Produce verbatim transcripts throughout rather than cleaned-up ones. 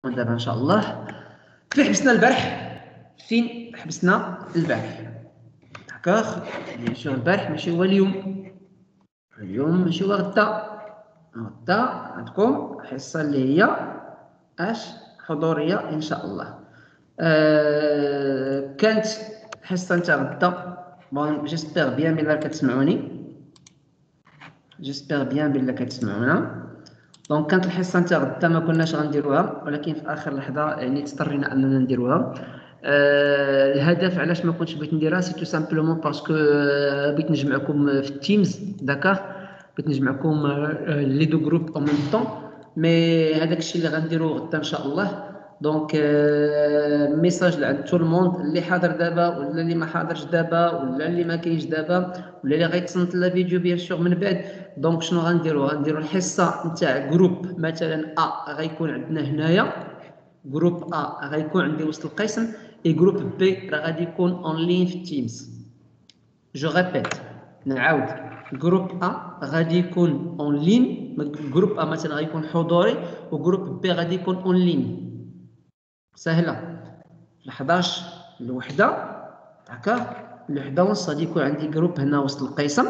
دابا ان شاء الله. فين حبسنا البارح؟ فين حبسنا البارح؟ داكوغ. بيان سور البارح ماشي هو اليوم، اليوم ماشي هو غدا. غدا عندكم حصه اللي هي اش حضوريه ان شاء الله. أه كانت حصه نتاع غدا. بون جيسبيغ بيان بلا كتسمعوني، جيسبيغ بيان بلا كتسمعونا. دونك كانت الحصه نتاع غدا ما كناش غنديروها، ولكن في اخر لحظه يعني اضطرينا اننا نديروها. أه الهدف علاش ما كنتش بغيت نديرها سي تو سامبلومون باسكو بغيت نجمعكم في التيمز. داكوغ، بغيت نجمعكم لي دو جروب اون ميم طون. مي هذاك الشيء اللي غنديرو غدا ان شاء الله. دونك ميساج لعند تو الموند اللي حاضر دابا ولا اللي ما حاضرش دابا ولا اللي ما كاينش دابا ولا اللي غيتصنت لا فيديو بيان سور من بعد. دونك شنو غنديرو؟ غنديرو الحصه نتاع جروب مثلا ا غيكون عندنا هنايا، جروب ا غيكون عندي وسط القسم، اي جروب بي راه غادي يكون اون لين في تيمز. جو ريبيت، نعاود، جروب ا غادي يكون اون لين، جروب ا مثلا غيكون حضوري وجروب بي غادي يكون اون لين. سهله. حداش الوحده هكا، الوحده ونص غادي يكون عندي جروب هنا وسط القسم،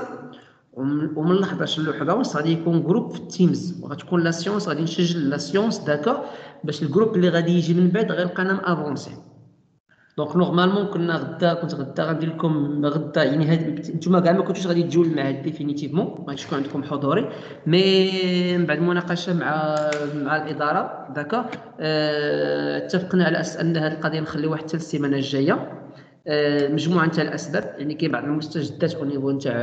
ومن حداش لوحده ونص غادي يكون جروب في التيمز، وغتكون لا سيونس غادي نسجل لا سيونس داكا باش الجروب اللي غادي يجي من بعد غيلقانا مافونسي. دونك نورمالمون كنا غدا كنت غدا غندير لكم غدا يعني هاد نتوما كاع ما كنتوش غادي تجيو المعهد ديفينيتيفمون، ما غاديش يكون عندكم حضوري، مي من بعد المناقشه مع مع الاداره داكا اه اتفقنا على اساس ان هذه القضيه نخليوها حتى السيمانه الجايه. أه مجموعه نتاع الاسباب، يعني كاين بعض المستجدات او نيفو نتاع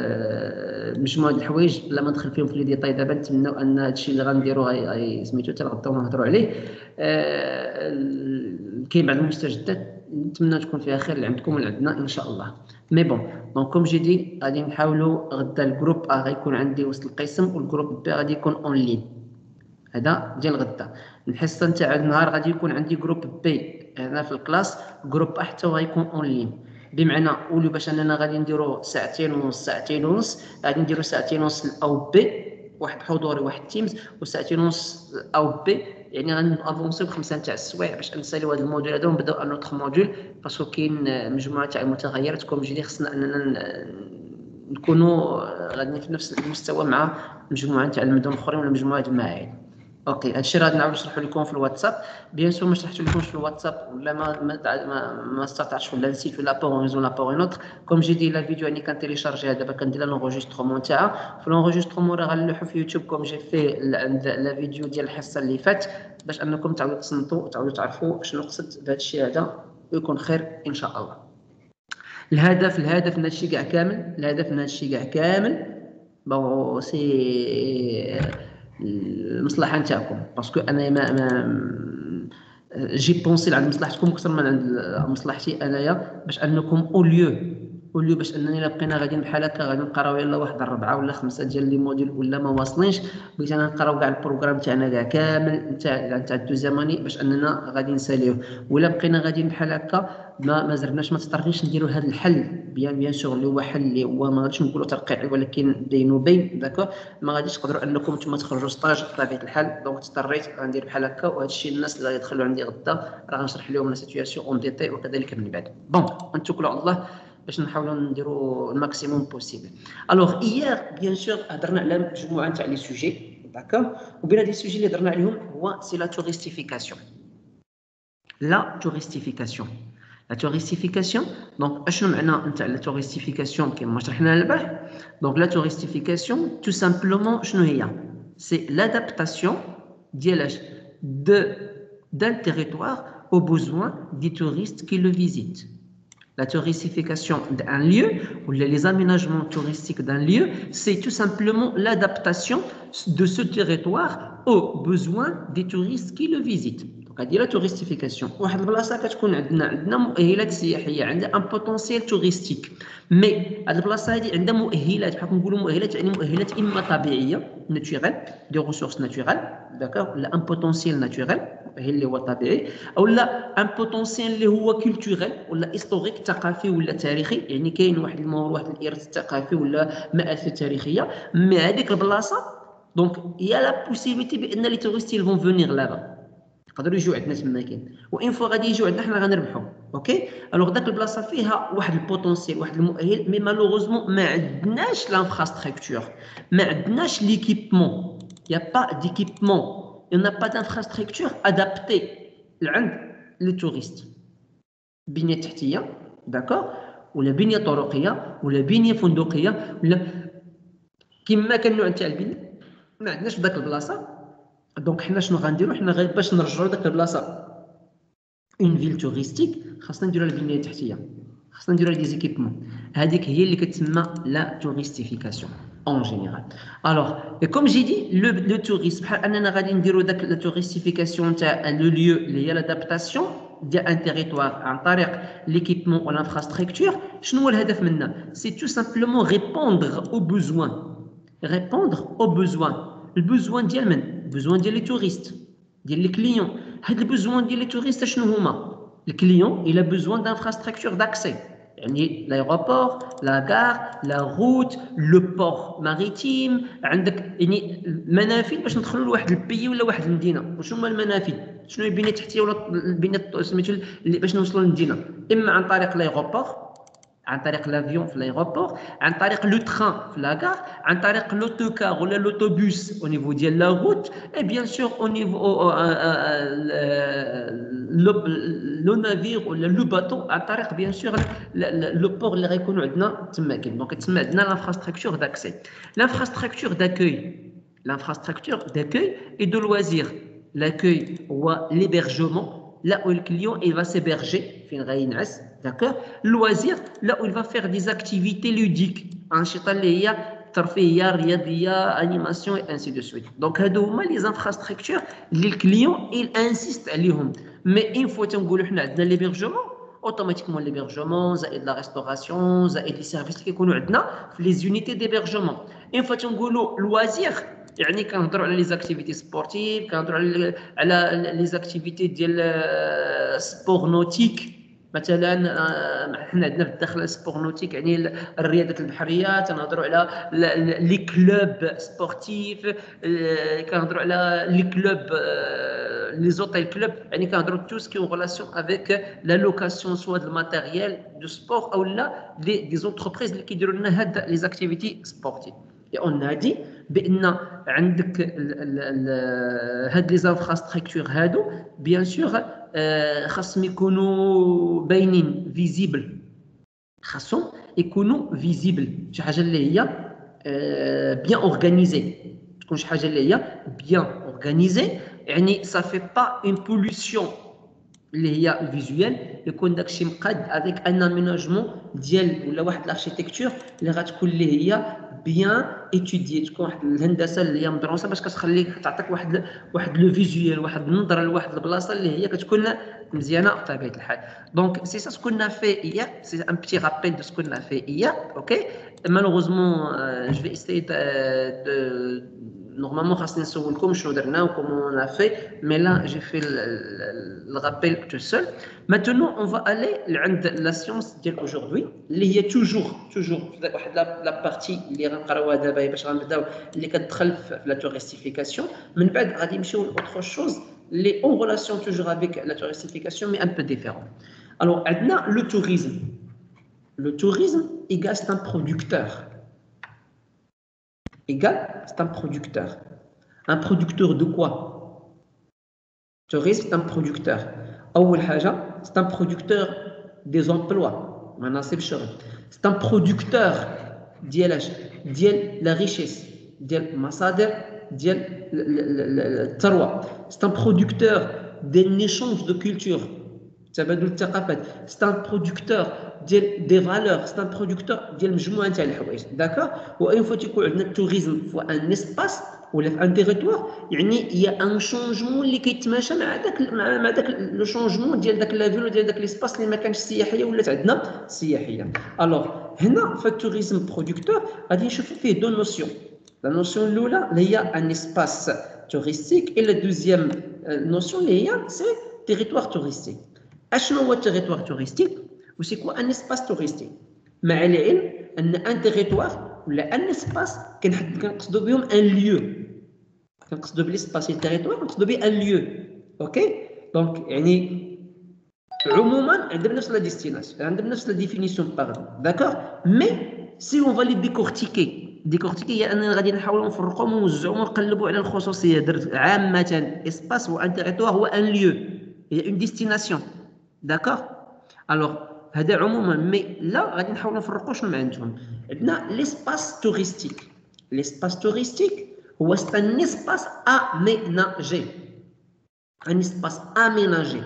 أه مجموعه الحوايج لا ما ندخل فيهم في لي ديتاي دابا، نتمنوا ان هذا الشيء اللي غنديرو غي سميتو حتى غدا نهضروا عليه. أه كاين بعض المستجدات نتمنى تكون فيها خير اللي عندكم واللي عندنا ان شاء الله. مي بون دونك كوم جي دي غادي نحاولوا غدا الجروب ا غيكون عندي وسط القسم والجروب بي غادي يكون اون لين. هذا ديال غدا. الحصه نتاع النهار غادي يكون عندي جروب بي هنا في الكلاس، جروب ا حتى غيكون اون لين. بمعنى قولوا باش اننا غادي نديروا ساعتين ونص ساعتين ونص غادي نديروا ساعتين ونص الاو بي واحد حضوري واحد تيمز، وساعتين ونص او بي، يعني غنافونسيو بخمسه نتاع السوايع باش نساليو هذا الموديل هذا ونبداو ان اوتر موديل، باسكو كاين مجموعه تاع المتغيرات كوم جدي خصنا اننا نكونوا غادي في نفس المستوى مع مجموعه تاع المدن الاخرين ولا مجموعه المعاهد. اوكي هادشي راه نعاود نشرحو لكم في الواتساب. بيان سور ما شرحتو لكمش في الواتساب ولا ما ما ما, ما استطعتش ولا نسيت ولا بور ريزون لا بور نوتر. كوم جي دي لا فيديو يعني كنتيليشارجيها دابا كندير لونغوجيسترومون تاعها. في لونغوجيسترومون راه غنلوحو في يوتيوب كوم جي في عند لا فيديو ديال الحصه اللي فات باش انكم تعاودوا تصنتوا وتعاودوا تعرفوا شنو قصدت بهذا الشيء هذا، ويكون خير ان شاء الله. الهدف الهدف من هذا الشيء كاع كامل، الهدف من هذا الشيء كاع كامل بون سي المصلحه نتاعكم، باسكو انا ما, ما جي بونسي على مصلحتكم اكثر من عند مصلحتي انايا، باش انكم اوليو اوليو باش انني الا بقينا غاديين بحال هكا غادي نقراو يلا واحد الربعه ولا خمسه ديال لي موديل ولا ما واصلينش، بغيت انا نقراو كاع البروغرام تاعنا كاع كامل نتاع نتاع الدوزيام اني باش اننا غادي نساليوه. ولا بقينا غاديين بحال هكا ما ما زرناش ما تضطرنيش نديروا هذا الحل بيان بيان سور اللي هو حل اللي هو ما غاديش نقولوا ترقيعي ولكن بين وبين داكو، ما غاديش تقدروا انكم نتوما تخرجوا ستاج بطبيعه الحال. دونك اضطريت غندير بحال هكا، وهذا الشيء الناس اللي غيدخلوا عندي غدا راه غنشرح لهم لا سيتوياسيون اون ديتاي وكذلك من بعد. بون نتوكلوا على الله باش نحاولوا نديروا الماكسيموم بوسيبل. الوغ ايير بيان سور هضرنا على مجموعه تاع لي سوجي داكو، وبين هاد لي سوجي اللي هضرنا عليهم هو سي لا توريستيفيكاسيون. لا توريستيفيكاسيون لا توريستيفيكاسيون دونك اشنو معنى نتاع لا توريستيفيكاسيون كما شرحنا البارح؟ دونك لا توريستيفيكاسيون تو سامبلومون شنو هي؟ سي لادابتاسيون ديال de d'un territoire aux besoins des touristes qui le visitent. La touristification d'un lieu ou les aménagements touristiques d'un lieu, c'est tout simplement l'adaptation de ce territoire aux besoins des touristes qui le visitent. هذه لا توريستيفيكاسيون. واحد البلاصه كتكون عندنا عندنا مؤهلات سياحيه، عندها ان بوتونسيال توريستيك، مي هذه البلاصه هذه عندها مؤهلات، بحال كنقولوا مؤهلات يعني مؤهلات اما طبيعيه ناتوريل دي ريسورس ناتوريل داكوغ، ولا ان بوتونسيال ناتوريل مؤهل اللي هو طبيعي، او لا ان بوتونسيال اللي هو كولتوريل ولا هيستوريك ثقافي ولا تاريخي، يعني كاين واحد الموضوع واحد الارث الثقافي ولا مآثر تاريخيه. مي هذيك البلاصه دونك هي لا بوسيبيتي بان لي توريست يفون فونيغ لابا، يقدروا يجوا عندنا تماكن وان فوا غادي يجوا عندنا حنا غنربحوا اوكي الوغ داك البلاصه فيها واحد البوتونسيال واحد المؤهل مي مالوغوزمون ما عندناش لانفراستركتور ما عندناش ليكيبمون يا با ديكيبمون يو نا با دانفراستركتور ادابتي لعند لي توريست بنيه تحتيه داكور ولا بنيه طرقيه ولا بنيه فندقيه ولا كما كان النوع تاع البنيه ما عندناش في داك البلاصه دونك حنا شنو غنديرو حنا غير باش نرجعوا داك البلاصه اون فيل توريستيك خاصنا نديرو البنيه التحتيه خاصنا نديرو لي زيكيبمون هذيك هي اللي كتسمى لا توريستيفيكاسيون en général. Alors, et comme j'ai dit, le, le tourisme, la touristification, le lieu, l'adaptation d'un territoire, un tariq, l'équipement ou l'infrastructure, c'est tout simplement répondre aux besoins. Répondre aux besoins. Le besoin d'Yelmen, le besoin des touristes, des clients. Le besoin des touristes, le client, il a besoin d'infrastructures d'accès. يعني l'aéroport, la gare, la route, le port maritime عندك يعني المنافذ باش ندخلوا لواحد البي ولا واحد المدينه وشنو هما المنافذ شنو هي البنيه التحتيه ولا البنيه سميتو باش نوصلوا للمدينه اما عن طريق l'aéroport عن طريق لافيون في l'aéroport عن طريق لو تران في لا غار عن طريق لوتوكار ولا لوتوبوس au niveau ديال لا روute et bien sûr au niveau لو نافير ولا لو باطو عن طريق بيان سور لو بور اللي غيكونوا عندنا تماكن دونك تسمى عندنا لانفراستركتور داكسي لانفراستركتور داكوي لانفراستركتور داكوي اي دو لوازير لاكوي هو ليبرجمون là où le client il va s'héberger فين غينعس d'accord loisir là où il va faire des activités ludiques انشطه اللي هي ترفيهيه رياضيه انيماسيون et ainsi de suite donc هادو هما لي انفراستركتور اللي الكليون il insiste عليهم mais une fois تنقولوا حنا عندنا ليبرجمون اوتوماتيكمون ليبرجمون زائد لا ريستوراسيون زائد لي سيرفيس اللي كيكونوا عندنا في لي زونيتي ديبرجمون une fois تنقولوا لوازير يعني كنهضروا على لي زاكتيفيتي سبورتيف كنهضروا على على لي زاكتيفيتي ديال سبور نوتيك مثلا حنا عندنا في الداخل سبور نوتيك يعني الرياضات البحريه تنهضروا على لي كلوب سبورتيف كنهضروا على لي كلوب لي زوتيل كلوب يعني كنهضروا تو سكي اون ريلاسيون افيك لا لوكاسيون سوا دو ماتيريال دو سبور او لا دي دي زونتربريز اللي كيديروا لنا هاد لي زاكتيفيتي سبورتيف et on a dit بان عندك هاد لي زانفراستركتور هادو بيان سور خاصهم يكونوا باينين فيزيبل خاصهم يكونوا فيزيبل شي حاجه اللي هي بيان اورغانيزي تكون شي حاجه اللي هي بيان اورغانيزي يعني ça fait pas une pollution اللي هي الفيزوال يكون داكشي مقاد افيك ان اميناجمون ديال ولا واحد الاركيتكتور اللي غتكون اللي هي بيان ايتودي تكون واحد الهندسه اللي هي مدروسه باش كتخليك تعطيك واحد واحد لو فيزوال واحد النظره لواحد البلاصه اللي هي كتكون مزيانه بطبيعه الحال دونك سي سا سكون في هي سي ان بيتي رابيل دو سكون في هي اوكي مالوغوزمون جو في استاي normalement خاصني نسولكم شنو درنا و comment on a fait mais là j'ai fait le rappel tout seul maintenant on va aller لعند la science ديال aujourd'hui اللي هي toujours toujours داك واحد لا بارتي اللي غنقراوها دابا باش غنبداو اللي كتدخل في لا touristification من بعد غادي نمشيو لاوتر شوز اللي en relation toujours avec la touristification mais un peu différent alors عندنا le tourisme le tourisme égal c'est un producteur égal, c'est un producteur. Un producteur de quoi? Tourisme, c'est un producteur. أول حاجة, c'est un producteur des emplois. C'est un producteur ديال ديال la richesse, ديال مصادر ديال الثروة. C'est un producteur d'un échange de culture. تبادل الثقافات. C'est un producteur des valeurs, c'est un producteur ديال مجموعه تاع الحوايج داكا وان فوا تيكون عندنا التوريزم في ان اسباس ولا في ان تيريتوار يعني هي ان شونجمون اللي كيتماشى مع داك مع داك لو شونجمون ديال داك لا فيل ديال داك ليسباس اللي ما كانش سياحيه ولات عندنا سياحيه الوغ هنا في التوريزم برودكتور غادي نشوفوا فيه دو نوسيون لا نوسيون الاولى اللي هي ان اسباس توريستيك اي لا دوزيام نوسيون اللي هي سي تيريتوار توريستيك اشنو هو التيريتوار توريستيك و سي كوا ان اسباس توريستيك مع العلم ان ان تيريتوار ولا ان اسباس كنقصدوا بهم ان ليو كنقصدوا بالاسباس التيريتوار كنقصدوا به ان ليو اوكي دونك يعني عموما عندنا نفس لا ديستيناسيون عندنا نفس لا ديفينيسيون باردون داكور مي سي اون فالي ديكورتيكي ديكورتيكي هي اننا غادي نحاولوا نفرقوا ونوزعوا ونقلبوا على الخصوصيه درت عامه اسباس وان تيريتوار هو ان ليو هي اون ديستيناسيون داكور الوغ هذا عموما مي لا غادي نحاولوا نفرقوا شنو عندهم عندنا ليسباس توريستيك ليسباس توريستيك هو سي ان اسباس اميناجي ان اسباس اميناجي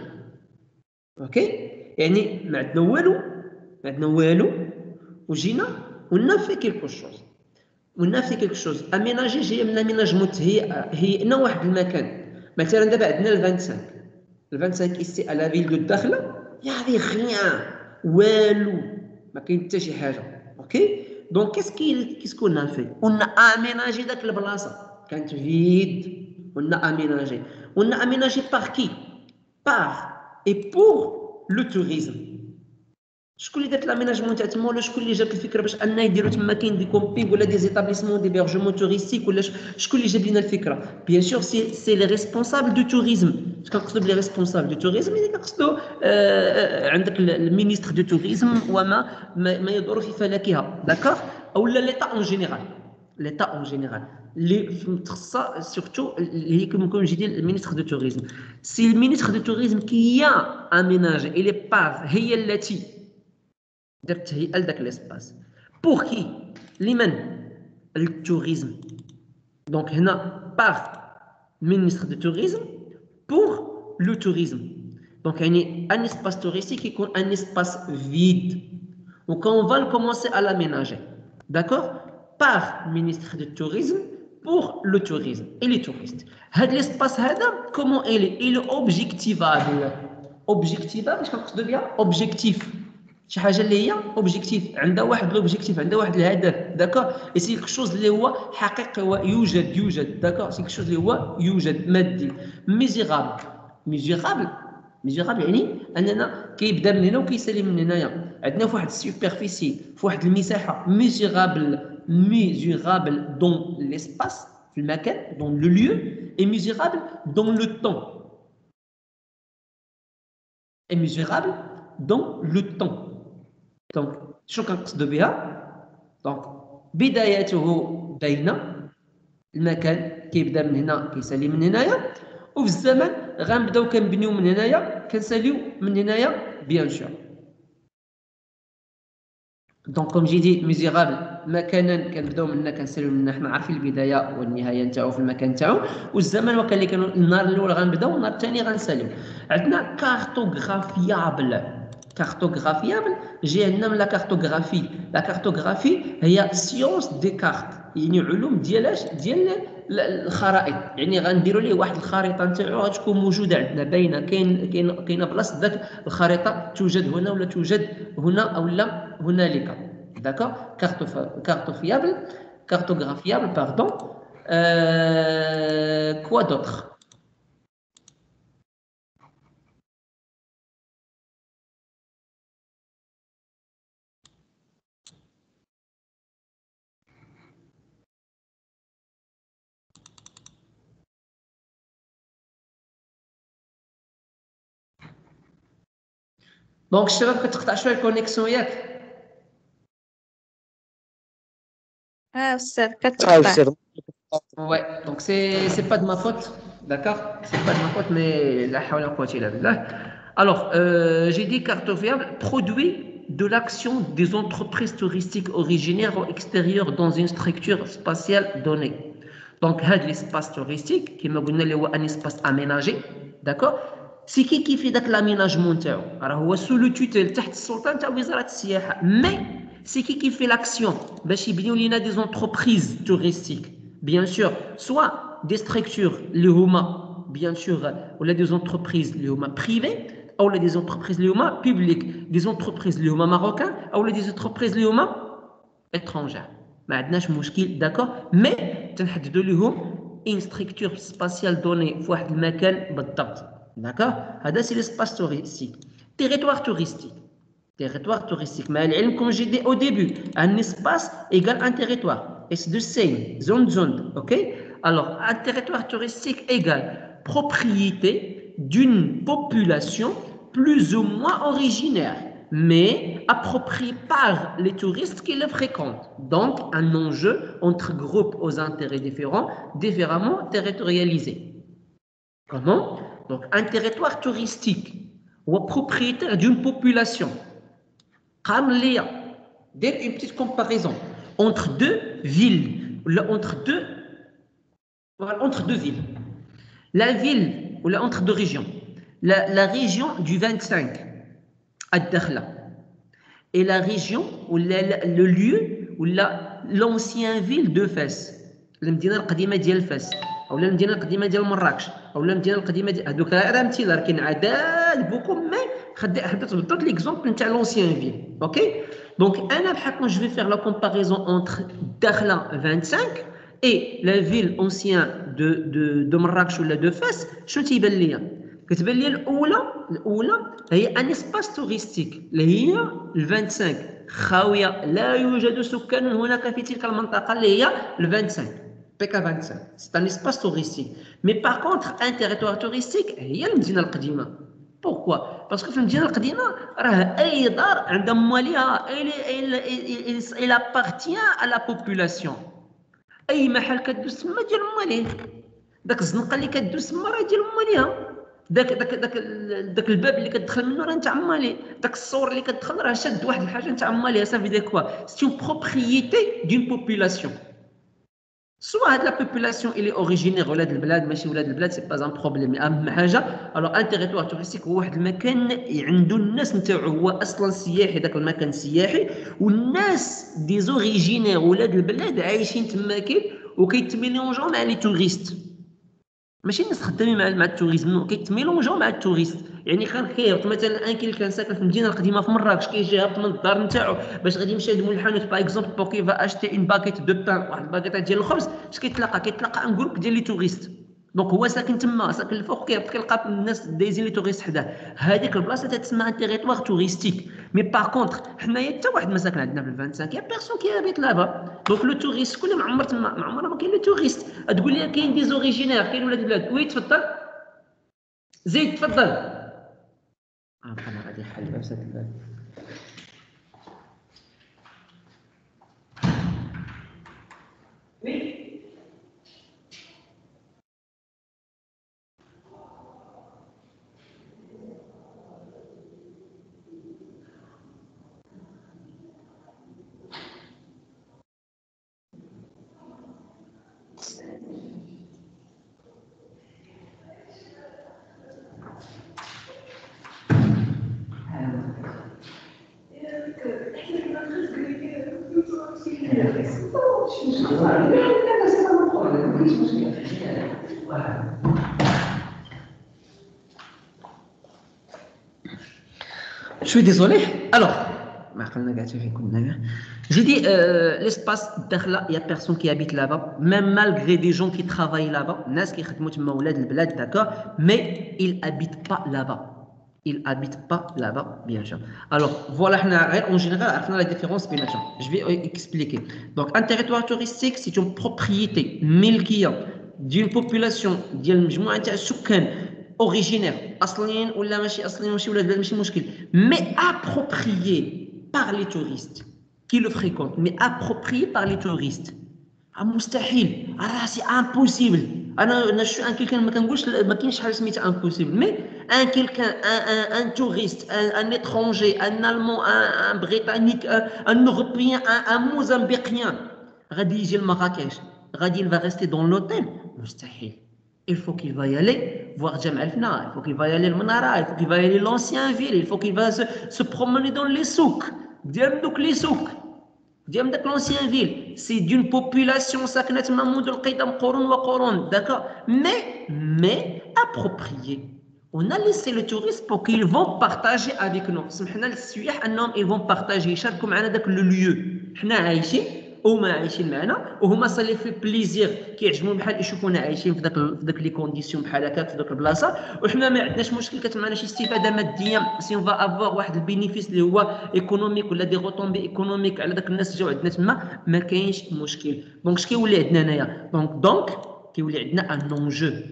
اوكي يعني ما عندنا والو ما عندنا والو وجينا ولنا في كيلكو شوز ولنا في كيلكو شوز اميناجي جايه من اميناجمون هي هيئنا واحد المكان مثلا دابا عندنا ال خمسة وعشرين ال خمسة وعشرين ايسي على فيل دو الداخله يعني غيان والو ما كاين حتى شي حاجه اوكي دونك كيسكي كيسكون في قلنا اميناجي داك البلاصه كانت فيد قلنا اميناجي قلنا اميناجي باغ كي باغ اي بور لو توريزم شكون اللي دارت لاميناجمون تاع تما ولا شكون اللي جاب الفكره باش انه يديروا تما كاين دي كومبينغ ولا دي زيتابليسمون ديبيرجمون توريستيك ولا شكون اللي جاب لنا الفكره بيان سور سي سي لي ريسبونسابل دو توريزم اش كنقصدوا بلي ريسبونسابل دو توريزم اللي كنقصدوا عندك المينيستر دو توريزم وما ما يدور في فلكها داكوغ اولا ليتا اون جينيرال ليتا اون جينيرال اللي متخصصه سورتو اللي هي كما نقولوا نجي المينيستر دو توريزم سي المينيستر دو توريزم كي يا اميناج اي لي باغ هي التي درت تهيئه لذاك ليسباس بور كي لمن التوريزم دونك هنا باغ مينيستر دو توريزم بور لو توريزم دونك يعني ان اسباس توريستيك يكون ان اسباس فيد و كون فا كومونسي ا لاميناجي داكور باغ مينيستر دو توريزم بور لو توريزم اي لي توريست هاد ليسباس هذا كومون الي الي اوبجيكتيفابل اوبجيكتيفابل اش كنقصدوا بها اوبجيكتيف شي حاجه اللي هي اوبجيكتيف عندها واحد لوبجيكتيف عندها واحد الهدف داكور اي سي كيك شوز اللي هو حقيقي هو يوجد يوجد داكور سي كيك شوز اللي هو يوجد مادي ميزيرابل ميزيرابل ميزيرابل يعني اننا كيبدا من هنا وكيسالي من هنايا عندنا في واحد السوبرفيسي في واحد المساحه ميزيرابل ميزيرابل دون ليسباس في المكان دون لو ليو اي ميزيرابل دون لو طون اي ميزيرابل دون لو طون دونك شنو كنقصدوا بها دونك بدايته بين المكان كيبدا من هنا كيسالي من هنايا وفي الزمن غنبداو كنبنيو من هنايا كنساليو من هنايا بيان سور دونك كوم جي دي ميزيرابل مكانا كنبداو من هنا كنساليو من هنا حنا عارفين البدايه والنهايه نتاعو في المكان نتاعو والزمن وكان اللي كانوا النهار الاول غنبداو والنهار الثاني غنساليو عندنا كارتوغرافيابل كارتوغرافيابل جايه لنا من لا كارتوغرافي لا كارتوغرافي هي سيونس دي كارت يعني علوم ديالاش ديال الخرائط يعني غنديروا ليه واحد الخريطه نتاعو غتكون موجوده عندنا باينه كاين كاين كاينه بلاصه ذاك الخريطه توجد هنا ولا توجد هنا او لا هنالك داكور كارتوفيابل كارتوغرافيابل باردون كوا دوطخ دونك الشباب كتقطع شويه الكونيكسيون ياك اه استاذ كتقطع ouais donc c'est c'est pas de ma faute d'accord c'est pas de ma faute mais la hawla wa quwwata illa billah alors euh, j'ai dit cartofiable produit de l'action des entreprises touristiques originaires ou extérieures dans une structure spatiale donnée donc هذا l'espace touristique كما قلنا اللي هو un espace aménagé d'accord سي كي كيفي داك لاميناجمون تاعو راه هو سو لو توتيل تحت السلطه تاع وزاره السياحه مي سي كي كيفي لاكسيون باش يبنيو لينا دي زونتربريز توريستيك بيان سور سوا دي ستركتور اللي هما بيان سور ولا دي زونتربريز اللي هما بريفي او لا دي زونتربريز اللي هما بوبليك دي زونتربريز اللي هما ماروكان او لا دي زونتربريز اللي هما اترونجير ما عندناش مشكل داكور مي تنحددوا لهم ان ستركتور سباسيال دوني في واحد المكان بالضبط d'accord هذا سي l'espace touristique territoire touristique territoire touristique mais العلم comme j'ai dit au début un espace égale un territoire et c'est de same zone zone ok alors un territoire touristique égale propriété d'une population plus ou moins originaire, mais appropriée par les touristes qui le fréquentent. Donc, un enjeu entre groupes aux intérêts différents, différemment territorialisés. Comment? Donc, un territoire touristique ou propriétaire d'une population. Dès une petite comparaison entre deux villes, entre deux, entre deux villes. La ville, ou là, entre deux régions. La, la région du vingt-cinq, Ad-Dakhla, et la région, ou la, le lieu, ou l'ancienne ville de Fès. المدينة القديمة ديال فاس أو المدينة القديمة ديال مراكش أو المدينة القديمة ديال هذوك راه امثله كاين عدد بوكو مي حددت بالضبط ليكزومبل نتاع لونسيان فيل اوكي دونك انا بحال كون جو في فير لا كومباريزون اونتر داخله vingt-cinq et la ville ancienne de de de مراكش ولا دو فاس شنو تيبان ليا كتبان ليا الاولى الاولى هي ان اسباس توريستيك اللي هي ال vingt-cinq خاويه لا يوجد سكان هناك في تلك المنطقه اللي هي ال vingt-cinq P K vingt-cinq, c'est un espace touristique. Mais par contre, un territoire touristique, il y a المدينة القديمة. Pourquoi? Parce que في المدينة القديمة راه أي دار عندها مواليها، il appartient à la population. أي محل كدوز تما ديال مواليه. داك الزنقة اللي كدوز تما راه ديال مواليها. داك داك داك داك الباب اللي كتدخل منه راه نتاع مالي. داك الصور اللي كتدخل راه شاد واحد الحاجة نتاع ماليها. Ça veut dire quoi? C'est une propriété d'une population. Soit la population elle est originaire de البلاد ماشي ولاد البلاد c'est pas un problème اهم حاجه alors un territoire touristique هو واحد المكان عنده الناس نتاعو هو اصلا سياحي داك المكان سياحي والناس دي زوريجينير ولاد البلاد عايشين تماكن وكيتميلونجو مع لي توريست ماشي الناس خدامين مع مع التوريزم نو كيتميلونجو مع التوريست يعني كان كيهبط مثلا ان كيل كان ساكن في المدينه القديمه في مراكش كيجي يهبط من الدار نتاعو باش غادي يمشي لمول الحانوت باغ اكزومبل بور كي فا اشتي اون باكيت دو بان واحد الباكيطه ديال الخبز اش كيتلاقى كيتلاقى ان جروب ديال لي توريست دونك هو ساكن تما ساكن الفوق كيهبط كيلقى الناس دايزين لي توريست حداه هذيك البلاصه تتسمى ان تيريتوار توريستيك مي باغ كونطخ حنايا حتى واحد ما ساكن عندنا في vingt-cinq يا بيرسون كي هابيت لابا دونك لو توريست كل ما عمر تما ما عمر ما كاين لو توريست تقول لي كاين دي زوريجينير كاين ولاد البلاد وي تفضل زيد تفضل اه انا غادي نحل بس هذا الباب وي Je suis désolé. Alors, j'ai dit euh, l'espace Dakhla, il n'y a personne qui habite là-bas, même malgré des gens qui travaillent là-bas, d'accord, mais ils n'habitent pas là-bas. Ils n'habitent pas là-bas, bien sûr. Alors, voilà, en général, on a la différence. Je vais expliquer. Donc, un territoire touristique, c'est une propriété milkia d'une population, originaire, mais approprié par les touristes qui le fréquentent, mais approprié par les touristes. C'est impossible. Je suis un quelqu'un qui impossible, mais un quelqu'un, un, un, un touriste, un, un étranger, un Allemand, un, un Britannique, un, un Européen, un, un Mozambiquien, il va rester dans l'hôtel. Il faut qu'il va y aller voir Jam al-Fna, il faut qu'il va y aller le Manara, il faut qu'il va y aller l'ancienne ville, il faut qu'il va se, se promener dans les souks. Diamdouk les souks. Diamdouk l'ancienne ville. C'est d'une population saknat mamoud al-Qidam Qurun wa Qurun, d'accord? Mais, mais approprié. On a laissé les touristes pour qu'ils vont partager avec nous. Ils vont partager. Chaque le lieu. هما عايشين معنا وهما صالي في بليزير كيعجبهم بحال يشوفونا عايشين في داك في داك لي كونديسيون بحال هكاك في داك البلاصه وحنا ما عندناش مشكل كتمعنا شي استفاده ماديه سي اون فا افوار واحد البينيفيس اللي هو ايكونوميك ولا دي روتومبي ايكونوميك على داك الناس جاو عندنا تما ما كاينش مشكل دونك اش كيولي عندنا هنايا دونك دونك كيولي عندنا ان اونجو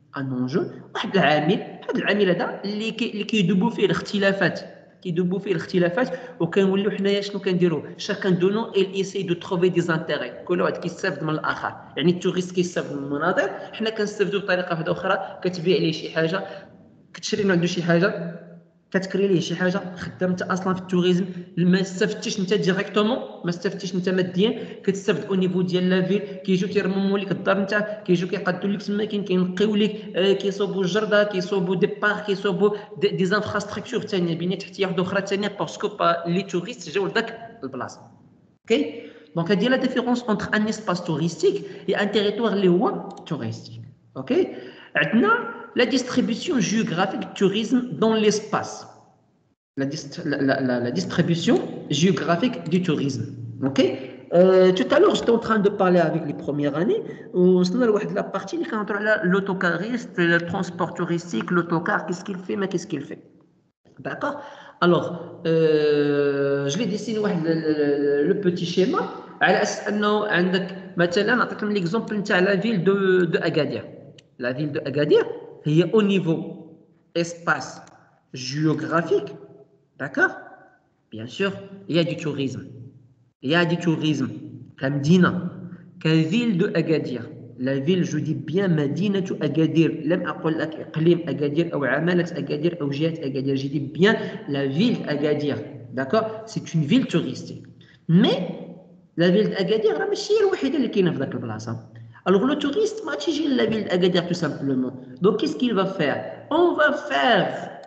ان انجو واحد العامل هذا العامل هذا اللي كي اللي كيدوبوا فيه الاختلافات كيدوبوا فيه الاختلافات وكنوليو حنايا شنو كنديروا شاكان دو نو il essaie de trouver des intérêts كل واحد كيستافد من الاخر يعني التوريست كيستافد من المناظر حنا كنستافدوا بطريقه واحده اخرى كتبيع ليه شي حاجه كتشري من عنده شي حاجه كتكري ليه شي حاجه خدام انت اصلا في التوريزم ما استفدتيش انت ديريكتومون ما استفدتيش انت ماديا كتستافد او نيفو ديال لا فيل كيجيو تيرمموا لك الدار نتاعك كيجيو كيقادوا لك تما كاين كينقيو لك آه كيصوبوا الجرده كيصوبوا دي بار كيصوبوا دي, دي زانفراستركتور ثانيه بنيه تحتيه واحده اخرى ثانيه باسكو با لي توريست جاو لذاك البلاصه اوكي دونك هادي لا ديفيرونس اونتر ان اسباس توريستيك اي ان تيريتوار اللي هو توريستيك اوكي عندنا la distribution géographique du tourisme dans l'espace. La, dist la, la, la, la distribution géographique du tourisme. Ok. Euh, tout à l'heure, j'étais en train de parler avec les premières années. On a la partie qui est l'autocariste, le transport touristique, l'autocar, qu'est-ce qu'il fait, mais qu'est-ce qu'il fait. D'accord. Alors, euh, je vais dessiner le, le, le petit schéma. على أساس أنه عندك مثلا نعطيكم l'exemple نتاع la ville de, de Agadir. La ville de Agadir. هي au niveau espace géographique, d'accord? Bien sûr, il y a du tourisme. Il y a du tourisme. Comme Dina, comme ville de Agadir. La ville, je dis bien Medina de Agadir. لم أقل لك إقليم أغادير أو عمالة أغادير أو جهة أغادير. Je dis bien la ville d'Agadir. D'accord? C'est une ville touristique. Mais la ville d'Agadir, راه ماشي هي الوحيدة اللي كاينة في ذاك البلاصة. Alors le touriste, il va la ville d'Agadir tout simplement. Donc qu'est-ce qu'il va faire? On va faire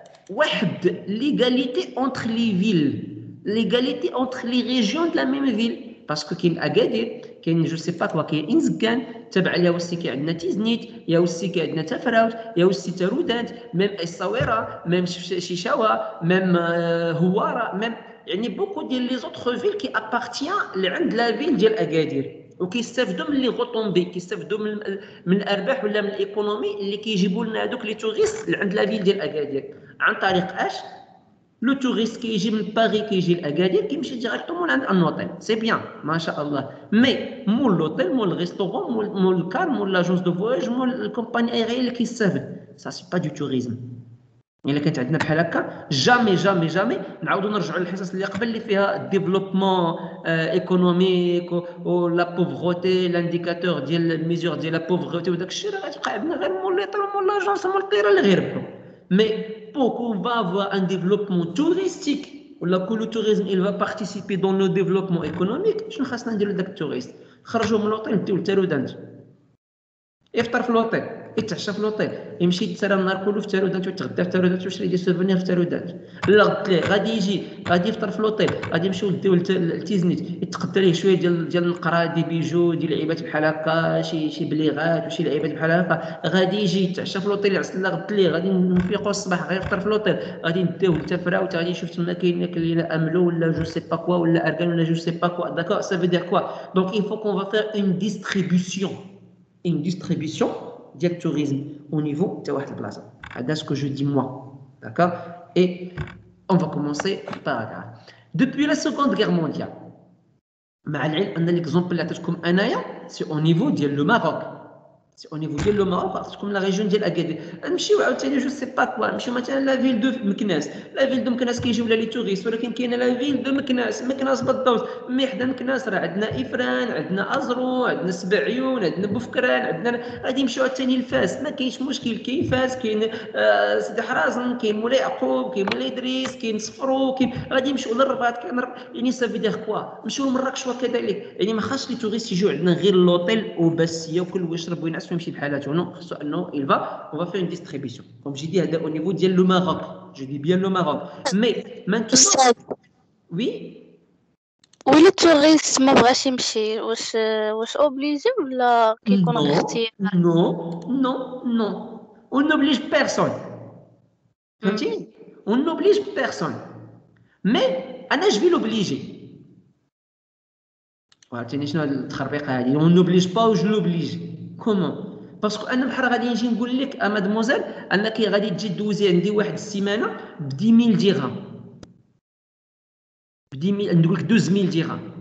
l'égalité entre les villes, l'égalité entre les régions de la même ville. Parce que qu'il y a Agadir, qu'il y a je sais pas quoi, qu'il y a Inzgan, il y a aussi qu'il y a Tiznit, il y a aussi qu'il y a Tafraout, il y a aussi Taroudant, même Essaouira, même Chichawa, même Houara, même il y a beaucoup de les autres villes qui appartiennent à la ville d'Agadir. وكيستافدوا من لي غوطومبي كيستافدوا من من الارباح ولا من الايكونومي اللي كيجيبوا لنا هذوك لي توريست عند لا فيل ديال اكادير عن طريق اش لو توريست كيجي من باغي كيجي لاكادير كيمشي ديريكتومون عند ان اوتيل سي بيان ما شاء الله مي مول لوتيل مول الريستورون مول مول الكار مول لاجونس دو فواياج مول الكومباني ايغيان اللي كيستافد سا سي با دو توريزم الا كانت عندنا بحال هكا جامي جامي جامي نعاودوا نرجعوا للحصص اللي قبل اللي فيها ديفلوبمون ايكونوميك ولا بوفغوتي لانديكاتور ديال الميزور ديال لا بوفغوتي وداك الشيء راه غتبقى عندنا غير مول ليطر مول لاجونس مول الطيره اللي غيربحوا مي بوكو فا افوار ان ديفلوبمون توريستيك ولا كل توريزم il va participer dans le développement économique شنو خاصنا نديروا لذاك التوريست خرجوا من لوطيل نديو لتارودانت يفطر في لوطيل يتعشى في لوطيل يمشي يتسرى النهار كله في تارودات ويتغدى في تارودات ويشري دي سوفونير في تارودات لا غد ليه غادي يجي غادي يفطر في لوطيل غادي يمشيو نديو لتيزنيت يتقدى ليه شويه ديال ديال القرا دي بيجو ديال لعيبات بحال هكا شي شي بليغات وشي لعيبات بحال هكا غادي يجي يتعشى في لوطيل يعس لا غد ليه غادي نفيقوا الصباح غير يفطر في لوطيل غادي نديوه لتفراوت غادي يشوف تما كاين ياكل لينا املو ولا جو سي با كوا ولا اركان ولا جو سي با كوا داكور سا في دير كوا دونك il faut qu'on va faire une distribution une distribution du tourisme au niveau de la place. C'est ce que je dis moi. D'accord? Et on va commencer par là. Depuis la Seconde Guerre mondiale, on a l'exemple c'est au niveau du Maroc. C'est au niveau du Maroc, parce que la région de l'Agadir. Je ne sais pas quoi. La ville de Meknès. La ville de Meknès qui joue les touristes. ولكن la ville de Meknès. Meknès بالضبط. مي حدا مكناس راه عندنا إفران، عندنا أزرو، عندنا سبع عيون، عندنا بوفكران، عندنا غادي يمشيو عاوتاني لفاس، ما كاينش مشكل كاين فاس، كاين آه سيدي حرازم، كاين مولاي يعقوب، كاين مولاي إدريس، كاين صفرو، كاين غادي يمشيو للرباط، كاين يعني سافي دير كوا، نمشيو لمراكش وكذلك، يعني ما خاصش لي توريست يجيو عندنا غير لوطيل وبس ياكل ويشرب وينعس ويمشي بحالاتو، نو خاصو أنه il va on va faire une distribution. Comme j'ai dit هذا au niveau ديال le Maroc, je dis bien le Maroc. Mais maintenant oui. ويلي التوريست ما بغاش يمشي واش واش اوبليجي ولا كيكون غير اختيار؟ نو نو نو on n'oblige personne فهمتي on n'oblige personne mais انا جو في لوبليجي عرفتيني شنو هاد التخربيقه هادي on n'oblige pas ou je l'oblige comment باسكو انا بحال غادي نجي نقول لك ا مادموزيل انك غادي تجي دوزي عندي واحد السيمانه ب dix mille درهم بدي نقول لك douze mille درهم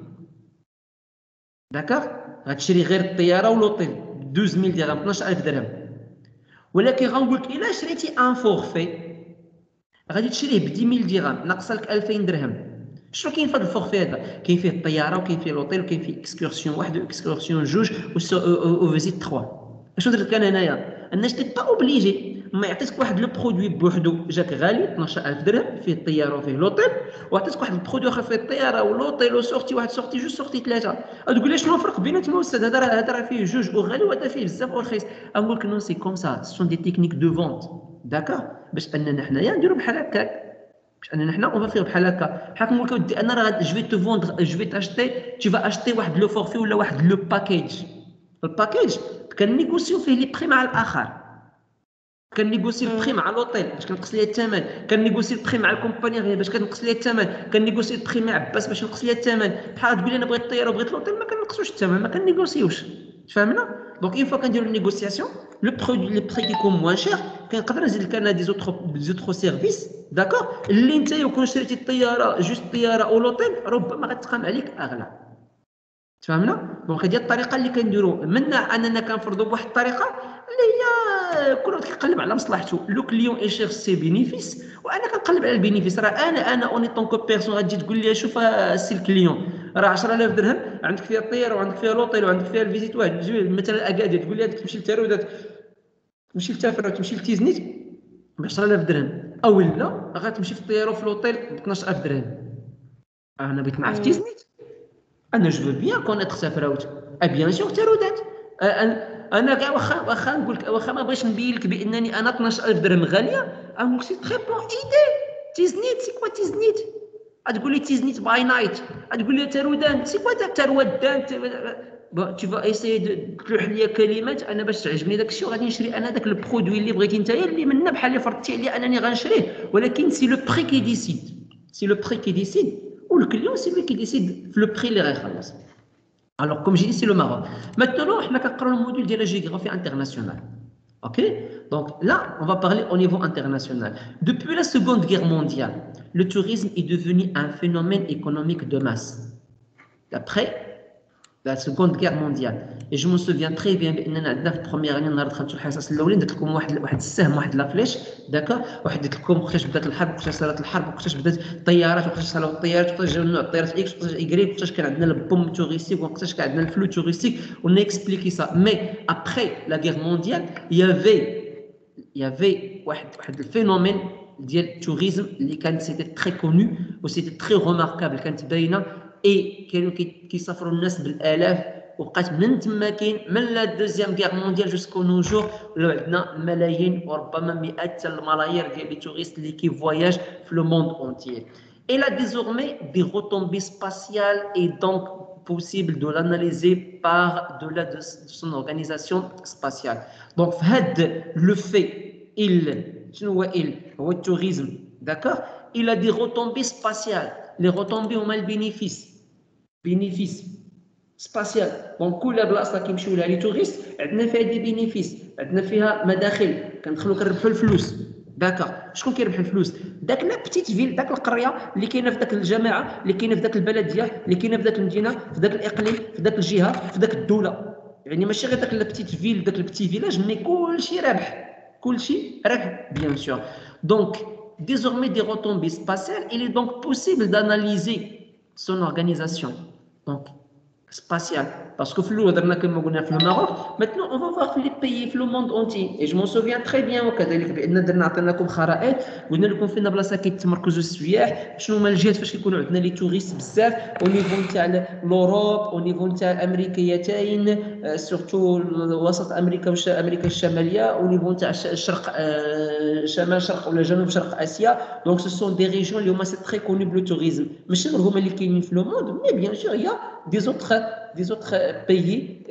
داكوغ غتشري غير الطياره ولوطيل douze mille درهم اثناش ألف درهم ولكن غنقول لك الا شريتي ان فورفي غادي تشريه ب dix mille درهم ناقصه لك ألفين درهم. شنو كاين في هذا الفورفي هذا؟ كاين فيه الطياره وكاين فيه لوطيل وكاين فيه اكسكورسيون واحد واكسكورسيون جوج و فيزيت ثلاثة. اشنو درت انا هنايا؟ انا جيتي با اوبليجي ما يعطيك واحد لو برودوي بوحدو جاك غالي اثناش ألف درهم فيه الطياره وفيه لوطيل، وعطيتك واحد البرودوي اخر فيه الطياره ولوطيل وسورتي واحد سورتي جوج سورتي ثلاثه. تقول لي شنو الفرق بيناتهم استاذ؟ هذا هذا راه فيه جوج وغالي وهذا فيه بزاف ورخيص. نقول لك نو سي كوم سا سون دي تكنيك دو فونت داكور باش اننا حنايا نديرو بحال هكاك باش اننا حنا اون فيغ بحال هكا. بحال كنقول لك ودي انا راه جو في تو فوندر جو في تاشتي tu vas acheter واحد لو فورفي ولا واحد لو باكيج. الباكيج كنيغوسيو فيه لي بري مع الاخر، كنيغوسي البري مع لوطيل باش كنقص ليه الثمن، كنيغوسي البري مع الكومباني غير باش كنقص ليه الثمن، كنيغوسي البري مع عباس باش نقص ليه الثمن. بحال تقول لي انا بغيت الطياره وبغيت لوطيل ما كنقصوش الثمن، ما كنيغوسيوش. فهمنا؟ دونك اون فوا كنديرو النيغوسياسيون لو برودوي لي بري كيكون موان شير كنقدر نزيد لك انا دي زوتر دي زوتر سيرفيس داكور اللي انت يكون شريتي الطياره جوست الطياره او لوطيل ربما غتقام عليك اغلى. تفهمنا؟ دونك هذه الطريقه اللي كنديرو منا اننا كنفرضوا بواحد الطريقه اللي هي كل واحد كيقلب على مصلحته. لو كليون ايشيرش سي بينيفيس وانا كنقلب على البينيفيس. راه انا انا اوني طونكو بيرسون غتجي تقول لي شوف السي الكليون راه عشرة آلاف درهم عندك فيها الطياره وعندك فيها لوطيل وعندك فيها الفيزيت واحد مثلا اكادير تقول لي هذيك تمشي لتارودات تمشي لتافر تمشي لتيزنيت ب عشرة آلاف درهم او لا غتمشي في الطياره وفي لوطيل ب اثناش ألف درهم. انا بغيت نعرف تيزنيت انا جو بيان كونيتر سافراوت ا بيان سور تارودات. انا كاع واخا واخا نقول لك واخا ما بغيتش نبين لك بانني انا اثناش ألف درهم غاليه نقول لك سي تري بون ايدي. تيزنيت سي كوا تيزنيت؟ تقول لي تيزنيت باي نايت تقول لي تارودان سي كوا تارودان tu vas essayer de تلوح لي كلمات انا باش تعجبني داك الشيء وغادي نشري انا داك البرودوي اللي بغيتي نتايا اللي منا بحال اللي فرضتي عليا انني غنشريه. ولكن سي لو بري كي ديسيد سي لو بري كي ديسيد والكليون سي لو كي ديسيد في لو بري اللي غيخلص. Alors, comme j'ai dit, c'est le Maroc. Maintenant, on a le module de la géographie internationale. Ok? Donc là, on va parler au niveau international. Depuis la Seconde Guerre mondiale, le tourisme est devenu un phénomène économique de masse. D'après la Seconde Guerre mondiale. Et je me souviens très bien dans la première année نهار دخلت الحصص الاولين درت لكم واحد واحد السهم واحد لافليش داكور واحد درت لكم وقتاش بدات الحرب وقتاش صارت الحرب وقتاش بدات الطيارات وقتاش صاروا الطيارات وقتاش جاو نوع الطيارات اكس وقتاش ايغريك وقتاش كان عندنا البوم توريستيك وقتاش كان عندنا الفلو توريستيك on a expliqué ça. Mais après la guerre mondiale il y avait il y avait واحد واحد الفينومين ديال التوريزم اللي كان سيتي تري كونو و سيتي تري روماركابل كانت باينه اي كانوا كيسافروا الناس بالالاف وبقات من تما كاين من لا دوزيام غير مونديال جوسكو نو جور عندنا ملايين وربما مئات الملايير ديال لي توريست اللي كي فواياج في لو موند اونتيير. Et là désormais des retombées spatiales et donc possible de l'analyser par delà de son organisation spatiale. Donc le fait il شنو هو il هو التوريزم d'accord il a des retombées spatiales. Les retombées هما البينيفيس bénéfice spatial. Donc كل بلاصه كيمشيو لها لي توريست عندنا فيها دي بينيفيس عندنا فيها مداخل كندخلوا كنربحوا الفلوس داكوغ. شكون كيربح الفلوس؟ داك لا بتيت فيل داك القريه اللي كاينه في داك الجماعه اللي كاينه في داك البلديه اللي كاينه في داك المدينه في داك الاقليم في داك الجهه في داك الدوله. يعني ماشي غير داك البتيت فيل داك البتي فيلاج مي كلشي رابح كلشي رابح bien sûr. Donc désormais des retombées spatiales il est donc possible d'analyser son organisation donc spatiale parce que flou درنا كما قلنا في المغرب. Maintenant on va voir les pays في le monde entier et je m'en souviens très bien وكذلك بان درنا عطيناكم خرائط قلنا لكم فين بلاصه كيتمركزوا السياح شنو هما الجهات فاش كيكونوا عندنا لي توريست بزاف او نيفو نتاع لوروب او نيفو نتاع الامريكيتين سورتو وسط امريكا وش امريكا الشماليه او نيفو نتاع الشرق شمال شرق ولا جنوب شرق اسيا. دونك سو سون دي ريجيون اللي هما سي تري كوني بلو توريزم ماشي غير هما اللي كاينين في لو موند مي بيان سور يا دي زوتر دي زوتر بيي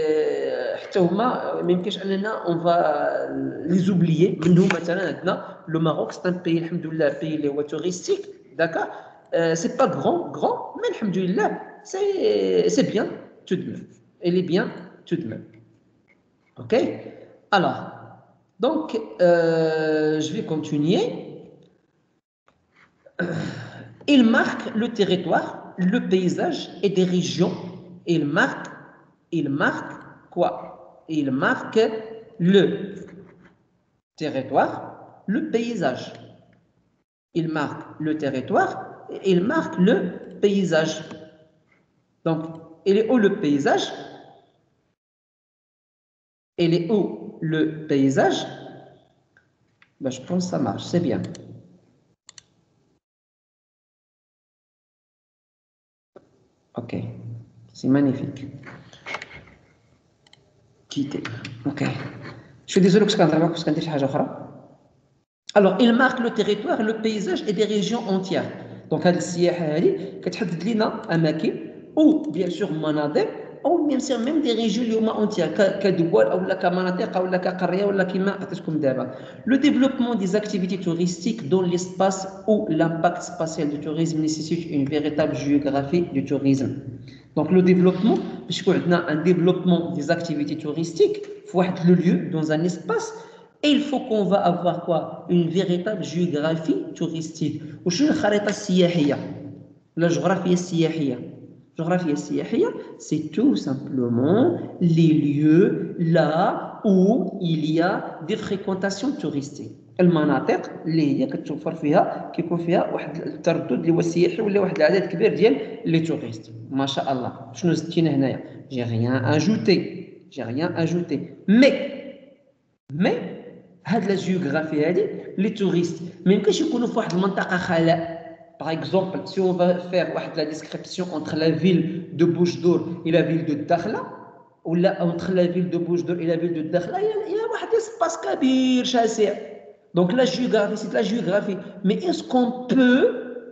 حتى هما ما يمكنش اننا اون فا لي زوبليي. منهم مثلا عندنا لو ماروك سي ان بيي الحمد لله بيي اللي هو توريستيك داكا سي با غران غران مي الحمد لله سي سي بيان tout de même elle est bien tout de même. Ok alors donc euh, je vais continuer. Il marque le territoire, le paysage et des régions. Il marque, il marque quoi? Il marque le territoire, le paysage. Il marque le territoire et il marque le paysage. Donc, il est où le paysage? Il est où le paysage? Ben, je pense que ça marche, c'est bien. Ok, c'est magnifique. Quitter. Ok. Je suis désolé que je ne pas. Alors, il marque le territoire, le paysage et des régions entières. Donc, هذه السياحة هذه كتحدد لنا أماكن ou bien sûr مناظر ou bien sûr même des régions اللي هما entières كدول أو لا كمناطق أو لا كقرية ولا كما عطيتكم دابا. Le développement des activités touristiques dans l'espace où l'impact spatial du tourisme nécessite une véritable géographie du tourisme. Donc, le développement, puisqu'on a un développement des activités touristiques, il faut être le lieu dans un espace. Et il faut qu'on va avoir quoi? Une véritable géographie touristique. وشنو الخريطة السياحية؟ La géographie السياحية. géographie السياحية, c'est tout simplement les lieux là où il y a des fréquentations touristiques. المناطق اللي هي كتوفر فيها كيكون فيها واحد التردد اللي هو السياحي ولا واحد العدد كبير ديال لي توريست. ما شاء الله. شنو زدتينا هنايا؟ J'ai rien ajouté. J'ai rien ajouté. Mais mais هاد لا جيوغرافي هادي لي توريست ما يمكنش يكونوا في واحد المنطقه خلاء. Par exemple, si on va faire واحد la description entre la ville de Bouche-d'Or et la ville de Dakhla, ou là entre la ville de Bouche-d'Or et la ville de Dakhla, il y a, il y a واحد espace كبير شاسع. Donc la géographie, c'est de la géographie. Mais est-ce qu'on peut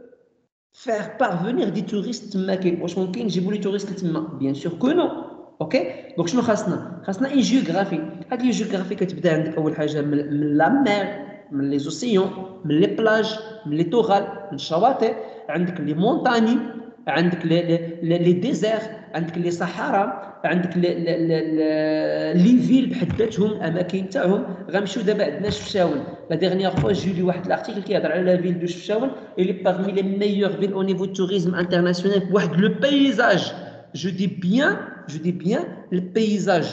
faire parvenir des touristes تما كاين؟ واش ممكن نجيبوا لي توريست تما؟ Bien sûr que non. اوكي دونك شنو خاصنا؟ خاصنا اي جيوغرافي. هاد لي جيوغرافي كتبدا عندك اول حاجه من, من لا مير، من لي زوسيون، من لي بلاج، من لي تورال، من الشواطئ، عندك لي مونطاني، عندك لي لي لي ديزير، عندك لي صحراء، عندك لي لي لي فيل بحد ذاتهم الاماكن تاعهم. غنمشيو دابا عندنا شفشاون. لا ديرنيير فوا جي لي واحد لارتيكل كيهضر على لا فيل دو شفشاون اي لي باغمي لي ميور فيل او نيفو توريزم انترناسيونال بواحد لو بيزاج. Je dis bien, je dis bien le paysage.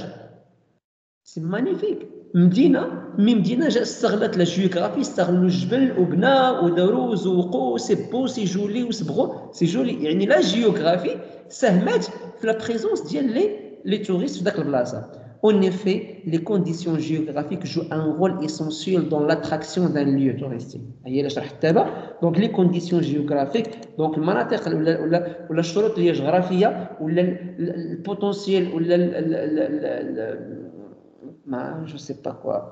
C'est magnifique. مدينة مي مدينة جا استغلت لا جيوغرافي، استغلوا الجبل وبناء وداروا وزوقوا سي بو سي جولي وصبغوا سي جولي. يعني لا جيوغرافي ساهمت في لا بريزونس ديال لي لي توريست في داك البلاصة. En effet, les conditions géographiques jouent un rôle essentiel dans l'attraction d'un lieu touristique. هي اللي شرحت دابا. Donc les conditions géographiques, donc المناطق ولا ولا ولا الشروط اللي هي جغرافية ولا البوتنسيال ولا ما جو سي با كوا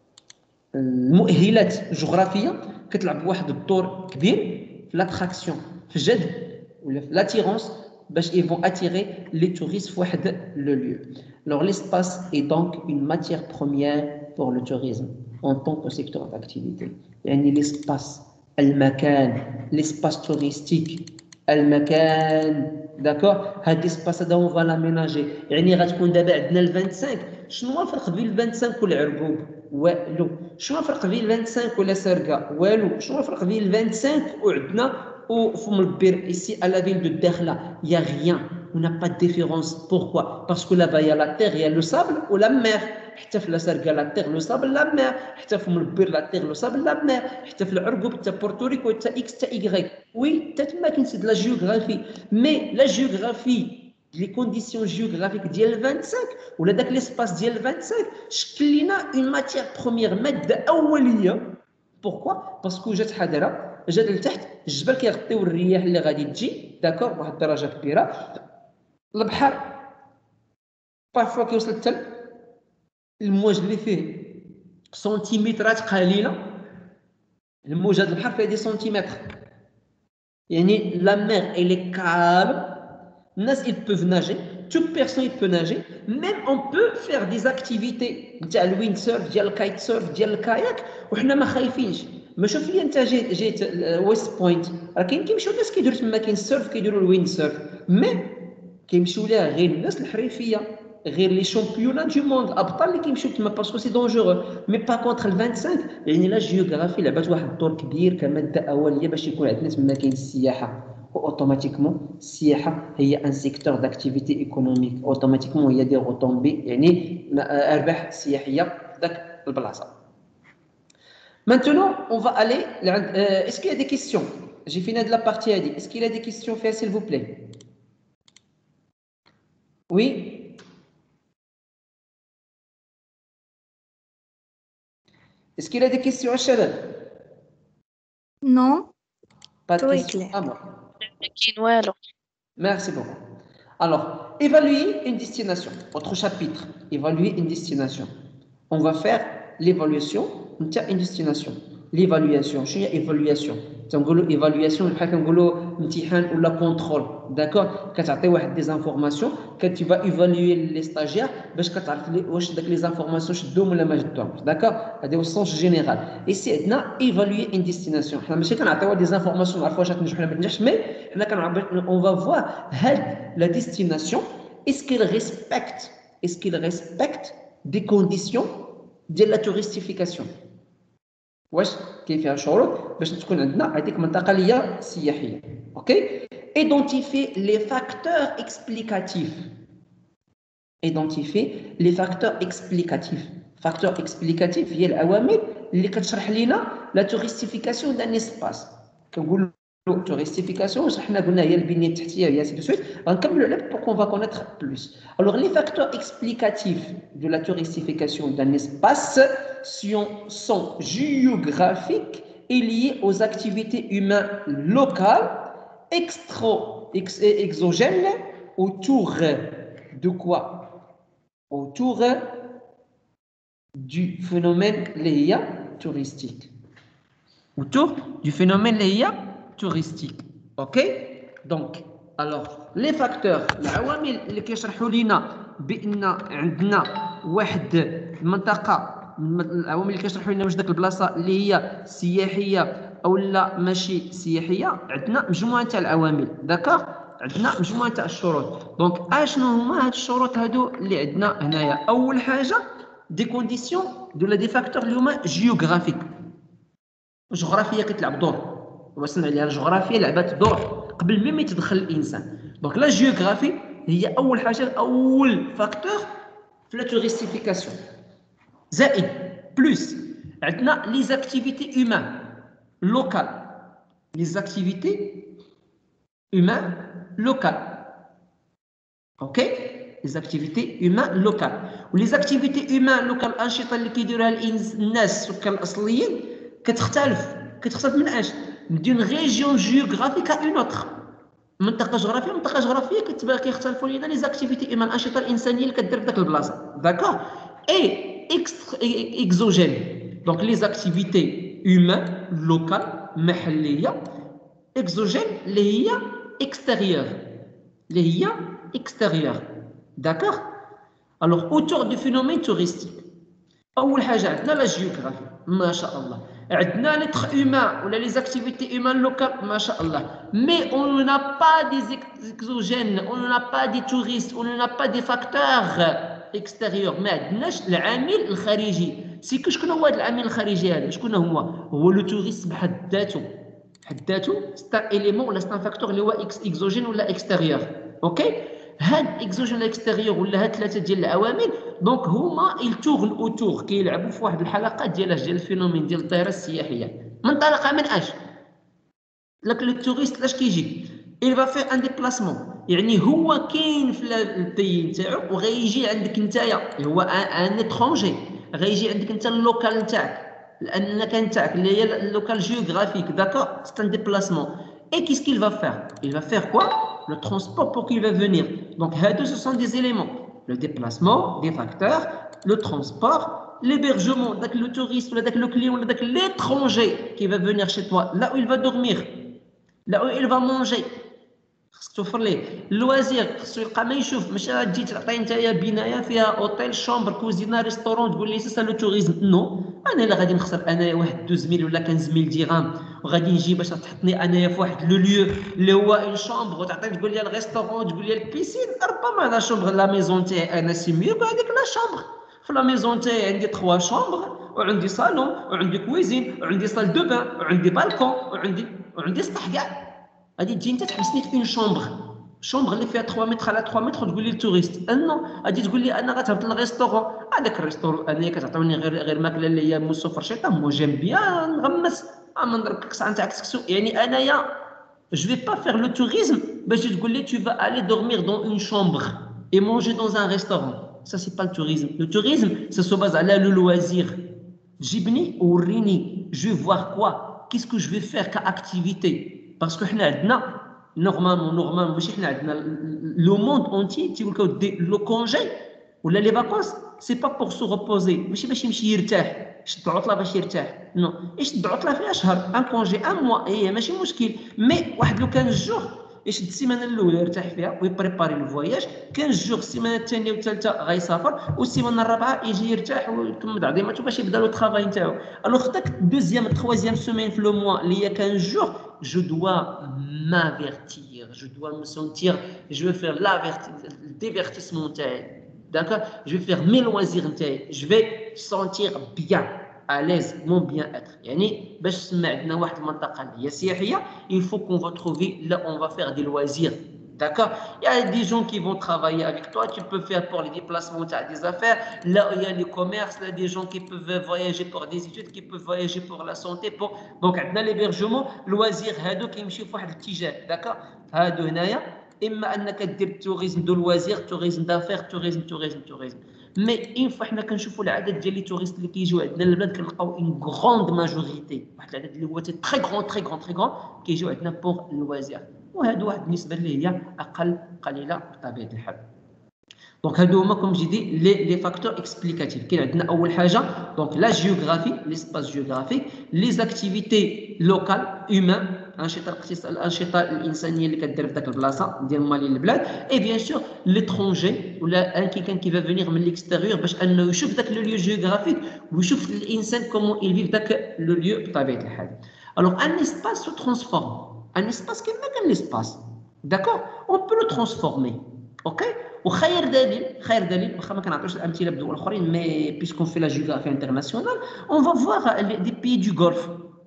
المؤهلات الجغرافية كتلعب واحد الدور كبير في l'attraction، في الجذب ولا في l'attirance باش ils vont attirer les touristes في واحد le lieu. Alors l'espace est donc une matière première pour le tourisme en tant que secteur d'activité. يعني l'espace المكان l'espace touristique المكان داكور. هاد الاسباس هذا on va l'aménager. يعني غتكون دابا عندنا ال خمسة وعشرين. شنو الفرق بين ال خمسة وعشرين والعرقوب؟ والو. شنو الفرق بين ال خمسة وعشرين ولا سرقه؟ والو. شنو الفرق بين ال خمسة وعشرين وعندنا وفم البير ici à la ville de Dakhla? Il y a rien. On n'a pas de différence. Pourquoi? Parce que là-bas il y a la terre, il y a le sable ou la mer. حتى في لاسرقه la terre, le sable, la mer. حتى في البير la terre, le sable, la mer. حتى في العرقوب حتى بورتوريكو حتى اكس حتى ايغريك. وي حتى تما كاين سي لا جيوغرافي. مي لا جيوغرافي لي كونديسيون جيوغرافيك ديال ال خمسة وعشرين ولا داك ليسباس ديال ال خمسة وعشرين شكل لنا اون ماتيير بروميير، ماده اوليه. بوركوا؟ باسكو جات حاضره جات لتحت، الجبل كيغطيو الرياح اللي غادي تجي داكور بواحد الدرجه كبيره، البحر بارفوا كيوصل حتى الموج اللي فيه سنتيمترات قليله. الموج هذا البحر فيه دي سنتيمتر. يعني لا مير اي كالم. الناس ils peuvent nager, toute personne peut nager, même on peut faire des activités ديال الويند سيرف ديال الكايت سيرف ديال الكاياك وحنا ما خايفينش. ما شوف لي انت جيت جيت ويست بوينت راه كاين كيمشيو الناس كيديروا تما كاين السيرف كيديروا الويند سيرف، مي كيمشيو ليها غير الناس الحريفيه، غير لي شامبيونات دو موند الابطال اللي كيمشيو تما باسكو سي دونجورو. مي با كونتر ال خمسة وعشرين يعني لا جيوغرافي لعبات واحد الدور كبير كماده اوليه باش يكون عندنا تما كاين السياحه. اوتوماتيكمون السياحه هي ان سيكتور داكتيفيتي ايكونوميك، اوتوماتيكمون هي دي روتومبي يعني ارباح سياحيه في ذاك البلاصه. Maintenant, on va aller. Euh, Est-ce qu'il y a des questions? J'ai fini de la partie. Est-ce qu'il y a des questions, fait, s'il vous plaît? Oui? Est-ce qu'il y a des questions, Shabab? Non. Pas de questions à moi. Voilà. Merci beaucoup. Alors, évaluer une destination. Autre chapitre, évaluer une destination. On va faire l'évaluation d'une destination. L'évaluation, je suis évaluation. تنقولوا évaluation بحال كنقولوا امتحان ولا contrôle. D'accord? كتعطي واحد des informations que tu vas évaluer les stagiaires باش كتعرف واش داك les informations شدوهم ولا ما شدوهمش. D'accord? هذا هو السونس جينيرال. ici عندنا évaluer une destination. حنا ماشي كنعطيوها des informations نعرفوا واش غتنجح ولا ما تنجحش مي حنا كنعرفوا on va voir هاد la destination est-ce qu'elle respecte est-ce qu'il respecte des conditions de la touristification. واش كاين فيها شروط باش تكون عندنا هذيك منطقه اللي هي سياحيه. اوكي. identifier les facteurs explicatifs. identifier les facteurs explicatifs. facteurs explicatifs هي العوامل اللي كتشرح لنا لا touristification d'un espace. كنقولوا touristification حنا قلنا هي البنيه التحتيه هي سي دو سويت. غنكملوا على pour qu'on va connaître plus. Alors les facteurs explicatifs de la touristification d'un espace sont géographiques et liés aux activités humaines locales extra ex, exogènes autour de quoi? Autour du phénomène léa touristique. Autour du phénomène léa touristique. Ok? Donc, alors, les facteurs, العوامل اللي كيشرحوا لنا بأن عندنا واحد المنطقة العوامل اللي كيشرحوا لنا واش داك البلاصة اللي هي سياحية أو لا ماشي سياحية عندنا مجموعة تاع العوامل. داكوغ؟ عندنا مجموعة تاع الشروط. دونك أشنو هما هاد الشروط هادو اللي عندنا هنايا؟ أول حاجة دي كونديسيون دو لا دي فاكتور اللي هما جيوغرافيك. الجغرافية كتلعب دور. وصلنا عليها الجغرافيا لعبت دور قبل ما يتدخل الانسان. دونك لا جيوغرافي هي اول حاجه اول فاكتور في لا توريستيفيكاسيون. زائد بلس عندنا لي زاكتيفيتي هيومان لوكال. لي زاكتيفيتي هيومان لوكال. اوكي. لي زاكتيفيتي هيومان لوكال. ولي زاكتيفيتي هيومان لوكال الانشطه اللي كيديروها الناس السكان الاصليين كتختلف. كتختلف من اش؟ d'une région géographique à une autre. منطقة جغرافية منطقة جغرافية كتبقى كيختلفوا لينا لي زاكتيفيتي ايما الأنشطة الإنسانية اللي كدير في داك البلاصة. داكوغ. اي اكزوجين. دونك لي زاكتيفيتي هيومان لوكال محلية. اكزوجين اللي هي اكستيريور. اللي هي اكستيريور. داكوغ. الوغ اوتور دو فينومين توريستيك. أول حاجة عندنا لا جيوغرافي ما شاء الله. عندنا ليتر هيومان ولا لي زاكتيفيتي هيومان لوكال ما شاء الله. مي اون n'a pas des exogènes, on n'a pas des touristes, on n'a pas des facteurs extérieurs. ما عندناش العامل الخارجي. سيكو شكون هو هذا العامل الخارجي هذا؟ شكون هو؟ هو لو توريست بحد ذاته. بحد ذاته ستا إيليمون ولا ستا فاكتور اللي هو اكزوجين ولا اكستيريور. اوكي. هاد اكزوجين ولا اكستيريور ولا هاد ثلاثه ديال العوامل دونك هما يلتوغن اوتور كيلعبوا في واحد الحلقات ديال اش ديال الفينومين ديال الطياره السياحيه. منطلقه من اش؟ لك التوريست لاش كيجي؟ il va faire un déplacement. يعني هو كاين في البي نتاعو وغيجي عندك نتايا هو ان اترونجي غيجي عندك انت اللوكال نتاعك المكان نتاعك اللي هي اللوكال جيوغرافيك. داكور. سي ان ديبلاسمون. اي كيس كيل va faire? il va faire quoi? le transport pour qu'il va venir. Donc هادو ce sont des éléments. le déplacement, des facteurs, le transport, l'hébergement, داك le touriste ولا داك le client ولا داك l'étranger qui va venir chez toi, là où il va dormir, là où il va manger. خصك توفر ليه اللوازير. خصو يلقى ما يشوف. ماشي غتجي تعطي نتايا بنايه فيها اوتيل شومبر كوزينه ريستورون تقول لي سي لو توريزم. نو. انا اللي غادي نخسر انايا واحد اثناش ميل ولا خمسة ميل درهم وغادي نجي باش تحطني انايا في واحد لو ليو اللي هو اون شومبر وتعطي تقول لي الريستورون تقول لي البيسين. ربما لا شومبر لا ميزون تاعي انا سي ميو بهذيك لا شومبر. في لا ميزون تاعي عندي ثلاثة شومبر وعندي صالون وعندي كويزين وعندي صال دو بان وعندي بالكون وعندي وعندي سطح كاع. غادي تجي انت تحبسني في اون شومبر. chambre اللي فيها trois متر على trois متر تقول لي التوريست نو غادي تقول لي انا غتهبط للريستورون هذاك الريستورون انايا كتعطوني غير غير ماكله اللي هي موسو فرشيطه مو جيم بيان نغمس اما نضرب الكسعه نتاعك سكسو يعني انايا je vais pas faire le tourisme باش تقول لي tu vas aller dormir dans une chambre et manger dans un restaurant ça c'est pas le tourisme le tourisme ça se base على le loisir جيبني وريني je vais voir quoi qu'est-ce que je vais faire كاكتيفيتي باسكو حنا عندنا normalement normalement ماشي حنا عندنا le monde entier تيقول لك لو كونجي ولا لي فاكونس سي با بور سو ريبوزي ماشي باش يمشي يرتاح شد عطله باش يرتاح نو يشد عطله فيها شهر ان كونجي ان موا هي ماشي مشكل مي واحد لو كان الجوغ يشد السيمانه الاولى يرتاح فيها ويبريباري الفواياج كان الجوغ السيمانه الثانيه والثالثه غيسافر والسيمانه الرابعه يجي يرتاح ويكمل عظيمته باش يبدا له الطرافاي نتاعو الوغ داك دوزيام تخوازيام سيمين في لو موا اللي هي كان الجوغ je dois m'avertir je dois me sentir je vais faire le divertissement d'accord je vais faire mes loisirs je vais sentir bien à l'aise mon bien-être يعني باش تسمع عندنا واحد المنطقه اللي هي سياحيه il faut qu'on va trouver là on va faire des loisirs d'accord il y a des gens qui vont travailler avec toi tu peux faire pour les déplacements des affaires là il y a les commerces là des gens qui peuvent voyager pour des études qui peuvent voyager pour la santé pour donc عندنا l'hébergement loisirs هادو كيمشيو في واحد الاتجاه d'accord هادو هنايا اما انك دير tourisme de loisirs tourisme d'affaires tourisme tourisme tourisme مي اين فوا حنا كنشوفوا العدد ديال لي توريست اللي كيجيو عندنا للبلاد كنلقاو اون غروند ماجوريتي واحد العدد اللي هو تري غران تري غران تري غران كيجيو عندنا بور لوازير وهادو واحد النسبه اللي هي اقل قليله بطبيعه الحال دونك هادو هما كوم جي دي لي لي فاكتور اكسبليكاتيف كاين عندنا اول حاجه دونك لا جيوغرافي ليسباس جيوغرافيك لي زاكتيفيتي لوكال هيومان الانشطه الاقتصاديه الانشطه الانسانيه اللي كدير في ذاك البلاصه ديال مالي البلاد اي بيان سور ليترونجي ولا ان كي كان كي فا فينير من ليكستيريور باش انه يشوف ذاك لو ليو جيوغرافيك ويشوف الانسان كومون il vit ذاك لو ليو بطبيعه الحال الوغ ان اسباس سو ترانسفورم ان اسباس كيما كان ليسباس داكور اون بو لو ترانسفورمي اوكي وخير دليل خير دليل واخا ما كنعطيوش الامثله بدول اخرين مي بيسكون في لا جيوغرافي انترناسيونال اون فا فوار دي بيي دو غولف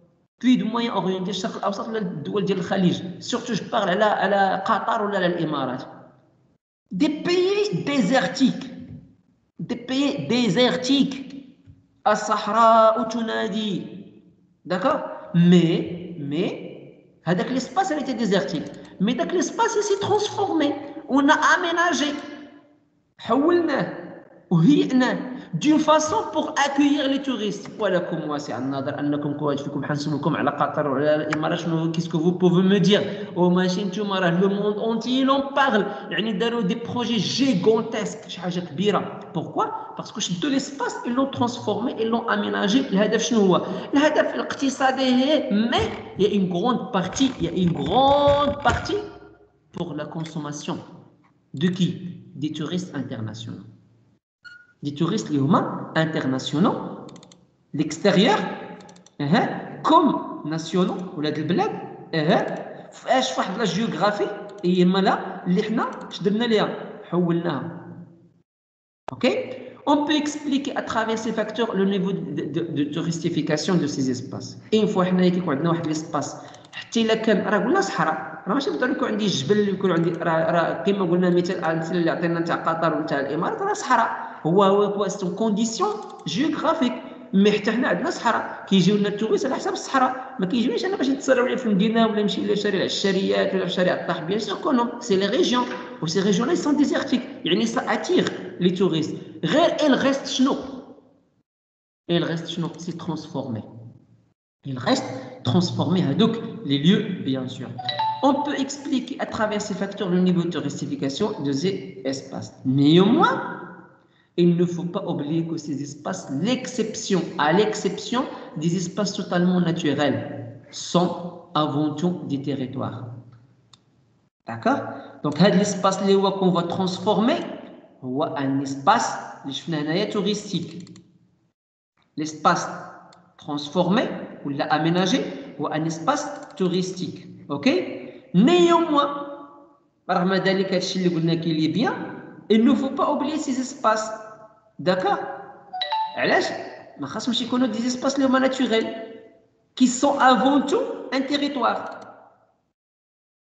بي دو موين اورينتي الشرق الاوسط ولا الدول ديال الخليج سورتو جو بارل على على قطر ولا على الامارات دي بيي ديزيرتيك دي بيي ديزيرتيك الصحراء تنادي داكور مي مي هذاك ليسباس اللي تي ديزيرتيك مي داك ليسباس سي ترانسفورمي ونا اميناجي حولناه وهيئناه دون فاسون بور اكويير لي توريست ولكم واسع النظر انكم كواج فيكم حنسولكم على قطر وعلى الامارات شنو كيسكو فو بوفو مو دير وماشي نتوما راه لو موند اونتي لون بارل يعني داروا دي بروجي جيغونتيسك شي حاجه كبيره بوركوا باسكو شدوا ليسباس اي لون ترانسفورمي اي لون اميناجي الهدف شنو هو الهدف الاقتصادي هي مي يا اون غروند بارتي يا اون غروند بارتي pour la consommation de qui des touristes internationaux des touristes les humains internationaux l'extérieur uh-huh, comme nationaux ولا د البلاد اه فاش فواحد لا جيوغرافي هي مالا اللي حنا شدرنا ليها حولناها اوكي on peut expliquer à travers ces facteurs le niveau de, de, de touristification de ces espaces une fois حنا كيكون عندنا واحد ليسباس حتى الا كان راه قلنا صحراء راه ماشي بالضروري يكون عندي جبل يكون عندي راه راه كما قلنا المثال الامثله اللي عطينا نتاع قطر ونتاع الامارات راه صحراء هو هو سون كونديسيون جيوغرافيك مي حتى حنا عندنا صحراء كيجيو لنا التوريست على حساب الصحراء ما كيجيونيش انا باش نتسرعوا ليه في المدينه ولا نمشي لشارع الشاريات ولا في شارع الطاح بيان سور كونو سي لي ريجيون و سي ريجيون لي سون ديزيرتيك يعني سا اتير لي توريست غير il reste شنو il reste شنو سي ترانسفورمي il reste transformer هذوك les lieux bien sûr on peut expliquer à travers ces facteurs le niveau de touristification de ces espaces néanmoins il ne faut pas oublier que ces espaces l'exception à l'exception des espaces totalement naturels sont avant tout des territoires d'accord donc هذا l'espace اللي هو qu'on va transformer هو un espace اللي شفنا هنايا touristique l'espace transformé ou aménagé ou un espace touristique ok néanmoins رغم ذلك الشيء اللي قلنا qu'il est bien il ne faut pas oublier ces espaces d'accord علاش ما خاصهمش يكونوا des espaces اللي هما naturels qui sont avant tout un territoire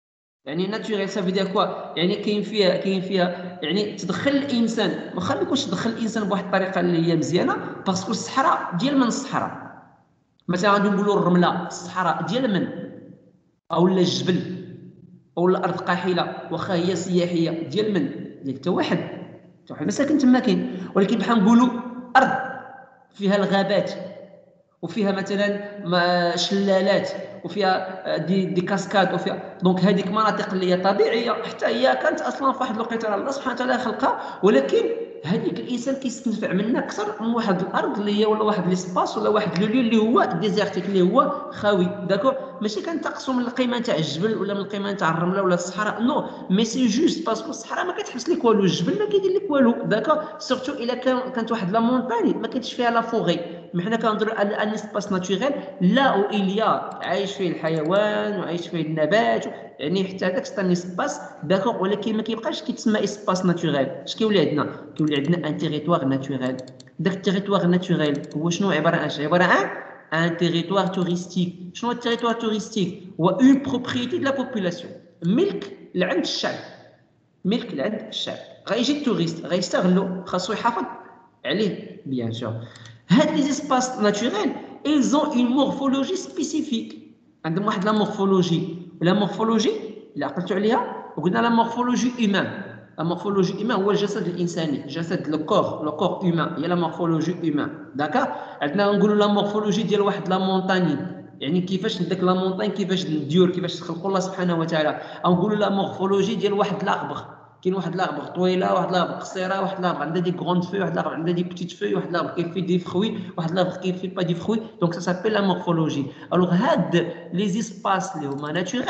يعني ناتوريل سافو دير كوا، يعني كاين فيها كاين فيها يعني تدخل الانسان، واخا ما يكونش تدخل الانسان بواحد الطريقه اللي هي مزيانه، باسكو الصحراء ديال من الصحراء، مثلا غادي نقولوا الرمله الصحراء ديال من، او لا الجبل او الارض قاحله واخا هي سياحيه ديال من، ديال حتى واحد حتى واحد ما ساكن تما كاين، ولكن بحال نقولوا ارض فيها الغابات وفيها مثلا شلالات وفيها دي, دي كاسكاد وفيها دونك هذيك مناطق اللي هي طبيعيه حتى هي كانت اصلا في واحد الوقيته الله سبحانه وتعالى خلقها، ولكن هذيك الانسان كيستنفع منها اكثر من واحد الارض اللي هي ولا واحد ليسباس ولا واحد لو ليو اللي هو ديزيرتيك اللي هو خاوي. داكور ماشي كنتقصوا من القيمه تاع الجبل ولا من القيمه تاع الرمله ولا الصحراء، نو مي سي جوست باسكو الصحراء ما كتحبس لك والو، الجبل ما كيدير لك والو. داكور سورتو الا كان كانت واحد لا مونطاني ما كاينش فيها لا فوغي، مي حنا كنهضروا على ان اسباس ناتوريل لا او إليا عايش فيه الحيوان وعايش فيه النبات، يعني حتى هذاك سي ان اسباس داكور، ولكن ما كيبقاش كيتسمى اسباس ناتوريل. اش كيولي عندنا؟ كيولي عندنا ان تيريتوار ناتوريل. داك التيريتوار ناتوريل هو شنو؟ عباره عن عباره عن ان تيريتوار توريستيك. شنو هو التيريتوار توريستيك؟ هو اون بروبريتي دو لا بوبولاسيون، ملك لعند الشعب، ملك لعند الشعب. غيجي التوريست غيستغلو، خاصو يحافظ عليه بيان سور. هاد لي اسباس ناتوريل ils ont une morphologie spécifique، عندهم واحد لا مورفولوجي. لا مورفولوجي اللي عقلتوا عليها وقلنا لا مورفولوجي ايمان. لا مورفولوجي ايمان هو الجسد الانساني، جسد لو كور، لو كور ايمان هي لا مورفولوجي ايمان. داكا عندنا نقولوا لا مورفولوجي ديال واحد لا مونطاني، يعني كيفاش داك لا مونطاني كيفاش نديور كيفاش تخلقوا الله سبحانه وتعالى. او نقولوا لا مورفولوجي ديال واحد لاغبغ، كاين واحد لاغبغ طويله، واحد لاغبغ قصيره، واحد لاغبغ عندها دي غروند فوي، واحد لاغبغ عندها دي بتيت فوي، واحد لاغبغ كيفي دي فروي، واحد لاغبغ كيفي با دي فروي. دونك سا سابيل لا مورفولوجي. الوغ هاد لي زيسباس اللي هما ناتوريل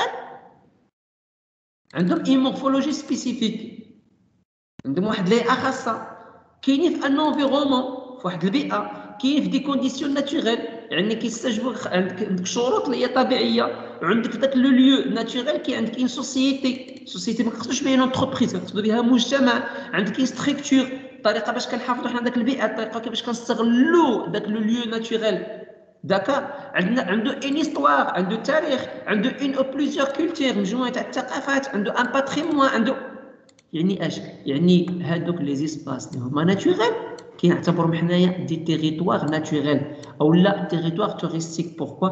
عندهم اي مورفولوجي سبيسيفيك، عندهم واحد لي خاصه، كاينين في ان انفيرومون في واحد البيئه، كاين في دي كونديسيون ناتوريل، يعني كيستجبوا عندك شروط اللي هي طبيعيه، وعندك داك لو ليو ناتوريل كي عندك اون سوسيتي. سوسيتي ما كتقصدوش بها اونتربريز، كتقصدوا بها مجتمع، عندك اون ستركتور، طريقه باش كنحافظوا حنا داك البيئه، الطريقه كيفاش كنستغلوا داك لو ليو ناتوريل. داكا عندنا عنده اون استوار، عنده تاريخ، عنده اون او بليزيور كولتور، مجموعه تاع الثقافات، عنده ان باتريمون، عنده يعني اش يعني هادوك لي زيسباس اللي هما ناتوريل كينعتبرهم حنايا دي تيريتوار ناتوريل او لا تيريتوار توريستيك. بوركوا؟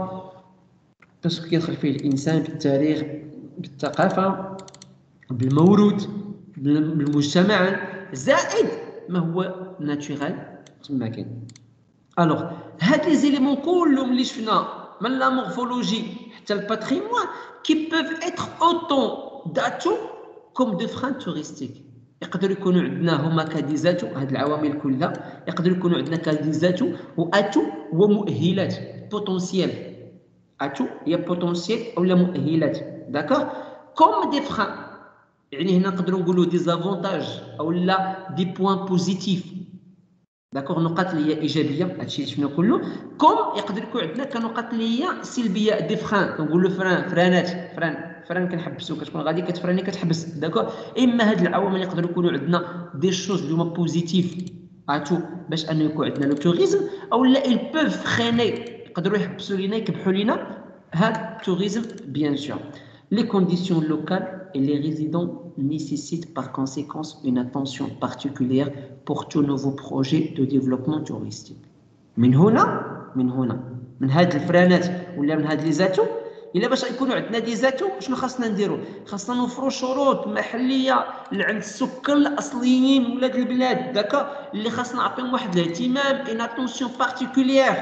باسكو كيدخل فيه الانسان بالتاريخ، بالثقافه، بالموروث، بالمجتمع، زائد ما هو ناتوريل تما كاين. الوغ هاد لي زيليمون كلهم اللي شفنا من لا مورفولوجي حتى الباتريمون كي بوف اتر اوتون داتو كوم دو فران توريستيك. يقدروا يكونوا عندنا هما كاديزاتو، هاد العوامل كلها يقدروا يكونوا عندنا كاديزاتو واتو هو مؤهلات بوتونسييل. اتو هي بوتونسييل اولا مؤهلات. داكوغ كوم دي فران، يعني هنا نقدروا نقولوا دي زافونتاج اولا دي بوين بوزيتيف. داكوغ نقاط اللي هي ايجابيه، هادشي اللي شفنا كله. كوم يقدر يكون عندنا كنقاط اللي هي سلبيه، دي فران، كنقولوا فران فرانات فران فران كنحبسو، كتكون غادي كتفراني كتحبس. داكوغ اما هاد العوامل يقدروا يكونوا عندنا دي شوز اللي هما بوزيتيف اتو باش انه يكون عندنا لو توريزم، او لا il peuvent freiner يقدروا يحبسوا لينا يكبحوا لينا هاد التوريزم. بيان سور les conditions locales et les résidents nécessitent par conséquent une attention particulière pour tout nouveau projet de développement touristique. من هنا من هنا من هاد الفرانات ولا من هاد لي زاتو، الا باش يكونوا عندنا دي زاتو شنو خاصنا نديرو؟ خاصنا نوفروا شروط محليه لعند السكان الاصليين ولاد البلاد، داكا اللي خاصنا نعطيهم واحد الاهتمام ان اتونسيون بارتيكولير.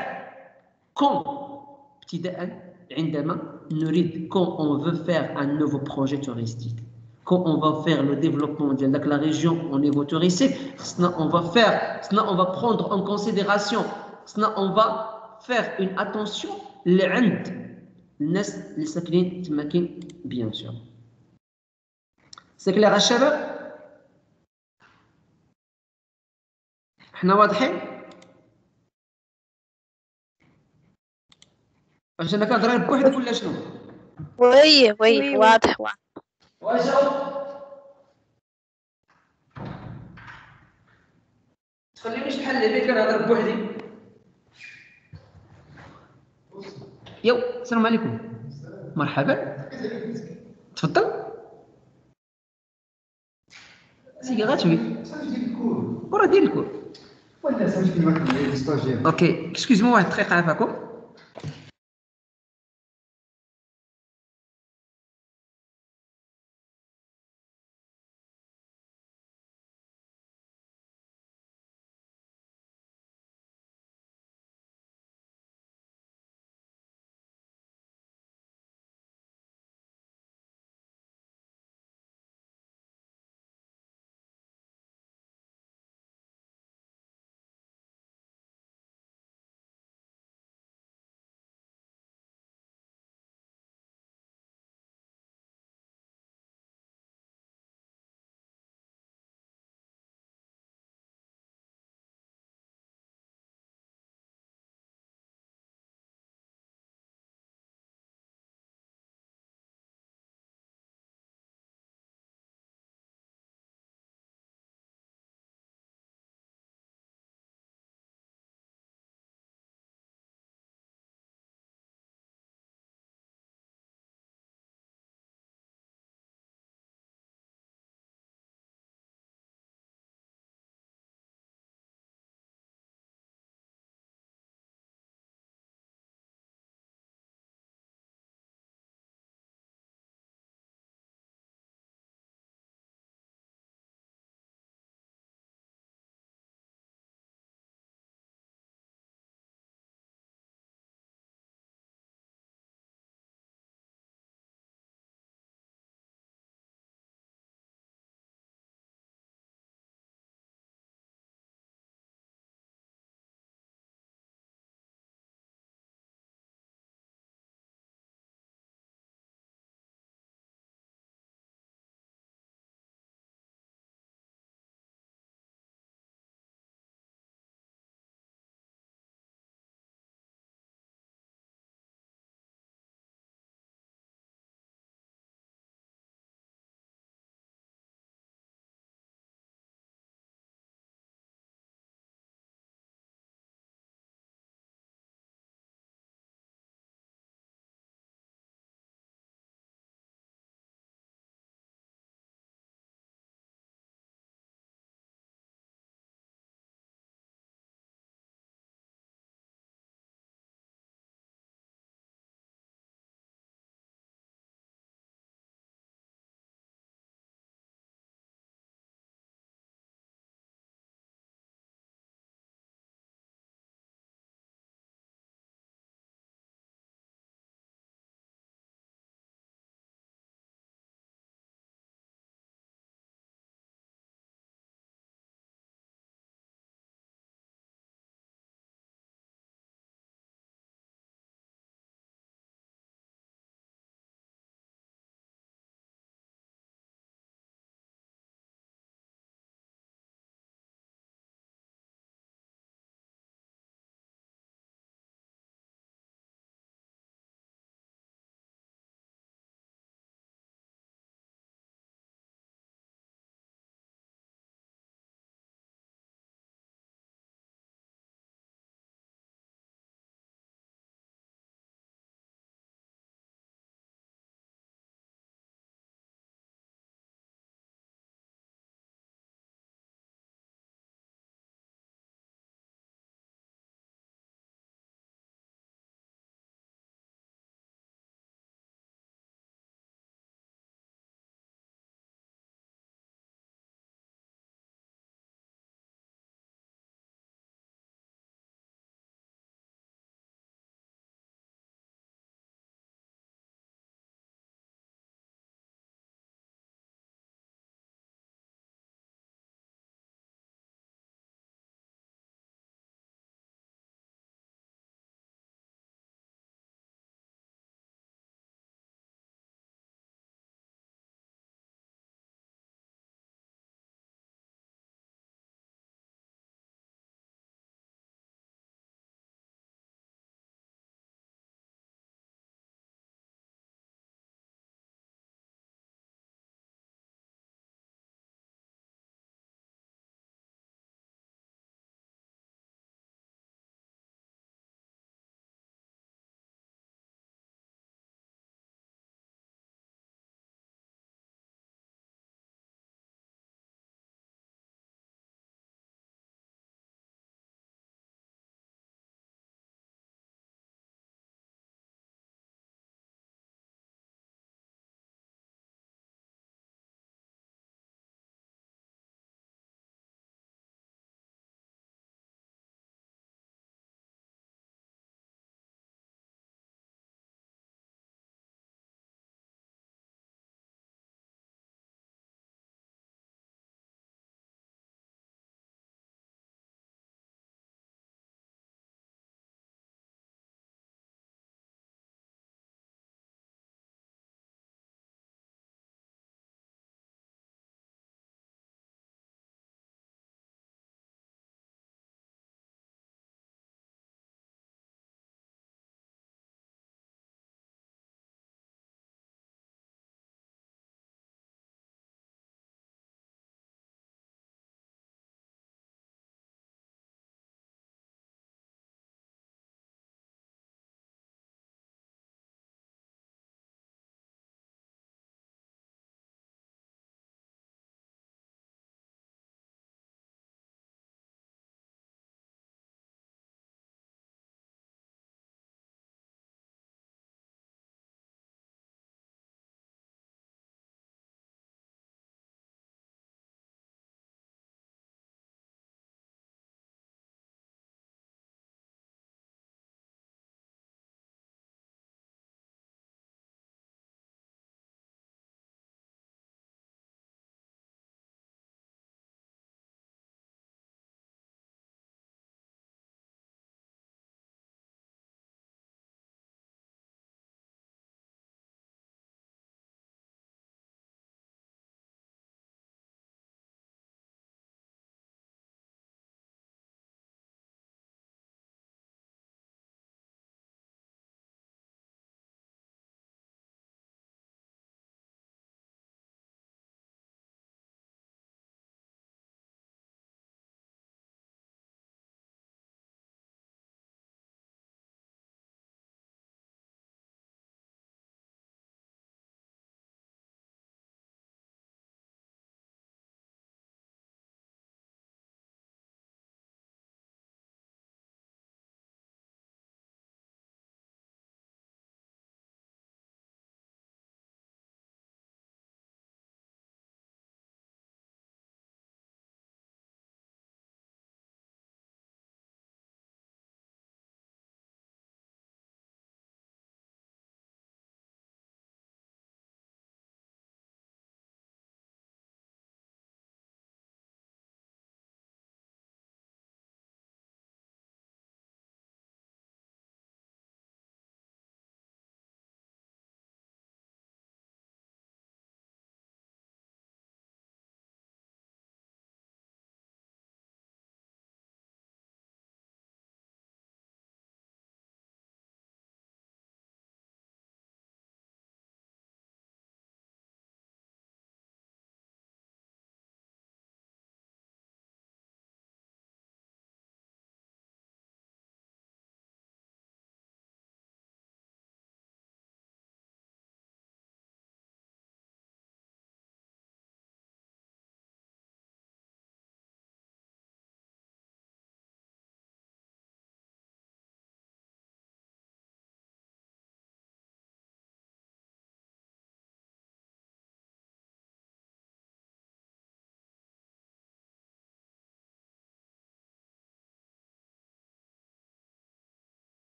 كون ابتداء عندما نريد كون on veut faire un nouveau projet touristique, quand on va faire le développement de la région au niveau touristique, on va faire, on va prendre en considération, on va faire une attention لعند الناس اللي ساكنين تما كاين. بيان سور سي كلير الشباب؟ حنا واضحين؟ واش انا كنهضر بوحدك ولا شنو؟ وي وي واضح واضح. واش تخلينيش بحال اللي كنهضر بوحدي؟ يو السلام عليكم. مرحبا تفضل. سي غاتوي صافي ديال الكور وراه ديال الكل. ولا صافي كيما كندير لي ستاجير. اوكي اكسكيوز مو واحد الدقيقه عافاكم.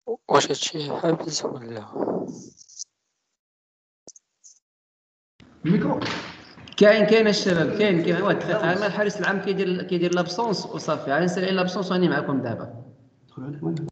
واش هادشي حابس ولا؟ الميكرو. كاين كاين الشباب، كاين كاين واحد الدقيقه. ما الحارس العام كيدير كيدير لابسونس وصافي. غادي نسالي لابسونس وراني معكم دابا. دخلوا عليك وين؟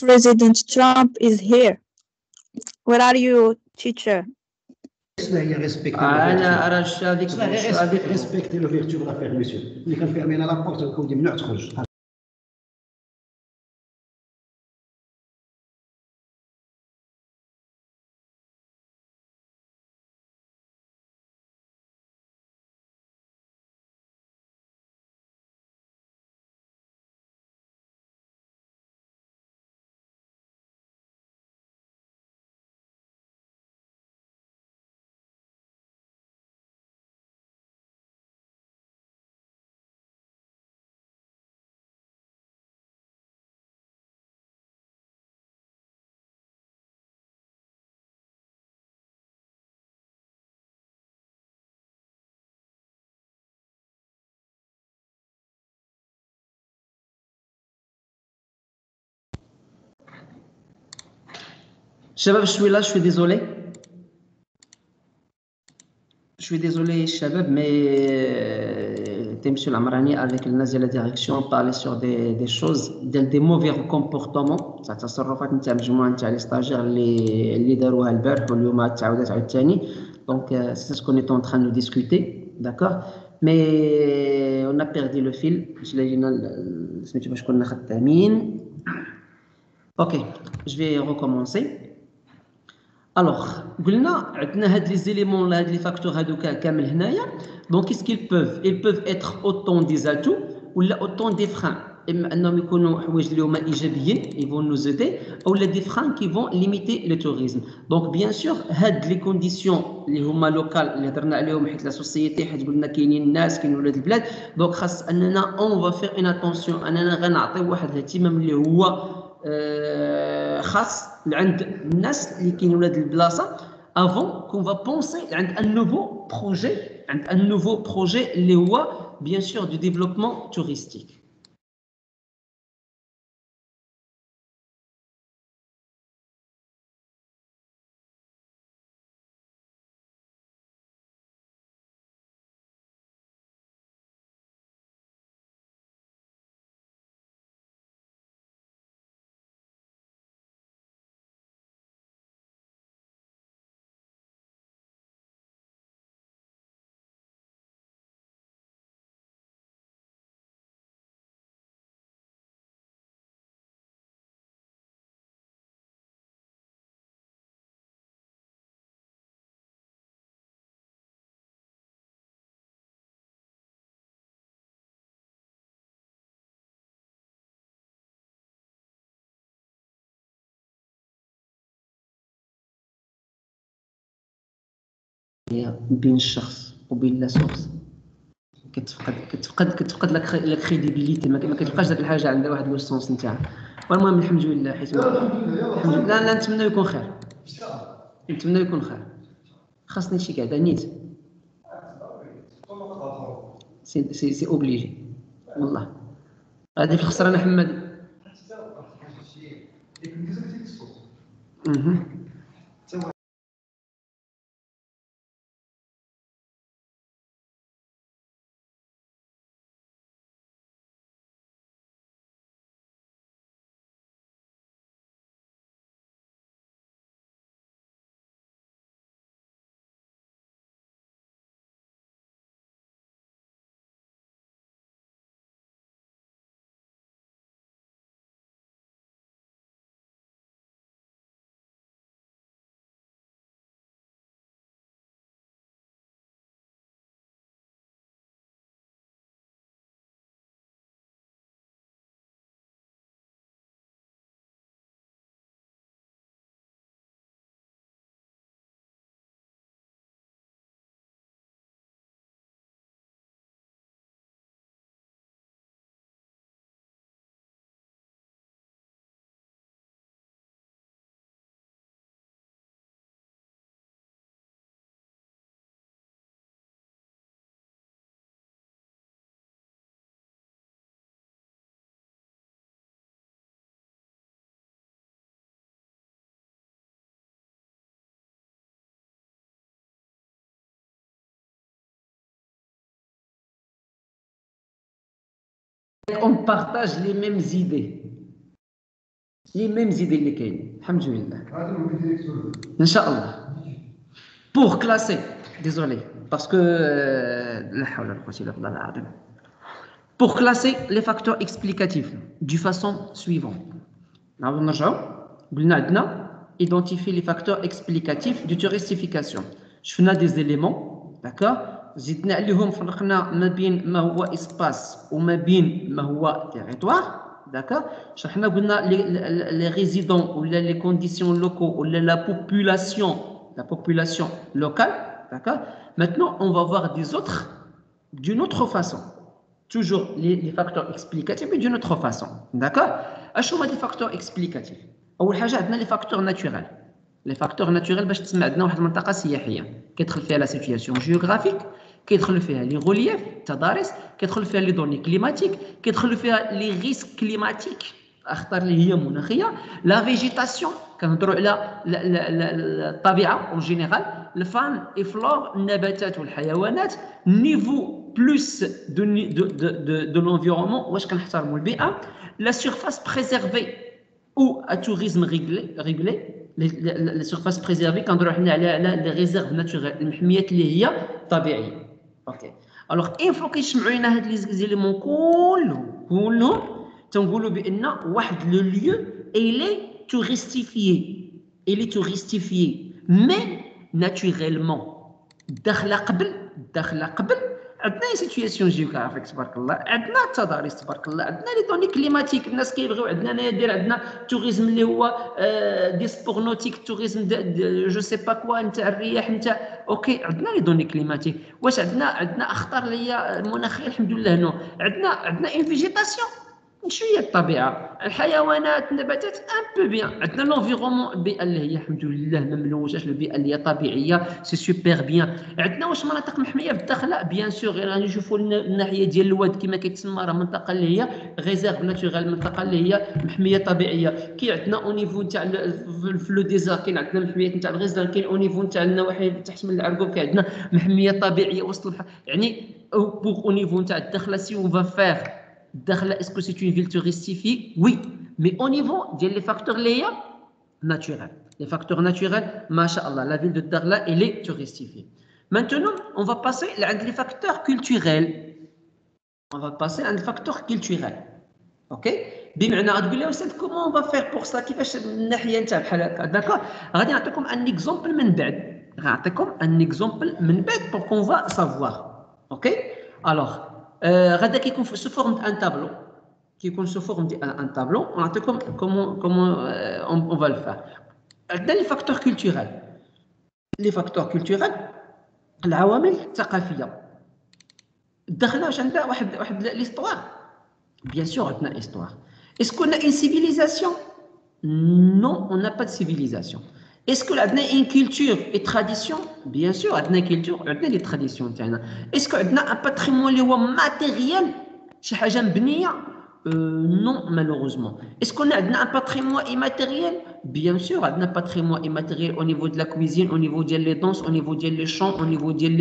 President Trump is here. Where are you, teacher? شنو هي ريسبكتي انا ارى هذيك شنو هي هذيك ريسبكتي لو فيرتو دو لافير مسيو اللي كنفيرمي انا لابورت ونكون دي ممنوع تخرج شباب. je suis là, je suis désolé. Je suis désolé, Shabab, mais Monsieur Lamrani, avec le nazi à la direction, parlait sur des, des choses, des, des mauvais comportements. Ça تصرفات نتاع مجموعة نتاع les stagiaires اللي اللي داروها البارح واليوم تعاودت عاوتاني. Donc c'est ce qu'on est en train de discuter, d'accord? Mais on a perdu le fil. Je l'ai dit, سميتو باش كنا خدامين. Ok, je vais recommencer. Alors, قلنا عندنا هاد les éléments là, هاد les facteurs هادوكا كامل هنايا. Donc qu'est-ce qu'ils peuvent? Ils peuvent être autant des atouts ولا autant des freins. إما أنهم يكونوا حوايج اللي هما إيجابيين, ils vont nous aider, ou des freins qui vont limiter le tourisme. Donc bien sûr هاد les conditions اللي هما لوكال اللي هضرنا عليهم حيت لا سوسيتي حيت قلنا كاينين الناس كاين ولاد البلاد. دونك خاص أننا on va faire une attention أننا غنعطيو واحد الاهتمام اللي هو خاص لعند الناس اللي كاين ولاد البلاصه avant qu'on va penser عند un nouveau projet عند un nouveau projet اللي هو bien sûr du développement touristique. بين الشخص وبين لا سورس كتفقد كتفقد كتفقد لا كريديبيليتي ما كتبقاش داك الحاجه عندها واحد لو سونس نتاعها. والمهم الحمد لله حيت الحمد لله لا نتمنى يكون خير نتمنى يكون خير. خاصني شي قعده نيت سي سي سي اوبليجي والله. غادي في الخسرانه حمادي. اها on partage les mêmes idées. les mêmes idées اللي كاينين الحمد لله ان شاء الله. Pour classer, désolé parce que لا حول ولا قوة إلا بالله العظيم. Pour classer les facteurs explicatifs du façon suivante. نعاودو نرجعو قلنا عندنا identifier les facteurs explicatifs du théoristification. شفنا des éléments, d'accord. زدنا عليهم فرقنا ما بين ما هو espace وما بين ما هو territoire, d'accord. شرحنا قلنا les résidents ou les conditions locaux ou la population, la population locale, d'accord. Maintenant, on va voir des autres d'une autre façon. Toujours les, les facteurs explicatifs, mais d'une autre façon, d'accord. أشو هما les facteurs explicatifs؟ أول حاجة عندنا les facteurs naturels. Les facteurs naturels باش تسمى عندنا واحد المنطقة سياحية كيدخل فيها la situation géographique، كيدخل فيها les reliefs التضاريس، كيدخل فيها les données climatiques، كيدخل فيها les risques climatiques أخطار اللي هي مناخية، la végétation كنهضروا على الطبيعة en général، الفان et flore النباتات والحيوانات، niveau plus de de de de, de l'environnement واش كنحترموا البيئة، la surface préservée ou à tourisme réglé réglé les surfaces préservées كنهضروا حنا على على les réserves naturelles المحميات اللي هي طبيعية. اوكي الوغ اين فوا كيجمعوا لنا هاد لي زيليمون كلهم كلهم تنقولوا بان واحد لو ليو إلي توريستيفيي إلي توريستيفيي مي ناتوريلمون داخله قبل داخله قبل عندنا سيتوياسيون جيوغرافيك تبارك الله، عندنا التضاريس تبارك الله، عندنا لي دوني كليماتيك الناس كيبغيو عندنا انايا دير عندنا توريزم اللي هو دي سبور نوتيك توريزم جو سي با كوا نتاع الرياح نتاع اوكي عندنا لي دوني كليماتيك. واش عندنا عندنا اخطار اللي هي مناخيه الحمد لله نو عندنا عندنا ان فيجيتاسيون شويه الطبيعه الحيوانات النباتات ان بو بيان عندنا لونفيرومون البيئه اللي هي الحمد لله ما ملوجاش البيئه اللي هي طبيعيه سي سوبر بيان. عندنا واش مناطق محميه بالداخل بيان سور غير نشوفوا الناحيه ديال الواد كما كيتسمى راه منطقه اللي هي غيزيرف ناتوريل منطقه اللي هي محميه طبيعيه. كي عندنا او نيفو تاع في لو ديزار كاين عندنا محميه تاع الغزال كاين او نيفو تاع النواحي تحت من العرقوب كاين عندنا محميه طبيعيه وسط البحر يعني بوغ او نيفو تاع الداخله سي اون فا فير Dakhla, est-ce que c'est une ville touristifiée? Oui, mais au niveau des facteurs liés naturels. Les facteurs naturels, masha'Allah, la ville de Dakhla, elle est touristifiée. Maintenant, on va passer à les facteurs culturels. On va passer à les facteurs culturels. Ok? Comment on va faire pour ça? D'accord? Regardez, un exemple un exemple pour qu'on va savoir. Ok? Alors, غدا كيكون سو فورم ان تابلو كيكون سو فورم دي ان تابلو نعطيكم كومون كومون اون فا لو فار. عندنا لي فاكتور كولتورال لي فاكتور كولتورال العوامل الثقافيه دخلنا واش عندها واحد واحد ليستوار بيان سور عندنا استوار. اسكو عندنا ان سيفيليزاسيون؟ نو اون نا با دو سيفيليزاسيون. Est-ce que عندنا une culture et tradition? Bien sûr, عندنا culture, عندنا les traditions تاعنا. Est-ce que عندنا un patrimoine اللي هو matériel شي حاجة مبنية؟ Non, malheureusement. Est-ce qu'on a un patrimoine immatériel? Bien sûr, on a un patrimoine immatériel au niveau de la cuisine, au niveau des danses, au niveau des chants, au niveau des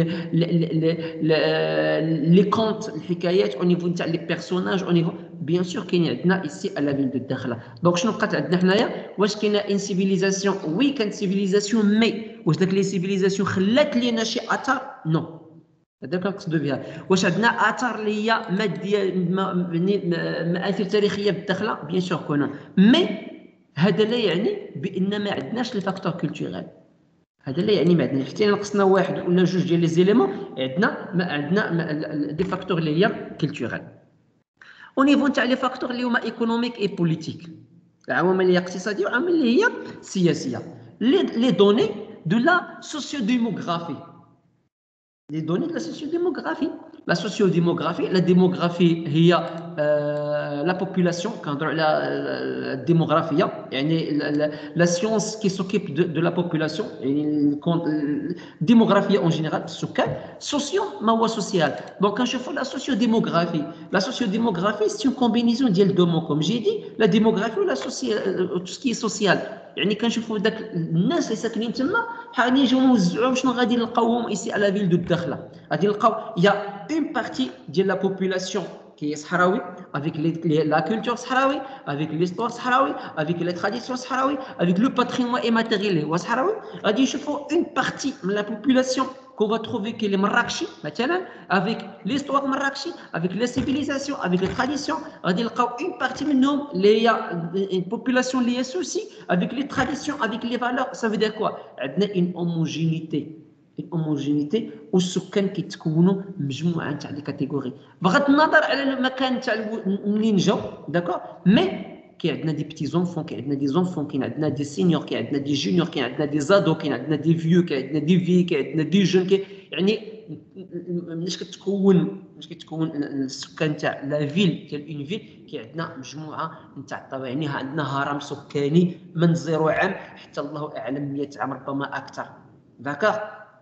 les contes, les hikayat, au niveau des personnages, au niveau. Bien sûr qu'il y a ici à la ville de Dakhla. Donc, je ne sais pas est-ce qu'il y a une civilisation? Oui, il y a une civilisation, mais est-ce que les civilisations خلت لنا شي أثر؟ Non. هذا كنقصدوا بها. واش عندنا اثار اللي هي ماديه مآثر تاريخيه بالداخله؟ بيان سور كنا مي هذا لا يعني بان ما عندناش لي فاكتور كولتورال. هذا لا يعني ما عندناش حتى نقصنا واحد ولا جوج ديال لي زيليمون عندنا ما عندنا دي فاكتور اللي هي كولتورال. او نيفو تاع لي فاكتور اللي هما ايكونوميك اي بوليتيك العوامل اللي هي اقتصاديه وعوامل اللي هي سياسيه. لي دوني دو لا سوسيو ديموغرافي les données de la sociodémographie. La sociodémographie, la démographie, il y a euh, la population, quand la, la, la démographie, la, la, la science qui s'occupe de, de la population, et la démographie en général, socio, mawa social. Donc quand je fais la sociodémographie, la sociodémographie, c'est une combinaison de deux mots, comme j'ai dit, la démographie ou la social, tout ce qui est social. يعني كنشوفوا داك الناس اللي ساكنين تما حاليا يجيو نوزعوهم شنو غادي نلقاوهم ici à la ville de Dakhla. غادي نلقاو يا اون بارتي ديال لا بوبولاسيون qui est sahraoui, avec les, les, la culture sahraoui, avec l'histoire sahraoui, avec les traditions sahraouis, avec le patrimoine immatériel sahraoui. Il faut une partie de la population qu'on va trouver qui est marrakchi, avec l'histoire marrakchi, avec la civilisation, avec les traditions. Une partie de nous, une population liée aussi, avec les traditions, avec les valeurs. Ça veut dire quoi? Il y a une homogénéité. Une homogénéité والسكان كيتكونوا مجموعه تاع لي كاتيجوري بغض النظر على المكان تاع منين جاو داكور مي كاين عندنا دي بيتي زونفون كاين عندنا دي زونفون كاين عندنا دي سينيور كاين عندنا دي جونيور كاين عندنا دي زادو كاين عندنا دي فيو كاين عندنا دي في كاين عندنا دي جون كاين يعني مليش كتكون مليش كتكون السكان تاع لا فيل ديال اون فيل كاين عندنا مجموعه نتاع الطبيعه يعني عندنا هرم سكاني من زيرو عام حتى الله اعلم مئة عام ربما اكثر داكور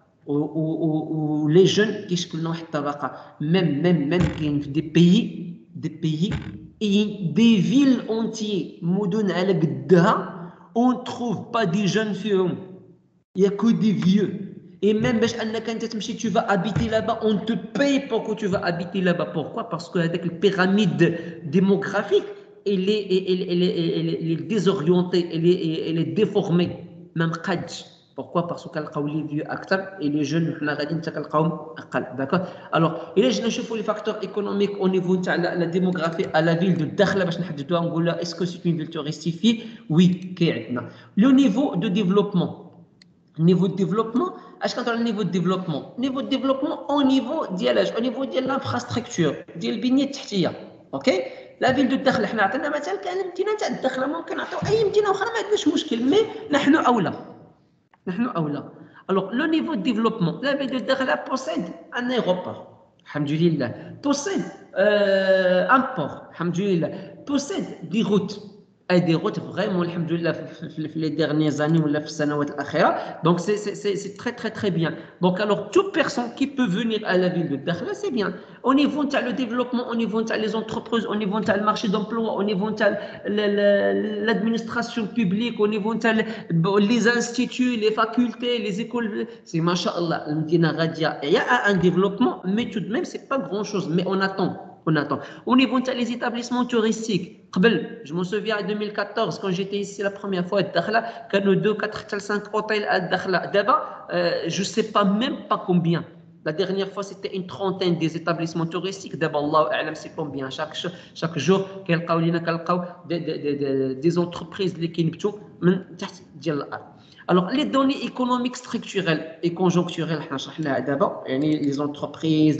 و لي جون كيشكلوا واحد الطبقه ميم ميم ميم كاين في دي بيي دي بيي دي فيل اونتي مدن على قدها اون تروف با دي جون فيهم يا كو دي فيو et même باش انك انت تمشي tu vas habiter là-bas on te paye pour que tu vas habiter là-bas pourquoi parce que avec la pyramide démographique elle est elle est elle est elle est désorientée elle est elle est déformée même قد Pourquoi? Parce que les vieux acteurs et les jeunes, d'accord. Alors, il y a les facteurs économiques au niveau de la, la démographie à la ville de Dakhla, est-ce que c'est une ville touristifiée? Oui, le niveau de développement. Niveau de développement, est-ce qu'on a le niveau de développement? Niveau de développement au niveau de au niveau de l'infrastructure, de l'biniya, ok? La ville de Dakhla, احنا عطينا مثال كان المدينه تاع الدخله ممكن نعطيو اي مدينه اخرى ما عندناش مشكل مي نحن اولى. Alors, le niveau de développement, la ville de Dakhla possède un aéroport, alhamdoulilah, possède euh, un port, alhamdoulilah, possède des routes, et des routes vraiment, alhamdoulilah, les dernières années ou les années akhira. Donc, c'est très, très, très bien. Donc, alors, toute personne qui peut venir à la ville de Dakhla, c'est bien. Au niveau de le développement, au niveau de les entreprises, au niveau de le marché d'emploi, au niveau de l'administration publique, au niveau de les instituts, les facultés, les écoles, c'est masha'Allah, il y a un développement, mais tout de même, c'est pas grand-chose, mais on attend. On attend. Au niveau des établissements touristiques, je me souviens en deux mille quatorze, quand j'étais ici la première fois à Dakhla, qu'il y a deux, quatre, cinq hôtels à Dakhla. D'abord, euh, je ne sais pas même pas combien. La dernière fois, c'était une trentaine des établissements touristiques. D'abord, Allah, c'est combien. Chaque, chaque jour, des, des, des, des entreprises qui sont Alors, les données économiques structurelles et conjoncturelles, d'abord, les entreprises,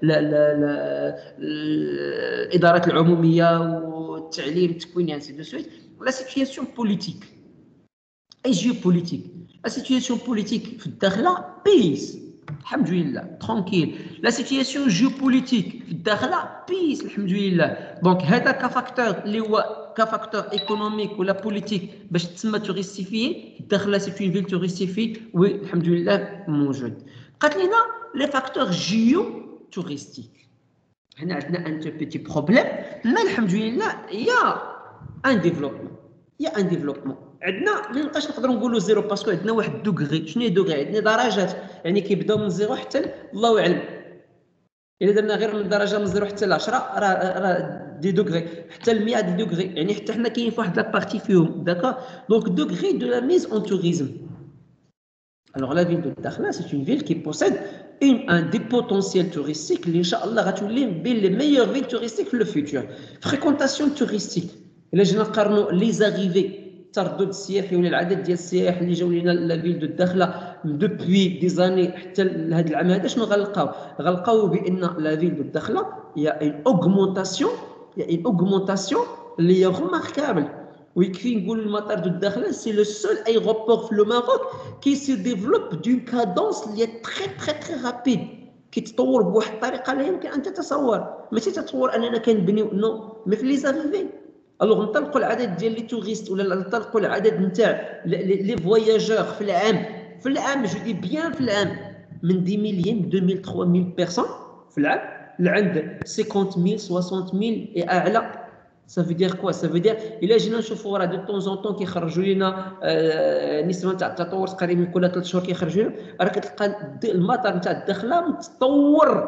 l'Idarat al-Umumiyya, le Ta'lim, ainsi de suite. La situation politique et géopolitique. La situation politique, Dakhla, peace, alhamdoulilah, tranquille. La situation géopolitique, Dakhla, peace, alhamdoulilah. Donc, هذا كفاكتور اللي هو كفاكتور ايكونوميك ولا بوليتيك باش تسمى توريستيفي داخله سي اون فيل توريستيفي والحمد لله موجود. قالت لنا لي فاكتور جيو توريستيك هنا عندنا ان بيتي بروبليم ما الحمد لله يا ان ديفلوبمون يا ان ديفلوبمون عندنا ما نبقاش نقدروا نقولوا زيرو باسكو عندنا واحد دوغري. شنو هي دوغري؟ عندنا درجات يعني كيبداو من زيرو حتى الله اعلم. إلا درنا غير من درجة من زيرو حتى ل عشرة راه راه دي دوغري حتى ل مئة دي دوغري يعني حتى حنا كاين في واحد لابارتي فيهم داكور. دونك دوغري دو لا ميز اون توريزم. Alors la ville de Dakhla, c'est une ville qui possède une, un des potentiels touristiques اللي إن شاء الله غتولي بين les meilleures villes touristiques في le futur. Fréquentation touristique. إلا جينا نقارنوا لي زاريفي التردد السياحي ولا العدد ديال السياح اللي جاوا لينا لا فيل دو داخله دوبوي دي زاني حتى لهذا العام هذا شنو غنلقاو؟ غنلقاو بان لا فيل دو داخله يا اون اوغمونطاسيون يا اون اوغمونطاسيون اللي هي ريماركابل. ويكفي نقول المطار دو داخله سي لو سول ايروبور في لو ماروك كي سي ديفلوب دون كادونس اللي هي تري تري تري رابيد كيتطور بواحد الطريقه لا يمكن ان تتصور. ماشي تتصور اننا كنبنيو نو مي في لي زاريفي. الوغ نطلقوا العدد ديال لي توريست ولا نطلقوا العدد نتاع لي فواياجور في العام في العام جو دي بيان في العام من دix mille deux mille trois mille بيرسون في العام لعند cinquante mille soixante mille اي اعلى. Ça veut dire quoi? Ça veut dire إلا جينا نشوفوا راه دو طون زون طون كيخرجوا لنا نسبة تاع التطور تقريبا كل ثلاث شهور كيخرجوا لنا راه كتلقى المطار نتاع الداخله متطور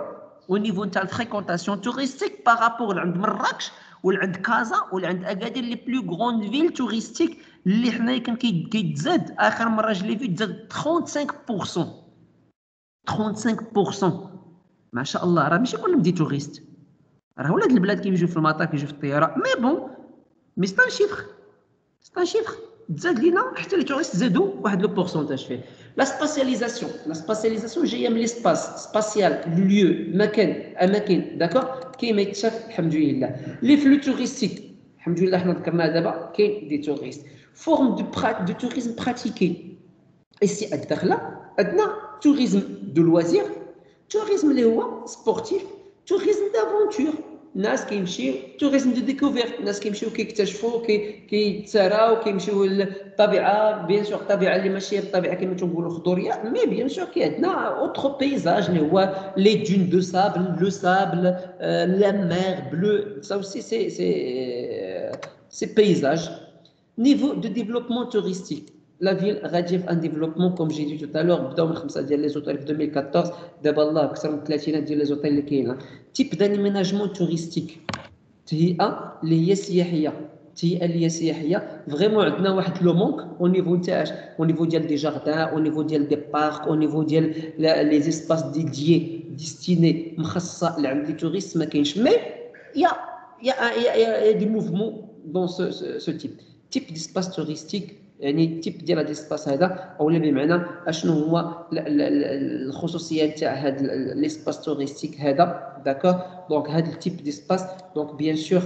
au niveau de la fréquentation touristique par rapport à Marrakech ou à Casa ou à Agadir, les plus grandes villes touristiques, اللي حنا كيتزاد اخر مره je l'ai vu تزاد trente-cinq pour cent trente-cinq pour cent ما شاء الله. راه ماشي كلهم دي توريست، راه ولاد البلاد كيجيو في المطار كيجيو في الطياره، مي بون مي سي ان شيفر سي ان شيفر تزاد لينا حتى لي توريست زادوا واحد لو بورسونتاج فيه. لا سباسياليزاسيون لا سباسياليزاسيون جايه من ليسباس سباسيال ليو مكان اماكن داكور كيما يتشاف الحمد لله. لي فلو توريستيك الحمد لله حنا ذكرناها دابا كاين دي توريست فورم دو دو توريزم براتيكي ici الداخله عندنا توريزم دو لوازير توريزم اللي هو سبورتيف توريزم دافونتور الناس كيمشيو توريزم دو ديكوفيرت الناس كيمشيو كيكتشفوا كيتساراو كيمشيو للطبيعه بيان سور الطبيعه اللي ماشي الطبيعه كما تنقولوا خضوريه مي بيان سور كاين عندنا اوتر بيزاج اللي هو لي دون دو سابل لو سابل لا مير بلو سا اوسي سي سي سي بيزاج. Niveau de développement touristique, la ville غادي في un développement comme j'ai dit tout à l'heure بداو من خمسه ديال لي زوتيل في deux mille quatorze دابا الله اكثر من ثلاثين ديال لي زوتيل اللي كاينه. تيب دانيميناجمون توريستيك تهيئه اللي هي سياحيه التهيئه اللي هي سياحيه فريمون عندنا واحد لو مونك او نيفو تاعش او نيفو ديال دي جاردان او نيفو ديال دي بارك او نيفو ديال لي زيسباس ديديي ديستيني مخصصه لعند لي توريست ما كاينش مي يا يا يا دي موفمون دون سو سو تيب تيب ديسباس توريستيك يعني تيب ديال هذا الاسباس هذا اولا بمعنى اشنو هو الخصوصيه تاع هذا الاسباس توريستيك هذا داكور. دونك هذا التيب ديسباس دونك بيان سور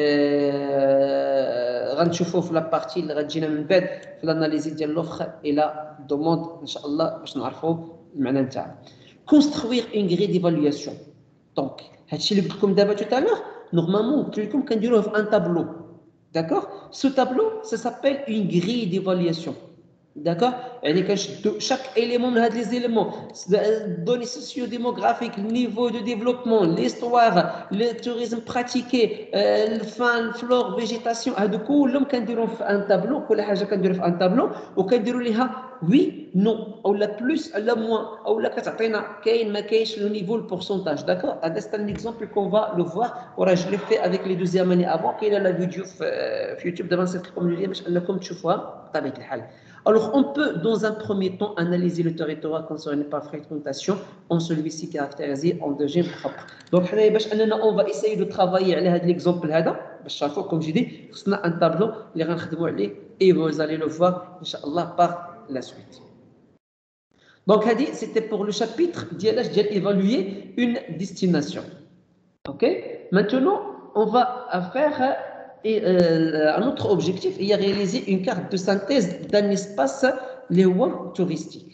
غنشوفوه في لابارتي اللي غتجينا من بعد في الاناليزي ديال لوفر الى دوموند ان شاء الله باش نعرفوا المعنى نتاعها. كونستروير اون غري ديفالواسيون دونك هادشي اللي قلت لكم دابا تو تالور نورمالمون قلت لكم كنديروه في ان تابلو. D'accord? Ce tableau, ça s'appelle une grille d'évaluation. D'accord? يعني كنشدو chaque élément من هاد les éléments données socio-démographiques, le niveau de développement, l'histoire, le tourisme pratiqué, euh, le faune, flore, végétation هادو كلهم كنديروهم في un tableau. كل حاجه كنديرو في un tableau وكنديروا ليها oui non او لا plus لا moins او لا كتعطينا كاين ما كاينش لو نيفو البورسونتاج. داكور هذا سي ان اكزومبل كون فا لو فوار وراه جو لي في افيك لي دوزيام اني افون كاينه لا فيديو في, في يوتيوب دابا نسيت لكم اللي باش انكم تشوفوها بطبيعه الحال. Alors on peut dans un premier temps analyser le territoire concerné par fréquentation en celui-ci caractérisé en deux G propres. Donc حنايا باش اننا on va essayer de travailler على هذا l'exemple هذا باش تعرفوا كوم جي دي خصنا ان طابلو اللي غنخدموا عليه et vous allez le voir ان شاء الله par la suite. Donc هذه c'était pour le chapitre ديال ديال évaluer une destination. OK? Maintenant on va faire et euh, un autre objectif est réaliser une carte de synthèse d'un espace touristique.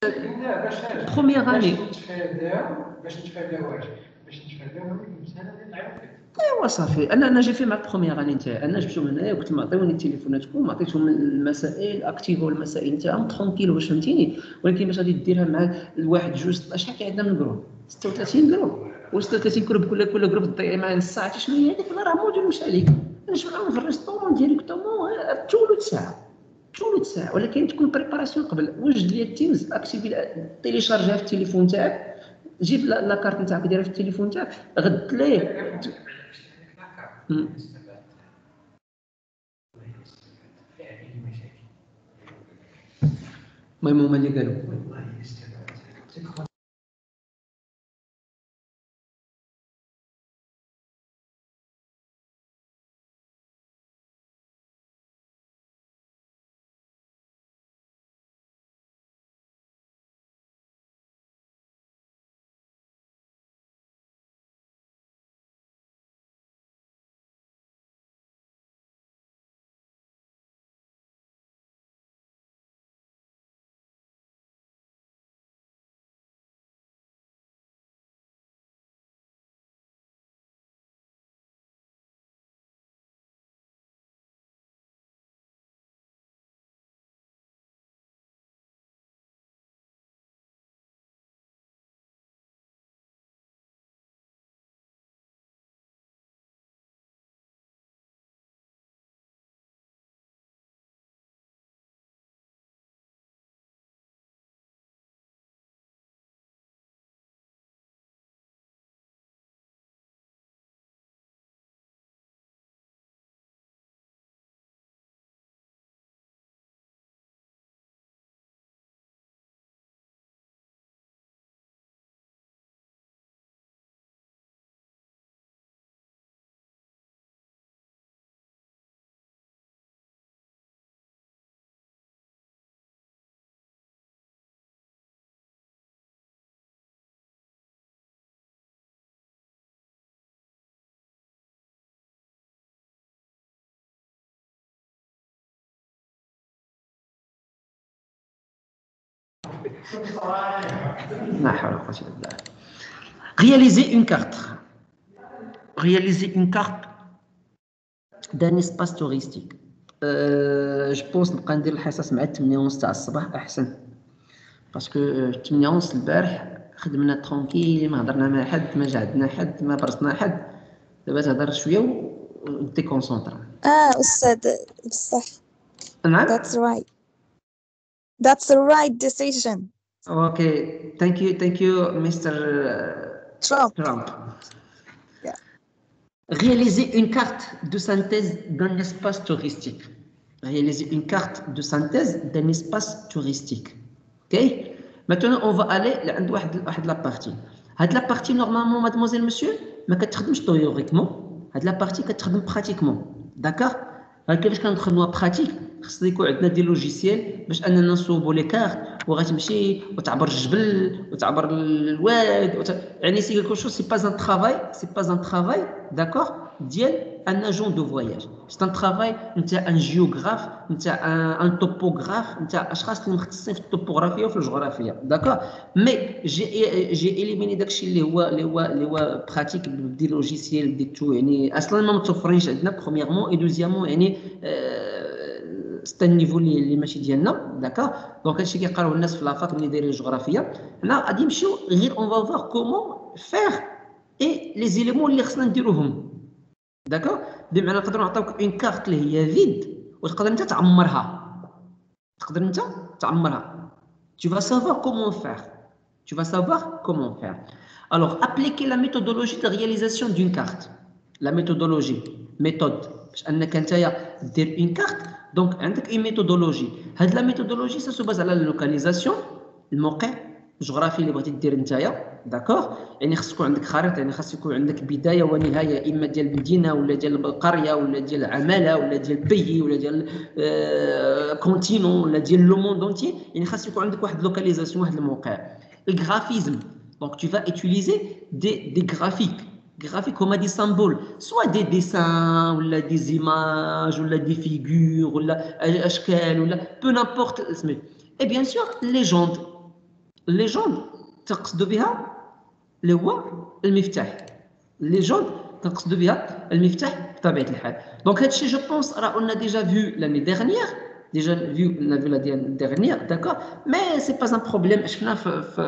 première année. ايوا صافي انا انا جي في مع البروميير اني نتاعي انا جبتو من هنايا وقلت لهم عطيوني تليفوناتكم عطيتهم المسائل اكتيفو المسائل نتاعهم ترونكيل واش فهمتيني ولكن باش غادي ديرها مع الواحد جوج شحال كاين عندنا من جروب ستة وثلاثين جروب و ستة وثلاثين جروب كل كل جروب تضيع معاه نص ساعه شنو هي هذيك راه موديل واش عليك نجمعهم في الريستورون ديريكتومون تولو ساعه تولو ساعه ولكن تكون بريباراسيون قبل وجد لي التيمز اكتيفي تيليشارجيها في التليفون تاعك جيب لا كارت نتاعك ديرها في التليفون تاعك غد ليه المهم هما اللي قالوا لا حول ولا قوة إلا بالله. Réaliser une carte. Réaliser une carte d'un espace touristique. Euh, je pense نبقى ندير الحصص مع ثمانية ونص تاع الصباح أحسن. باسكو ثمانية ونص البارح خدمنا ترونكيل ما هضرنا مع حد ما جعدنا حد ما برصنا حد دابا تهضر شوية ودي كونسونطرا. اه أستاذ بصح. نعم. That's right. That's the right decision. Okay, thank you, thank you, Mister Trump. Trump. Yeah. Réaliser une carte de synthèse d'un espace touristique. Réaliser une carte de synthèse d'un espace touristique. Ok? Maintenant, on va aller à la partie. La partie, normalement, mademoiselle, monsieur, mais qu'elle travaille théoriquement. La partie qu'elle travaille pratiquement. D'accord? كيفاش كنخدموها براتيك خص يكون عندنا دي لوجيسيال باش اننا نصوبوا لي كارت وغتمشي وتعبر الجبل وتعبر الواد وت... يعني سي كيلكو شوز سي با ان ترافاي سي با ان ترافاي داكور ديال ان اجون دو فواياج سي ان ترافاي نتاع ان جيوغراف نتاع ان توبوغراف نتاع اشخاص اللي مختصين في التوبوغرافيا وفي الجغرافيا داكور مي جي جي اليميني داكشي اللي هو اللي هو اللي هو براتيك بدي لوجيسيال بدي تو يعني اصلا ما متوفرينش عندنا برومييرمون اي دوزيامون يعني ستا النيفو اللي ماشي ديالنا داكور دونك هادشي كيقراو الناس في لافاك ملي دايرين الجغرافيا حنا غادي نمشيو غير اون فا فوار كومون فير اي لي زيليمون اللي خصنا نديروهم داكور بمعنى نقدروا نعطيوك اون كارت اللي هي فيد وتقدر انت تعمرها تقدر انت تعمرها tu vas savoir comment faire tu vas savoir comment faire alors appliquer la méthodologie de réalisation d'une carte la méthodologie méthode باش انك نتايا دير اون كارت دونك عندك اي ميثودولوجي هاد لا ميثودولوجي سا سوباز على اللوكاليزاسيون الموقع الجغرافي اللي بغيتي دير نتايا داكور يعني خص يكون عندك خريطه يعني خص يكون عندك بدايه ونهايه اما ديال المدينه ولا ديال القريه ولا ديال العماله ولا ديال بيي ولا ديال آه كونتينون ولا ديال لو موند اونتي يعني خص يكون عندك واحد اللوكاليزاسيون واحد الموقع الغرافيزم دونك tu vas utiliser des des graphiques graphiques comme des symboles, soit des dessins, ou là, des images, ou là, des figures, ou là, ashkal, ou là, peu n'importe. Et bien sûr, légende. لي جوند تقصد بها اللي هو المفتاح لي جوند تقصد بها المفتاح بطبيعه الحال دونك هذا الشيء جو بونس راه قلنا ديجا فيو لاني ديرنيير ديجا فيو لا فيلا ديال ديرنيير داكور مي سي با ان بروبليم شفنا في في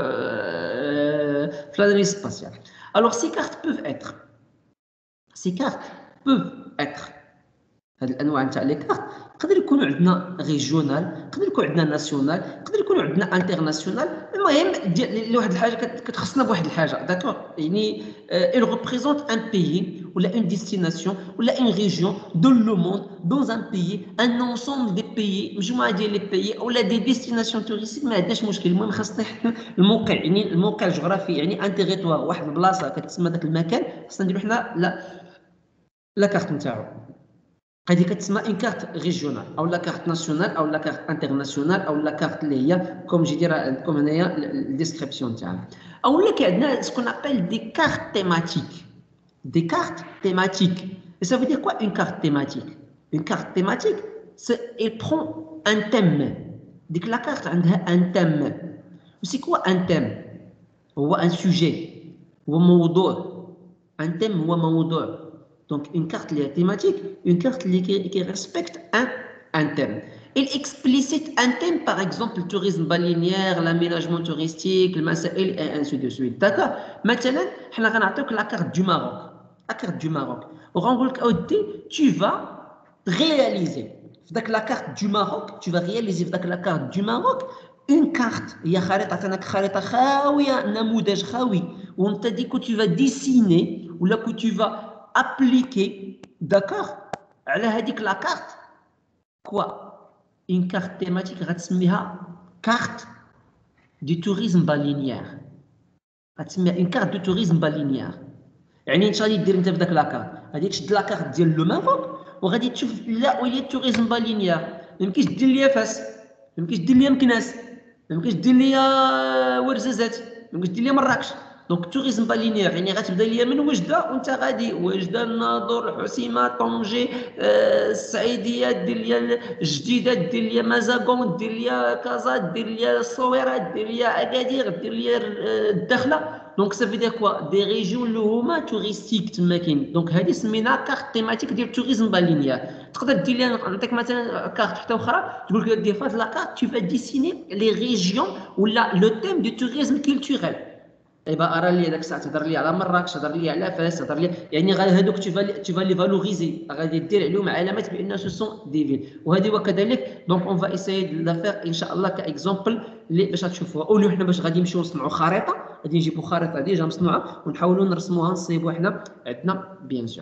في لاني سباسيال الوغ سي كارت بوف اتر سي كارت بوف اتر هاد الانواع نتاع لي كارت يقدر يكونوا عندنا ريجيونال يقدر يكون عندنا ناسيونال يقدر يكونوا عندنا انترناسيونال المهم ديال واحد الحاجه كتخصنا بواحد الحاجه داكور يعني il représente un pays ولا une destination ولا une région dans le monde dans un pays un ensemble des pays مجموعه ديال لي pays ولا دي ديستيناسيون توريستيك ما عندناش مشكل المهم خاصنا حنا الموقع يعني الموقع الجغرافي يعني ان تيريتوار واحد البلاصه كتسمى داك المكان خاصنا نديرو حنا لا لا كارت نتاعو هذه كتسمى اون كارت ريجيونال او لا كارت ناسيونال او لا كارت انترناسيونال او لا كارت اللي هي كوم جي دير عندكم هنايا الديسكريبسيون تاعها او لا عندنا سكون ابل دي كارت تيماتيك دي كارت تيماتيك ça veut dire quoi une carte thématique une carte thématique c'est il prend un thème ديك لا كارت عندها un thème c'est quoi un thème هو un sujet هو موضوع un thème هو موضوع Donc, une carte liée thématique, une carte qui, qui respecte un, un thème. Il explicite un thème, par exemple, le tourisme balnéaire, l'aménagement touristique, le masail, et ainsi de suite. D'accord? Maintenant, on va la carte du Maroc. La carte du Maroc. Tu vas réaliser, avec la carte du Maroc, tu vas réaliser avec la carte du Maroc une carte. Il y a une carte khawiya, namoudaj khawi, où on t'a dit que tu vas dessiner, ou là que tu vas appliquer, d'accord, على هذيك la carte quoi une carte thématique غتسميها carte du tourisme balnéaire غتسميها une carte du tourisme balnéaire يعني انت غادي دير انت في داك لاكارت غادي تشد لاكارت ديال لو ماروك وغادي تشوف لا ويلي التوريزم بالينيير ما يمكنش دير ليا فاس ما يمكنش دير ليا مكناس ما يمكنش دير ليا ورزازات ما يمكنش دير ليا مراكش دونك التوريزم بالينيير يعني غتبدا ليا من وجده وانت غادي وجده الناظور الحسيمه طنجي آه السعيديه دير ليا الجديده دير ليا مازاغون دير ليا كازا دير ليا الصويره دير ليا اكادير دير ليا الدخله دونك سافي دير كوا دي ريجيون اللي هما توريستيك تما كاين دونك هذه سمينا كارت تيماتيك ديال التوريزم بالينيير تقدر دير ليا نعطيك مثلا كارت حتى اخرى تقول لك دير فهاد لا كارت tu vas dessiner les régions ولا لو تيم دو توريزم كولتوريل ايبا ارى لي داك الساعه تهضر لي على مراكش تهضر لي على فاس تهضر لي يعني غير هذوك تيفا تيفا لي فالوريزي غادي دير عليهم علامات بان سو سون دي فيل وهذه وكذلك دونك اون فا ايساي لا فير ان شاء الله كاكزومبل اللي باش تشوفوها اولو حنا باش غادي نمشيو نصنعوا خريطه غادي نجيبوا خريطه ديجا مصنوعه ونحاولوا نرسموها نصيبوا حنا عندنا بيان سور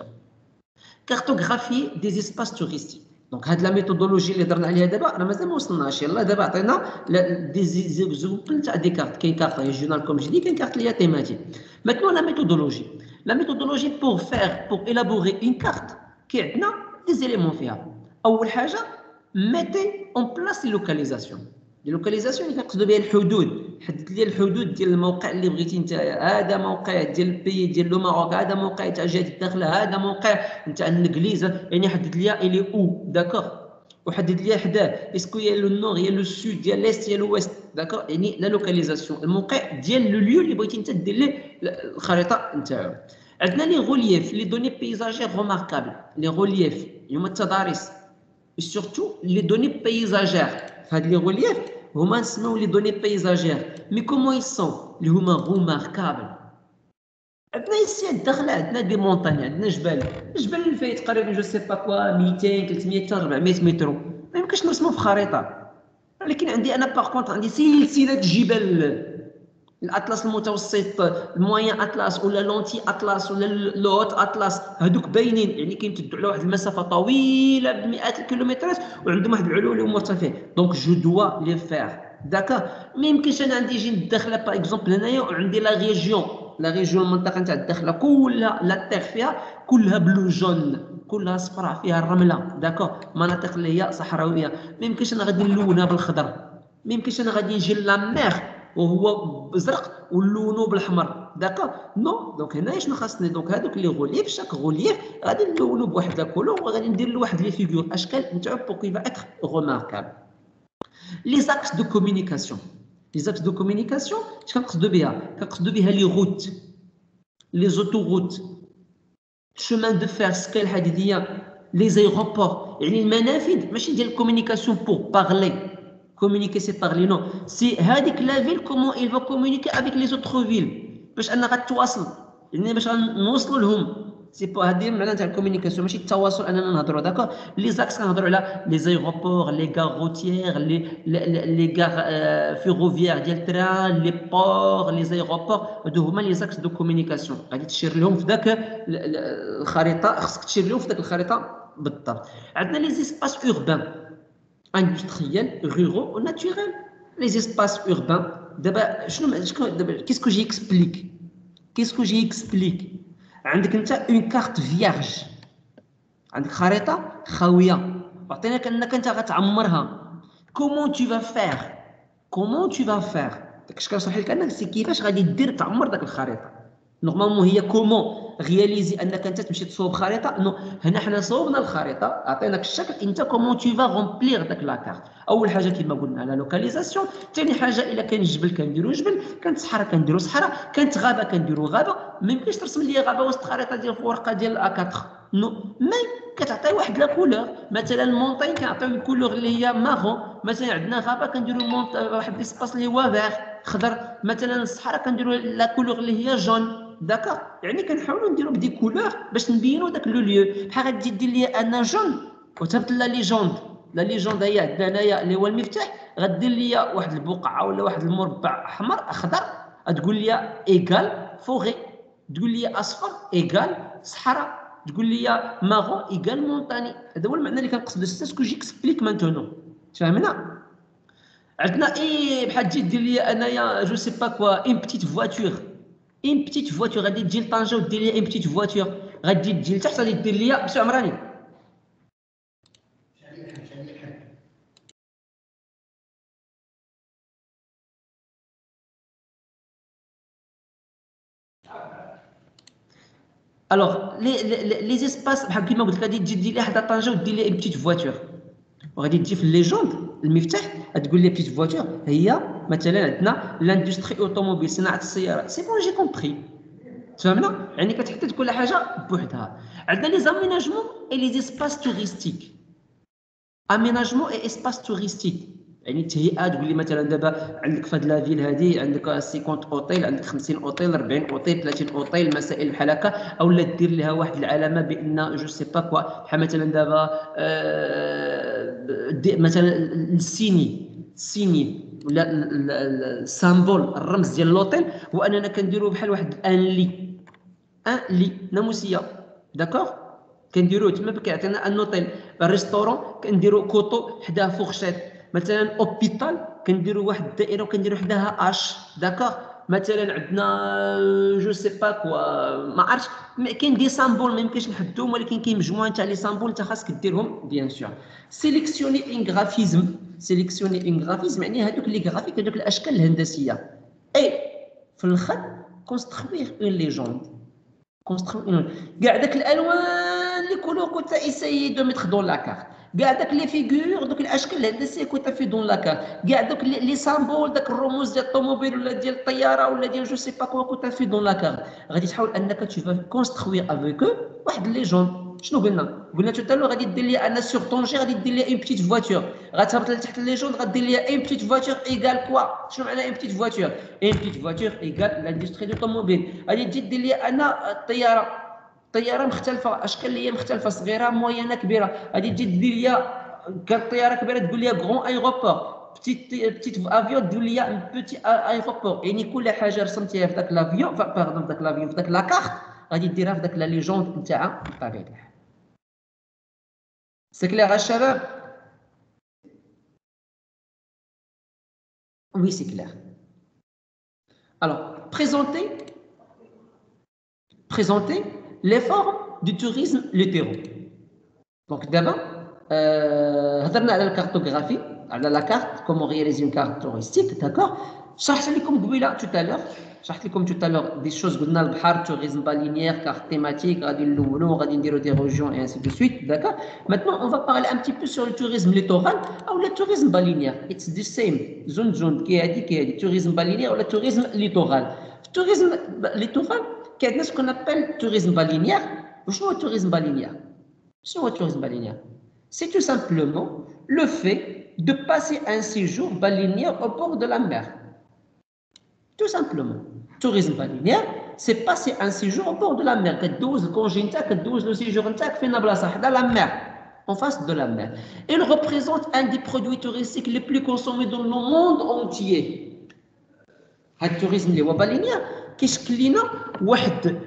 كارتوغرافي دي اسباس توريستيك دونك هاد لا ميثودولوجي اللي درنا عليها دابا راه مازال ما وصلناش يلاه دابا عطينا دي زيكزومبل تاع دي كارت كاين كارت ريجيونال كوم جي دي كاين كارت اللي هي تيماتيك ماتنو لا ميثودولوجي لا ميثودولوجي بور فير بور الابوري اون كارت كي عندنا دي زيليمون فيها اول حاجه ميتي اون بلاس لي لوكاليزاسيون لي لوكاليزاسيون اللي كنقصدوا بها الحدود حدد لي الحدود ديال الموقع اللي بغيتي انت هذا موقع ديال البي ديال لو ماروك هذا موقع تاع جهه الداخله هذا موقع نتاع الانجليزه يعني حدد لي الي او داكور وحدد لي حداه اسكو يا لو نور يا لو سود يا ليست يا لويست داكور يعني لا لوكاليزاسيون الموقع ديال لو ليو اللي بغيتي انت دير ليه الخريطه نتاعو عندنا لي غولييف لي دوني بيزاجير روماركابل لي غولييف هما التضاريس سورتو لي دوني بيزاجير فهاد لي غولييف هما نسميو لي دوني بيزاجير مي كومون يسون اللي هما روماركابل عندنا يسي الداخله عندنا دي مونطاني عندنا جبال الجبل اللي فيه تقريبا جو سي با كوا ميتين ثلاثمية حتى أربعمية متر ما يمكنش نرسمو في خريطه ولكن عندي انا باغ كونط عندي سلسله جبال الاطلس المتوسط الموين اطلس ولا لونتي اطلس ولا لوت اطلس هذوك باينين يعني كيمتدوا على واحد المسافه طويله بمئات الكيلومترات وعندهم واحد العلو اللي هما مرتفعين دونك جو دوا لي فير داكا ما يمكنش انا عندي جي الداخله باغ اكزومبل هنايا وعندي لا ريجيون لا ريجيون المنطقه نتاع الداخله كلها لا تيغ فيها كلها بلو جون كلها صفراء فيها الرمله داكو مناطق اللي هي صحراويه ما يمكنش انا غادي نلونها بالخضر ما يمكنش انا غادي نجي لا ميغ وهو بزرق ونلونو بالاحمر داكو نو دونك هنايا شنو خاصني دونك هذوك لي غوليف شاك غوليف غادي نلونو بواحد لا كولور وغادي ندير له واحد لي فيغور اشكال نتاعو بور كي فا اتر روماركابل لي زاكس دو كومونيكاسيون Les axes de communication, je كنقصدوا بها كنقصدوا بها les routes, les autoroutes, chemin de fer, سكة الحديدية, les aéroports. يعني المنافذ ماشي ديال communication pour parler. Communiquer c'est parler, non. C'est هذيك la ville comment il va communiquer avec les autres villes باش أنا غتواصل. يعني باش نوصلوا لهم. C'est pas هذه معناتها تاع الكوميونيكاسيون ماشي التواصل اننا نهضروا داكور لي زاكس كنهضروا على لي زايروبور لي غار روتيير لي لي غار فيروفيير ديال التران لي بور لي زايروبور هادو هما لي زاكس دو كوميونيكاسيون غادي تشير لهم في ذاك الخريطه خصك تشير لهم في ذاك الخريطه بالضبط عندنا لي زيسباس اوربان اندستريال رورو و ناتوريل لي زيسباس اوربان دابا شنو دابا كيسكو جي اكسبليك كيسكو جي اكسبليك عندك انت اون كارت فيارج عندك خريطه خاويه عطيناك انك انت غتعمرها كومون تو فا فير كومون تو فا فير داكشي كنشرح لك انك سي كيفاش غادي دير تعمر داك الخريطه نورمالمون هي كومون رياليزي انك انت تمشي تصوب خريطه نو هنا حنا صوبنا الخريطه عطيناك الشكل انت كومون تو فا رومبليغ داك لاكارت اول حاجه كما قلنا لا لوكاليزاسيون ثاني حاجه الا كان جبل كنديروا جبل كانت صحراء كنديروا صحراء كانت غابه كنديروا غابه ما يمكنش ترسم لي غابه وسط خريطه ديال الورقه ديال ا أربعة نو مي كتعطي واحد لا كولور مثلا المونطين كنعطيو الكولور اللي هي مارون مثلا عندنا غابه كنديروا واحد ليسباس اللي هو فيغ خضر مثلا الصحراء كنديروا لا كولور اللي هي جون داكا يعني كنحاولوا نديروا بدي كولور باش نبينوا داك لو ليو بحال غادي دير لي انا جون وتهبط لا ليجوند لا ليجوند هي عندنا هنايا اللي هو المفتاح غدير لي واحد البقعه ولا واحد المربع احمر اخضر تقول لي ايغال فوغي تقول لي اصفر ايغال صحراء تقول لي مارون ايغال مونطاني هذا هو المعنى اللي كنقصد سي سكو جي اكسبليك مانتونو فهمنا عندنا اي بحال تجي دير لي انايا جو سي با كوا اون بتيت فواتور اون بتيت فواتور غادي تجي لطنجه ودير لي اون بتيت فواتور غادي تجي لتحت غادي دير لي بسي عمراني الوغ لي لي زيسباس بحال كيما قلت لك غادي تجي دير لي حدا طنجه ودير لي اون بتيت فواتور وغادي تجي في ليجوند المفتاح تقول لي بتيت فواتور هي مثلا عندنا لاندستري اوتوموبيل صناعه السيارات سي بون جي كومبري تفهمنا يعني كتحدد كل حاجه بوحدها عندنا لي زاميناجمون اي لي زيسباس توريستيك اميناجمون اي اسباس توريستيك يعني التهيئه تقول لي مثلا دابا عندك في هاد لافيل هادي عندك خمسين اوتيل عندك خمسين اوتيل أربعين اوتيل ثلاثين اوتيل مسائل بحال هكا اولا دير لها واحد العلامه بان جو سي با كوا بحال مثلا دابا آه مثلا السيني السيني ولا السامبول الرمز ديال لوطيل هو اننا كنديروا بحال واحد ان لي ان لي ناموسيه داكوغ كنديروه تما كيعطينا ان اوتيل الريستورون كنديروا كوطو حداه فورشيت مثلا اوبيتال كنديروا واحد الدائره وكنديروا حداها اش داكوغ مثلا عندنا جو سي با كوا ما عرفتش كاين دي سامبول ما يمكنش نحدوهم ولكن كاين مجموعه تاع لي سامبول انت خاصك ديرهم بيان سور سيليكسيوني ان غرافيزم سيليكسيوني ان غرافيزم يعني هذوك لي غرافيك هذوك الاشكال الهندسيه اي في الخط كونستروير اون ليجوند كونستروير كاع داك الالوان اللي كلو كنت ايسايي دو ميتر دون لا كارت كاع داك لي فيغور دوك الاشكال الهندسيه كنت في دون لا كارت كاع دوك لي سامبول داك الرموز ديال الطوموبيل ولا ديال الطياره ولا ديال جو سي با كوا كنت في دون لا كارت غادي تحاول انك تو كونستروير افيك واحد ليجوند شنو قلنا قلنا توتالو غادي دير لي انا سور طونجي غادي دير لي اون بتيت فواتور غتهبط لتحت ليجوند غادير لي اون بتيت فواتور ايغال كوا شنو معنى اون بتيت فواتور اون بتيت فواتور ايغال لاندستري دو طوموبيل غادي تجي دير لي انا الطياره الطياره مختلفه اشكال اللي هي مختلفه صغيره موينه كبيره غادي تجي دير لي كان طياره كبيره تقول لي غران ايروبور بتيت بتيت افيون تقول لي بوتي ايروبور يعني كل حاجه رسمتيها في ذاك لافيون باردون في ذاك لافيون في ذاك لاكارت غادي ديرها في ذاك لا ليجوند نتاعها بطبيعه الحال سي كلير الشباب وي سي كلير alors présenter présenter les formes du tourisme littéral donc d'abord هضرنا على الكارتوغرافي على لا كارت كومون رياليزي اون كارت توريستيك داكور شرحت لكم قبيله tout à l'heure شرحت لكم tout à l'heure des choses قلنا البحر tourisme balnéaire carte thématique غادي نلونوا غادي نديروا des régions et ainsi de suite d'accord maintenant on va parler un petit peu sur le tourisme littoral ou le tourisme balnéaire it's the same zone zone كي هادي كي هادي tourisme balnéaire ou le tourisme littoral tourisme littoral كاين ce qu'on appelle tourisme balnéaire وشنو هو tourisme balnéaire شنو هو tourisme balnéaire c'est tout simplement le fait de passer un séjour balnéaire au bord de la mer tout simplement tourisme balnéaire c'est passer un séjour au bord de la mer كدوز الكونجي نتاعك كدوز لو سيجور نتاعك فين بلاصه حدا la mer en face de la mer il représente un des produits touristiques les plus consommés dans le monde entier هذا التوريزم اللي هو بالينير كيشكل لنا واحد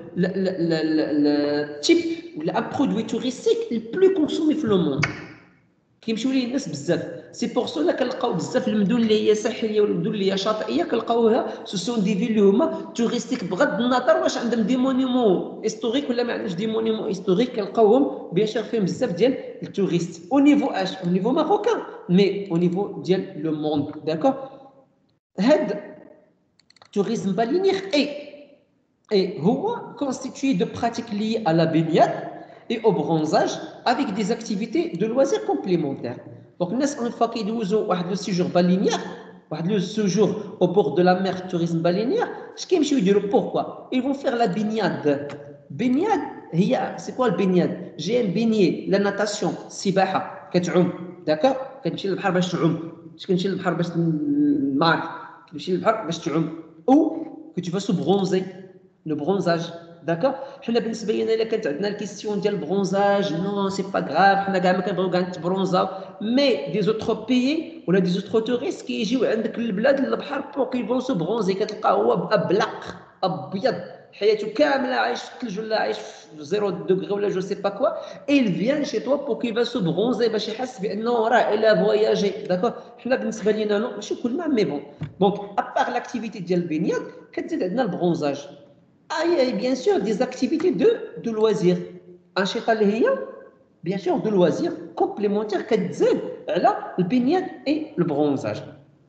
التيب ولا ان برودوي توريستيك البلو كونسومي في لو موند كيمشيو ليه الناس بزاف سي بور سولا كنلقاو بزاف المدن اللي هي ساحليه والمدن اللي هي شاطئيه كنلقاوها سو سون دي فيل اللي هما توريستيك بغض النظر واش عندهم دي مونيمون هيستوريك ولا ما عندهمش دي مونيمون هيستوريك كنلقاوهم بيان سور فيهم بزاف ديال التوريست او نيفو اش او نيفو ماروكان مي او نيفو ديال لو موند داكور هاد tourisme balnéaire est, et constitué de pratiques liées à la baignade et au bronzage avec des activités de loisirs complémentaires. Donc, une fois qu'ils ont un séjour balnéaire, un séjour au bord de la mer, tourisme balnéaire, ce qu'ils vont dire pourquoi? Ils vont faire la baignade. Baignade, c'est quoi le baignade? J'aime baigner, la natation, sibaha, كتعوم, d'accord? كتمشي للبحر باش تعوم, كتمشي للبحر باش تمارك, كتمشي للبحر باش تعوم. ou que tu vas se bronzer, le bronzage, d'accord? حنا بالنسبه لنا الا كانت عندنا الكيستيون ديال البرونزاج نو سي با غراف حنا كاع ما كنبغيو كاع نتبرونزاو مي دي زوتر بيي ولا دي زوتر توريست كيجيو عندك البلاد البحر بور كيفون سو برونزي كتلقاه هو ابلق ابيض حياته كامله عايش في الثلج ولا عايش في زيرو دوغري ولا جو سي با كوا اي il vient chez toi pour qu'il va se bronzer باش يحس بانه راه الى فواياجي داكور حنا بالنسبه لينا نو ماشي كلنا مي بون دونك ابار لاكتيفيتي ديال البنياد كتزيد عندنا البرونزاج اي بيان سور دي اكتيفيتي دو دو لوازير انشطه اللي هي بيان سور دو لوازير كومبليمونتير كتزيد على البنياد اي البرونزاج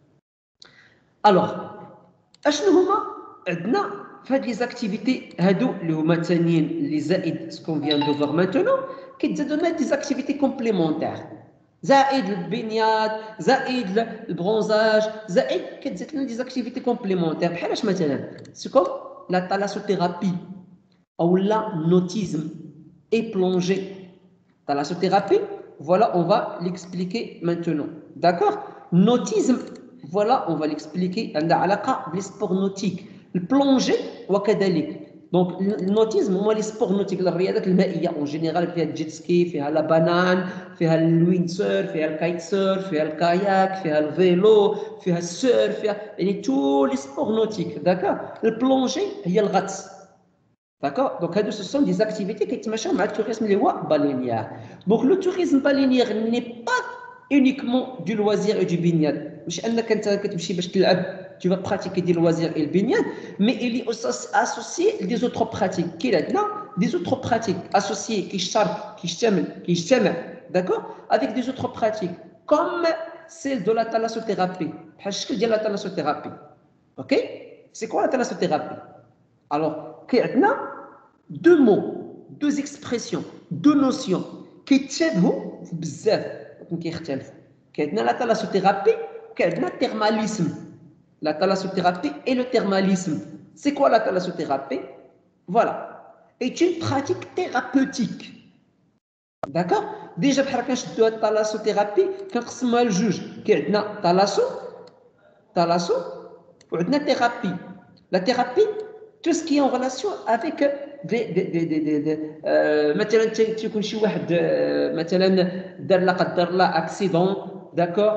الوغ اشنو هما عندنا في هاد لي زاكتيفيتي هادو اللي هما ثانيين اللي زائد سكون فيان دو فوار مانتونو كيتزادو لنا دي زاكتيفيتي كومبليمونتير زائد البنياد زائد البرونزاج زائد كتزاد لنا دي زاكتيفيتي كومبليمونتير بحال اش مثلا سكوم لا تالاسوثيرابي او لا نوتيزم اي بلونجي تالاسوثيرابي voilà on va l'expliquer maintenant d'accord nautisme voilà on va l'expliquer عندها علاقه بالسبور نوتيك البلونجي وكذلك دونك النوتيزم هما لي سبور نوتيك الرياضات المائيه اون جينيرال فيها الجيت سكي فيها لا بانان فيها الويند سيرف فيها الكايت سيرف فيها الكاياك فيها الفيلو فيها السيرف فيها يعني تو لي سبور نوتيك داكور البلونجي هي الغطس داكور دونك هادو سو سون دي زاكتيفيتي كيتماشاو مع التوريزم اللي هو بالينيير دونك لو توريزم بالينيير ني با uniquement du loisir et du baignade مش انك انت كتمشي باش تلعب tu vas pratiquer des loisirs et le baignade, mais il est aussi associé des autres pratiques. Qu'il y a des autres pratiques associées qui chargent, qui s'aiment, qui s'aiment, d'accord, avec des autres pratiques, comme celle de la thalassothérapie. Qu'est-ce que dit la thalassothérapie? Ok? C'est quoi la thalassothérapie? Alors, qu'il y a deux mots, deux expressions, deux notions qui tiennent bzaf, qui يختلفوا. qu'il y a la thalassothérapie, qu'il y a le thermalisme. La thalassothérapie et le thermalisme. C'est quoi la thalassothérapie? Voilà. Est une pratique thérapeutique. D'accord? Déjà, quand je dois thalassothérapie, quand je me le juge, qu'il y a thalasso, thalasso, ou une thérapie. La thérapie, tout ce qui est en relation avec des des des des des des مثلا تكون شي واحد مثلا دار لا قدر الله اكسيدون داكور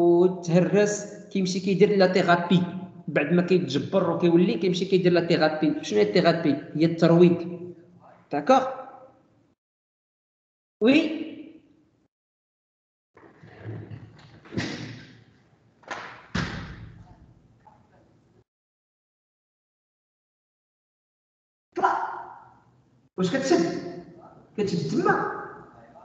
وتهرس كيمشي كيدير لا ثيرابي بعد ما كيتجبر وكيولي كيمشي كيدير لا ثيرابي شنو هي الثيرابي هي الترويض داكور وي واش كتشد كتشد تما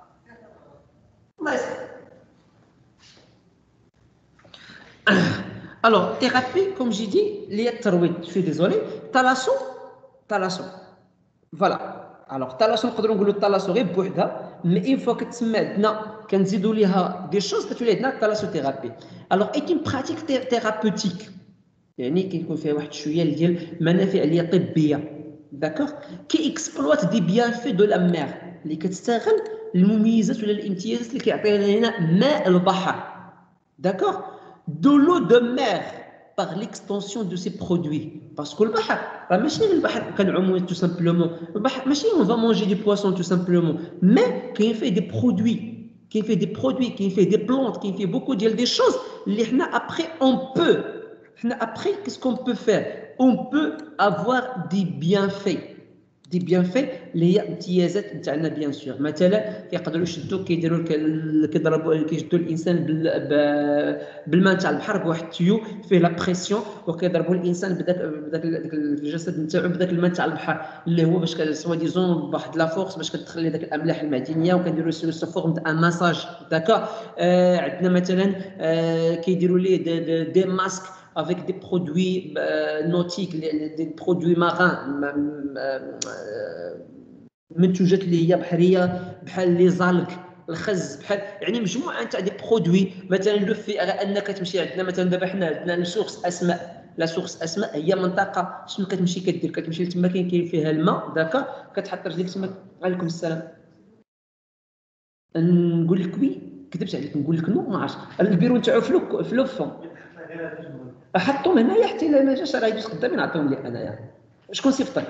الله يسلمك Alors, thérapie, comme j'ai dit, il y a tarouid, je suis désolé. Thalasso, thalasso. Voilà. Alors, thalasso, on peut dire que thalasso est bouhda, mais une fois que tu mets, quand tu as des choses que tu as dit, thalassothérapie. Alors, est une pratique thérapeutique. يعني كيكون فيها واحد شويه ديال المنافع اللي طبيه داكوغ كي اكسبلوات دي بيانفي دو لا مير اللي كتستغل المميزات ولا الامتيازات اللي كيعطينا لنا ماء البحر داكوغ دو لو دو مير par l'extension de ces produits parce que البحر راه ماشي البحر كنعومو tout simplement البحر ماشي on va manger du poisson tout simplement mais كاين فيه des produits كاين فيه des produits كاين فيه des plantes كاين فيه beaucoup ديال des choses اللي حنا après on peut Après, qu'est-ce qu'on peut faire? On peut avoir des bienfaits. Des bienfaits اللي هي امتيازات نتاعنا bien sûr. مثلا كيقدروا يشدوا كيديروا كيضربوا كيشدوا الانسان بالماء تاع البحر بواحد التيو فيه لا بريسيون وكيضربوا الانسان بداك بداك الجسد نتاعو بداك الماء تاع البحر اللي هو باش سوا ديزون بواحد لا فورس باش كتدخل ليه داك الاملاح المعدنيه وكنديروا سو فورم تاع ان مساج داكا آه عندنا مثلا آه كيديروا ليه دي, دي ماسك avec des produits euh, nautiques, des produits marins, منتوجات اللي هي بحريه بحال لي زالك الخز بحال يعني مجموعه تاع دي برودوي مثلا لو في انك تمشي عندنا مثلا دابا حنا عندنا لسورس اسماء لا سورس اسماء هي منطقه شنو كتمشي كدير كتمشي تما كاين كاين فيها الماء داكا كتحط رجليك تما عليكم السلام نقول لك وي كذبت عليك نقول لك نو ما عرفتش البيرو نتاعو في في لوفون حطهم هنايا حتى الا ما جاش راه يدوز قدامي نعطيهم لي انايا شكون صيفطك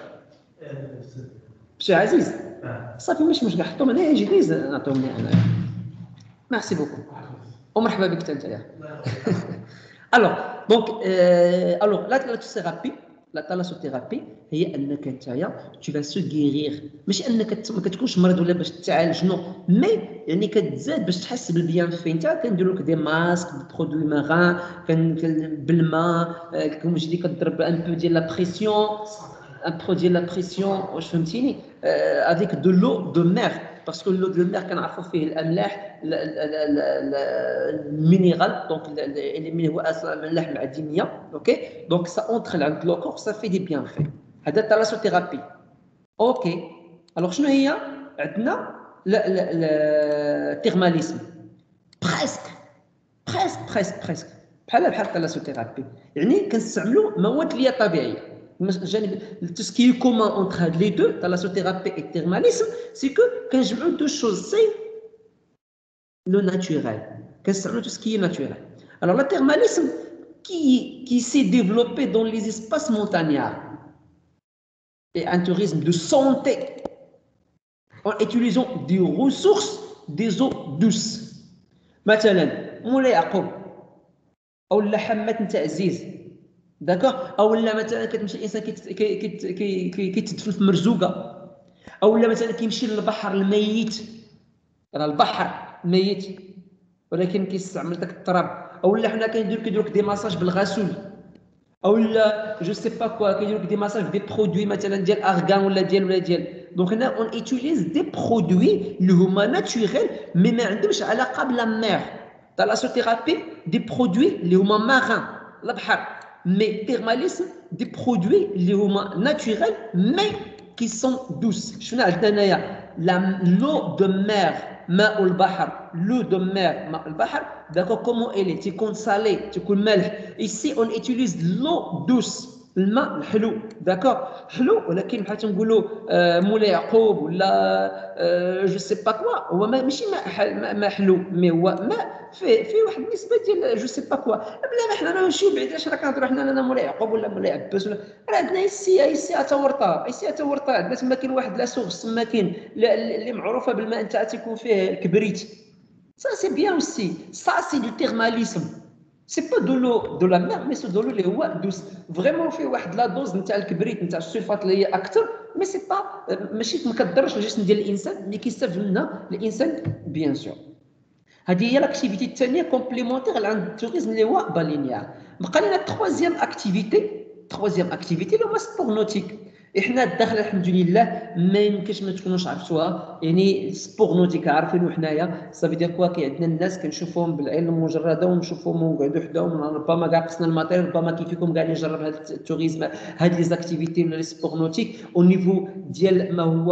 شي عزيز صافي ماشي مشكل حطهم هنايا يجي ديز نعطيهم لي انايا ميرسي بوكو ومرحبا بك حتى نتايا الوغ دونك الوغ لا تالاسوثيرابي لا تالاسوثيرابي هي انك نتايا tu vas se guérir ماشي انك ما كتكونش مريض ولا باش تعالج نو مي يعني كتزاد باش تحس بالبيان في نتا كنديروا لك دي ماسك برودوي ماران بالماء كنجي لك كضرب ان بو ديال لا بريسيون ان برو ديال لا بريسيون واش فهمتيني افيك دو لو دو مير باسكو لو دو مير كنعرفوا فيه الاملاح المينيرال دونك اللي هو املاح معدنيه اوكي دونك سا اونتر عند لو كور سا في دي بيان في هذا تالاسوثيرابي اوكي الوغ شنو هي عندنا لا لا لا تيرماليزم بريسك بريسك بريسك بريسك بحال بحال التالاسوثيرابي يعني كنستعملوا مواد اللي هي طبيعيه الجانب tout ce qui est commun entre les deux thalassothérapie et thermalisme c'est que كنجمعوا deux choses c'est le naturel كنستعملوا tout ce qui est naturel alors le thermalisme qui qui s'est développé dans les espaces montagnards et un tourisme de santé en utilisant des ressources des eaux douces مثلا مولاي يعقوب او لا حمات نتاع عزيز داكوغ او لا مثلا كتمشي الانسان كيتدفن في مرزوقه او لا مثلا كيمشي للبحر الميت راه البحر ميت ولكن كيستعمل داك التراب او لا حنا كنديروا كيديروا دي ماساج بالغسول او لا جو سي با كوا كيديروا دي ماساج دي برودوي مثلا ديال ارغان ولا ديال ولا ديال دونك هنا اون ايتيليز دي برودوي اللي هما ناتوريل مي ما عندهمش علاقه بلا مير تالاسوثيرابي دي برودوي اللي هما ماران البحر mais thermalisme des produits اللي هما naturels mais qui sont douces شنو عندنا هنايا l'eau de mer ماء البحر l'eau de mer ماء البحر d'accord comment elle est تكون salée تكون مالح ici on utilise l'eau douce الماء الحلو داكور حلو ولكن بحال تنقولوا مولاي يعقوب ولا جو سي با كوا هو ماشي ماء ماء حلو مي هو ماء فيه فيه واحد النسبه ديال جو سي با كوا بلا ما حنا ماشي بعيداش راه كنهضروا حنا انا مولاي يعقوب ولا مولاي عباس ولا راه عندنا ايسي ايسي اتورطا ايسي اتورطا عندنا تما كاين واحد لا سورس تما كاين اللي معروفه بالماء نتاع تيكون فيه الكبريت ça c'est bien aussi ça c'est du thermalisme c'est pas de l'eau de la mer mais c'est de l'eau اللي هو دوس فريمون فيه واحد لا دوز نتاع الكبريت نتاع السلفات اللي هي اكثر مي سي با ماشي ما كضرش الجسم ديال الانسان اللي كيستافد منها الانسان بيان سور هذه هي لاكتيفيتي الثانيه كومبليمونتير عند التوريزم اللي هو بالينيار بقى لنا ترويزيام اكتيفيتي ترويزيام اكتيفيتي اللي هو سبور نوتيك احنا الدخله الحمد لله ما يمكنش ما تكونوش عرفتوها يعني سبورنوتيك عارفينو حنايا صافي ديال كوا كي عندنا الناس كنشوفوهم بالعين المجرده ونشوفوهم ونقعدوا حداهم ربما كاع قصنا الماتير ربما كيفيكم كاع اللي جرب هذا التوريزم هاد لي زاكتيفيتي ولا لي سبورنوتيك او نيفو ديال ما هو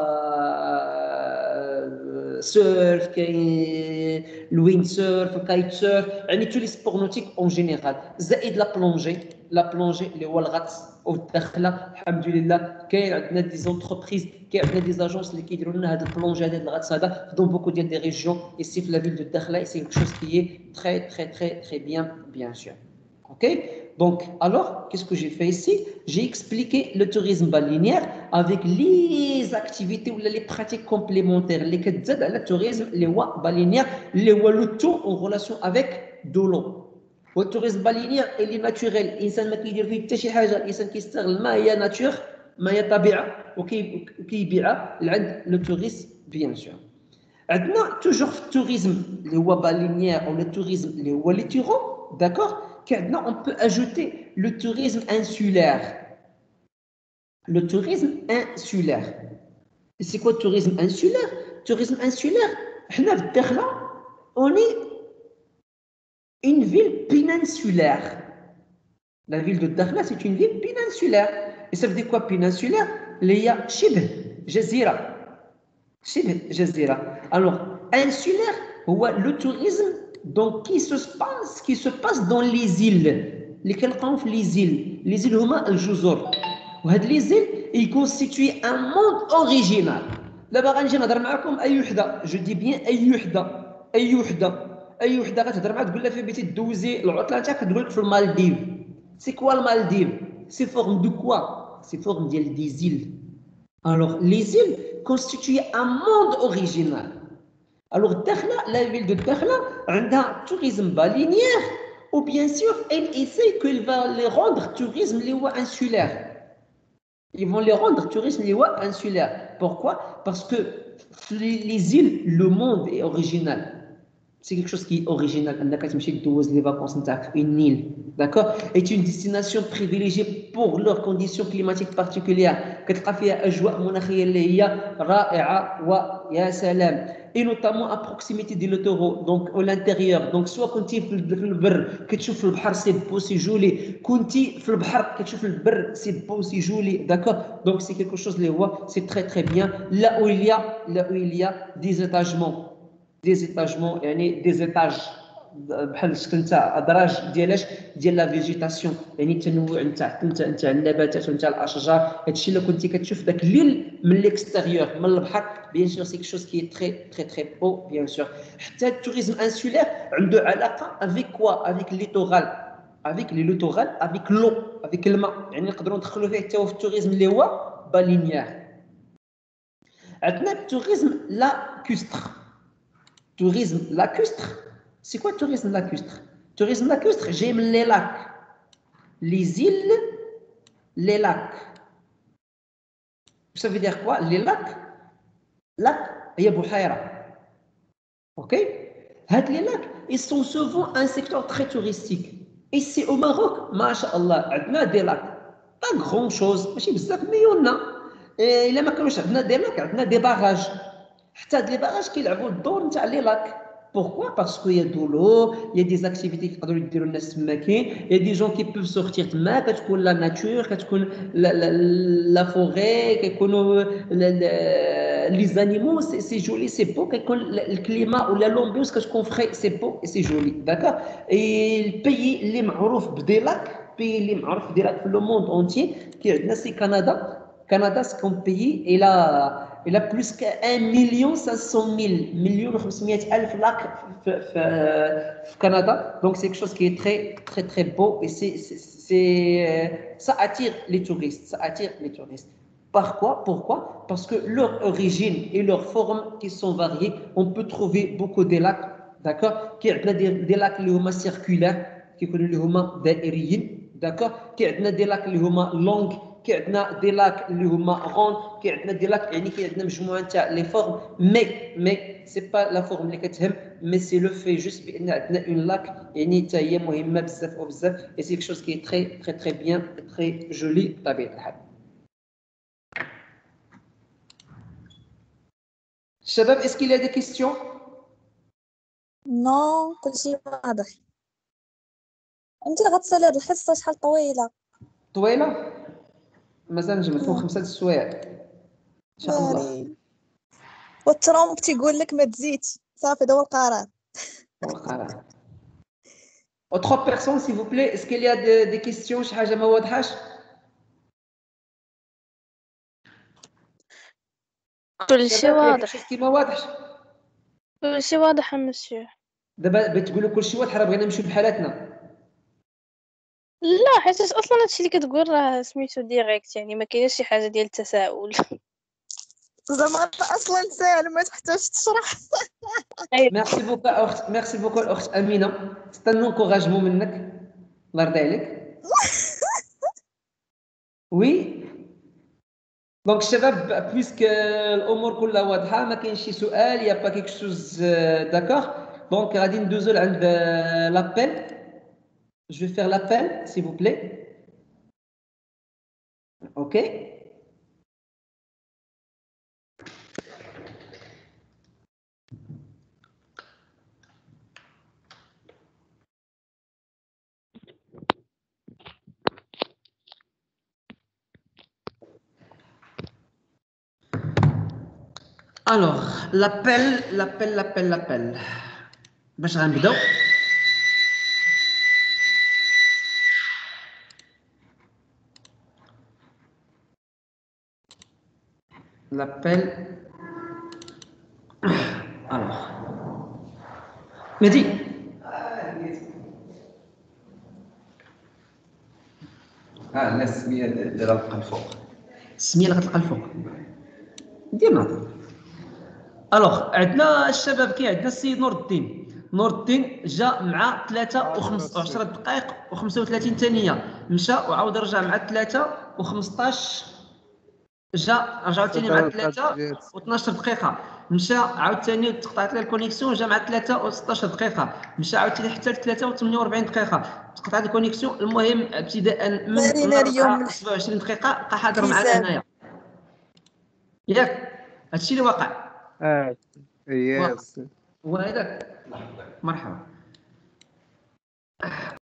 سيرف كاين الويند سيرف الكايت سيرف يعني تو لي سبورنوتيك اون جينيرال زائد لا بلونجي لا بلونجي اللي هو الغطس والدخله الحمد لله كاين عندنا دي زونتربريز كاين عندنا دي زاجونس اللي كيديروا لنا هذا البلونجي هذا الغطس هذا دون بوكو ديال دي ريجيون ايسي في لا فيل دو الدخله ايسي كيك شوز كي تري تري تري تري بيان بيان سور ok donc alors qu'est-ce que j'ai fait ici j'ai expliqué le tourisme balnéaire avec les activités ou les pratiques complémentaires les كتزاد على التوريزم اللي هو balnéaire اللي هو le tout en relation avec de l'eau والتوريزم بالينير اللي ناتوريل الانسان ما كيدير فيه حتى شي حاجه الانسان كيستغل ما هي ناتور ما هي طبيعه وكيبيعها لعند لو توريست بيان سور عندنا توجور في التوريزم اللي هو بالينير او التوريزم اللي هو لي تيرو داكور كي عندنا اون بو اجوتي لو توريزم انسولير لو توريزم انسولير سي كوا التوريزم انسولير التوريزم انسولير حنا في الداخله اوني une ville péninsulaire. La ville de Dakhla, c'est une ville péninsulaire. Et ça veut dire quoi péninsulaire? Il y a Shibh, Jazira. Shibh, Jazira. Alors, insulaire, le tourisme donc, qui, se passe, qui se passe dans les îles. Lesquelles sont les îles? Les îles, c'est Al-Juzur. Et les îles, ils constituent un monde original. Là-bas, je vais vous dire, je dis bien Ayyuhda. Ayyuhda. اي وحده غتهضر معاك تقول لها في بيتي دوزي العطله تاعك كتقول لك في المالديف سي كوا المالديف سي فورم دو كوا سي فورم ديال دي زيل الوغ لي زيل كونستيتوي ان موند اوريجينال الوغ الداخله لا فيل دو الداخله عندها توريزم بالينيير و بيان سور elle essaie qu'elle va les rendre tourisme اللي هو insulaire ils vont les rendre tourisme اللي هو insulaire pourquoi parce que les îles le monde est original. C'est quelque chose qui est original. Les vacances une île, d'accord, est une destination privilégiée pour leurs conditions climatiques particulières. Et notamment à proximité de l'autoroute, donc à l'intérieur. Donc soit quand tu es dans le bar, que tu vois le bahar, c'est beau, c'est joli. Quand tu es dans le bahar, que tu vois le bar, c'est beau, c'est joli, d'accord. Donc c'est quelque chose, les voies, c'est très très bien. Là où il y a, là où il y a des étagements. des étagements يعني des étages بحال الشكل نتاع ادراج ديالاش ديال لا فيجيتاسيون يعني التنوع نتاع نتاع النباتات ونتاع الاشجار هادشي اللي كنتي كتشوف داك الليل من ليكستيريور من البحر بيان سور سي كشوز كي تري تري تري بو بيان سور حتى التوريزم انسولير عنده علاقه افيك كوا افيك ليتورال افيك لي ليتورال افيك لو افيك الماء يعني نقدروا ندخلوا فيه حتى هو في التوريزم اللي هو بالينيير عندنا التوريزم لا كوستر tourisme lacustre. C'est quoi le tourisme lacustre? Tourisme lacustre, j'aime les lacs, les îles, les lacs. Ça veut dire quoi? Les lacs, lacs, il y a Bouhaïra. Ok? Les lacs, ils sont souvent un secteur très touristique. Ici au Maroc, masha'Allah, on a des lacs. Pas grand chose, mais il y en a. Et il y a des lacs, on a des barrages. حتى لي باراج كيلعبوا الدور نتاع لي لاك بوركوا باسكو يا دو لو يا دي زاكتيفيتي كيقدروا يديروا الناس تما كاين يا دي جون كي بوف سورتير تما كتكون لا ناتور كتكون لا فوري كيكونوا لي زانيمو سي جولي سي بو كيكون الكليما ولا لومبيوس كتكون فري سي بو سي جولي داكور اي البيي اللي معروف بدي لاك البيي اللي معروف بدي لاك في لو موند اونتي كي عندنا سي كندا كندا سي كون بيي الى Il a plus qu'un million cinq cent mille, million خمسمية ألف lac au Canada. Donc c'est quelque chose qui est très très très beau et c'est, c'est, c'est, ça attire les touristes, ça attire les touristes. Pourquoi? Pourquoi? Parce que leur origine et leur forme qui sont variées, on peut trouver beaucoup de lacs, d'accord? Qui a des, des lacs qui sont circulaires, qui sont دائريين, d'accord? Qui a des lacs qui sont longs. كي عندنا دي لاك اللي هما غون كي عندنا دي لاك يعني كي عندنا مجموعه تاع لي فورم مي مي سي با لا فورم اللي كتهم مي سي لو في جوست بان عندنا اون لاك يعني حتى هي مهمه بزاف وبزاف اي سي كشوز كي تري تري تري بيان تري جولي بطبيعه الحال الشباب اسكي لا دي كيستيون نو كلشي واضح. انت غتسالي هاد الحصه شحال طويله؟ طويله مازال نجمعكم خمسه د السوايع ان شاء الله. ناري. والترومب تيقول لك ما تزيدش، صافي دور القرار. والقرار. Autre personne s'il vous plaît, est-ce qu'il y a des, des questions شي حاجه ما واضحاش؟ كلشي واضح شي ما واضحش. كلشي واضح مسيو. دابا بتقولوا كلشي واضح راه بغينا نمشيو بحالاتنا. لا حيت اصلا هادشي اللي كتقول راه سميتو ديريكت، يعني ما كاينش شي حاجه ديال التساؤل. زعما انت اصلا ساهل ما تحتاج تشرح. ميرسي بوكو اخت ميرسي بوكو الاخت امينه، استنوا انكوراجمو منك الله يرضي عليك. وي دونك الشباب بويسك الامور كلها واضحه ما كاينش شي سؤال يا با كيك شوز داكور. دونك غادي ندوزو لعند لابيل. جو في فير لابيل سي فو بلي. اوكي Alors, l'appel, l'appel, l'appel, l'appel. باش غنبداو l'appel. Alors, Mehdi. اه لا السميه اللي غتلقى الفوق. السميه اللي غتلقى الفوق ديما. الوغ عندنا الشباب كي عندنا السيد نور الدين. نور الدين جا مع ثلاثة وعشرة دقائق وخمسة وثلاثين ثانية، مشى وعاود رجع مع ثلاثة وخمسطاش، جا رجعوا ثاني مع ثلاثة واثناش دقيقة، مشى عاود ثاني تقطعت ليه الكونيكسيون جا مع ثلاثة وستطاش دقيقة، مشى عاود ثاني حتى ثلاثة وثمانية وأربعين دقيقة تقطعت الكونيكسيون. المهم ابتداء من أربعة سبعة وعشرين دقيقة بقى حاضر معنا هنايا. ياك هادشي اللي واقع. اه يس هو هذاك. مرحبا.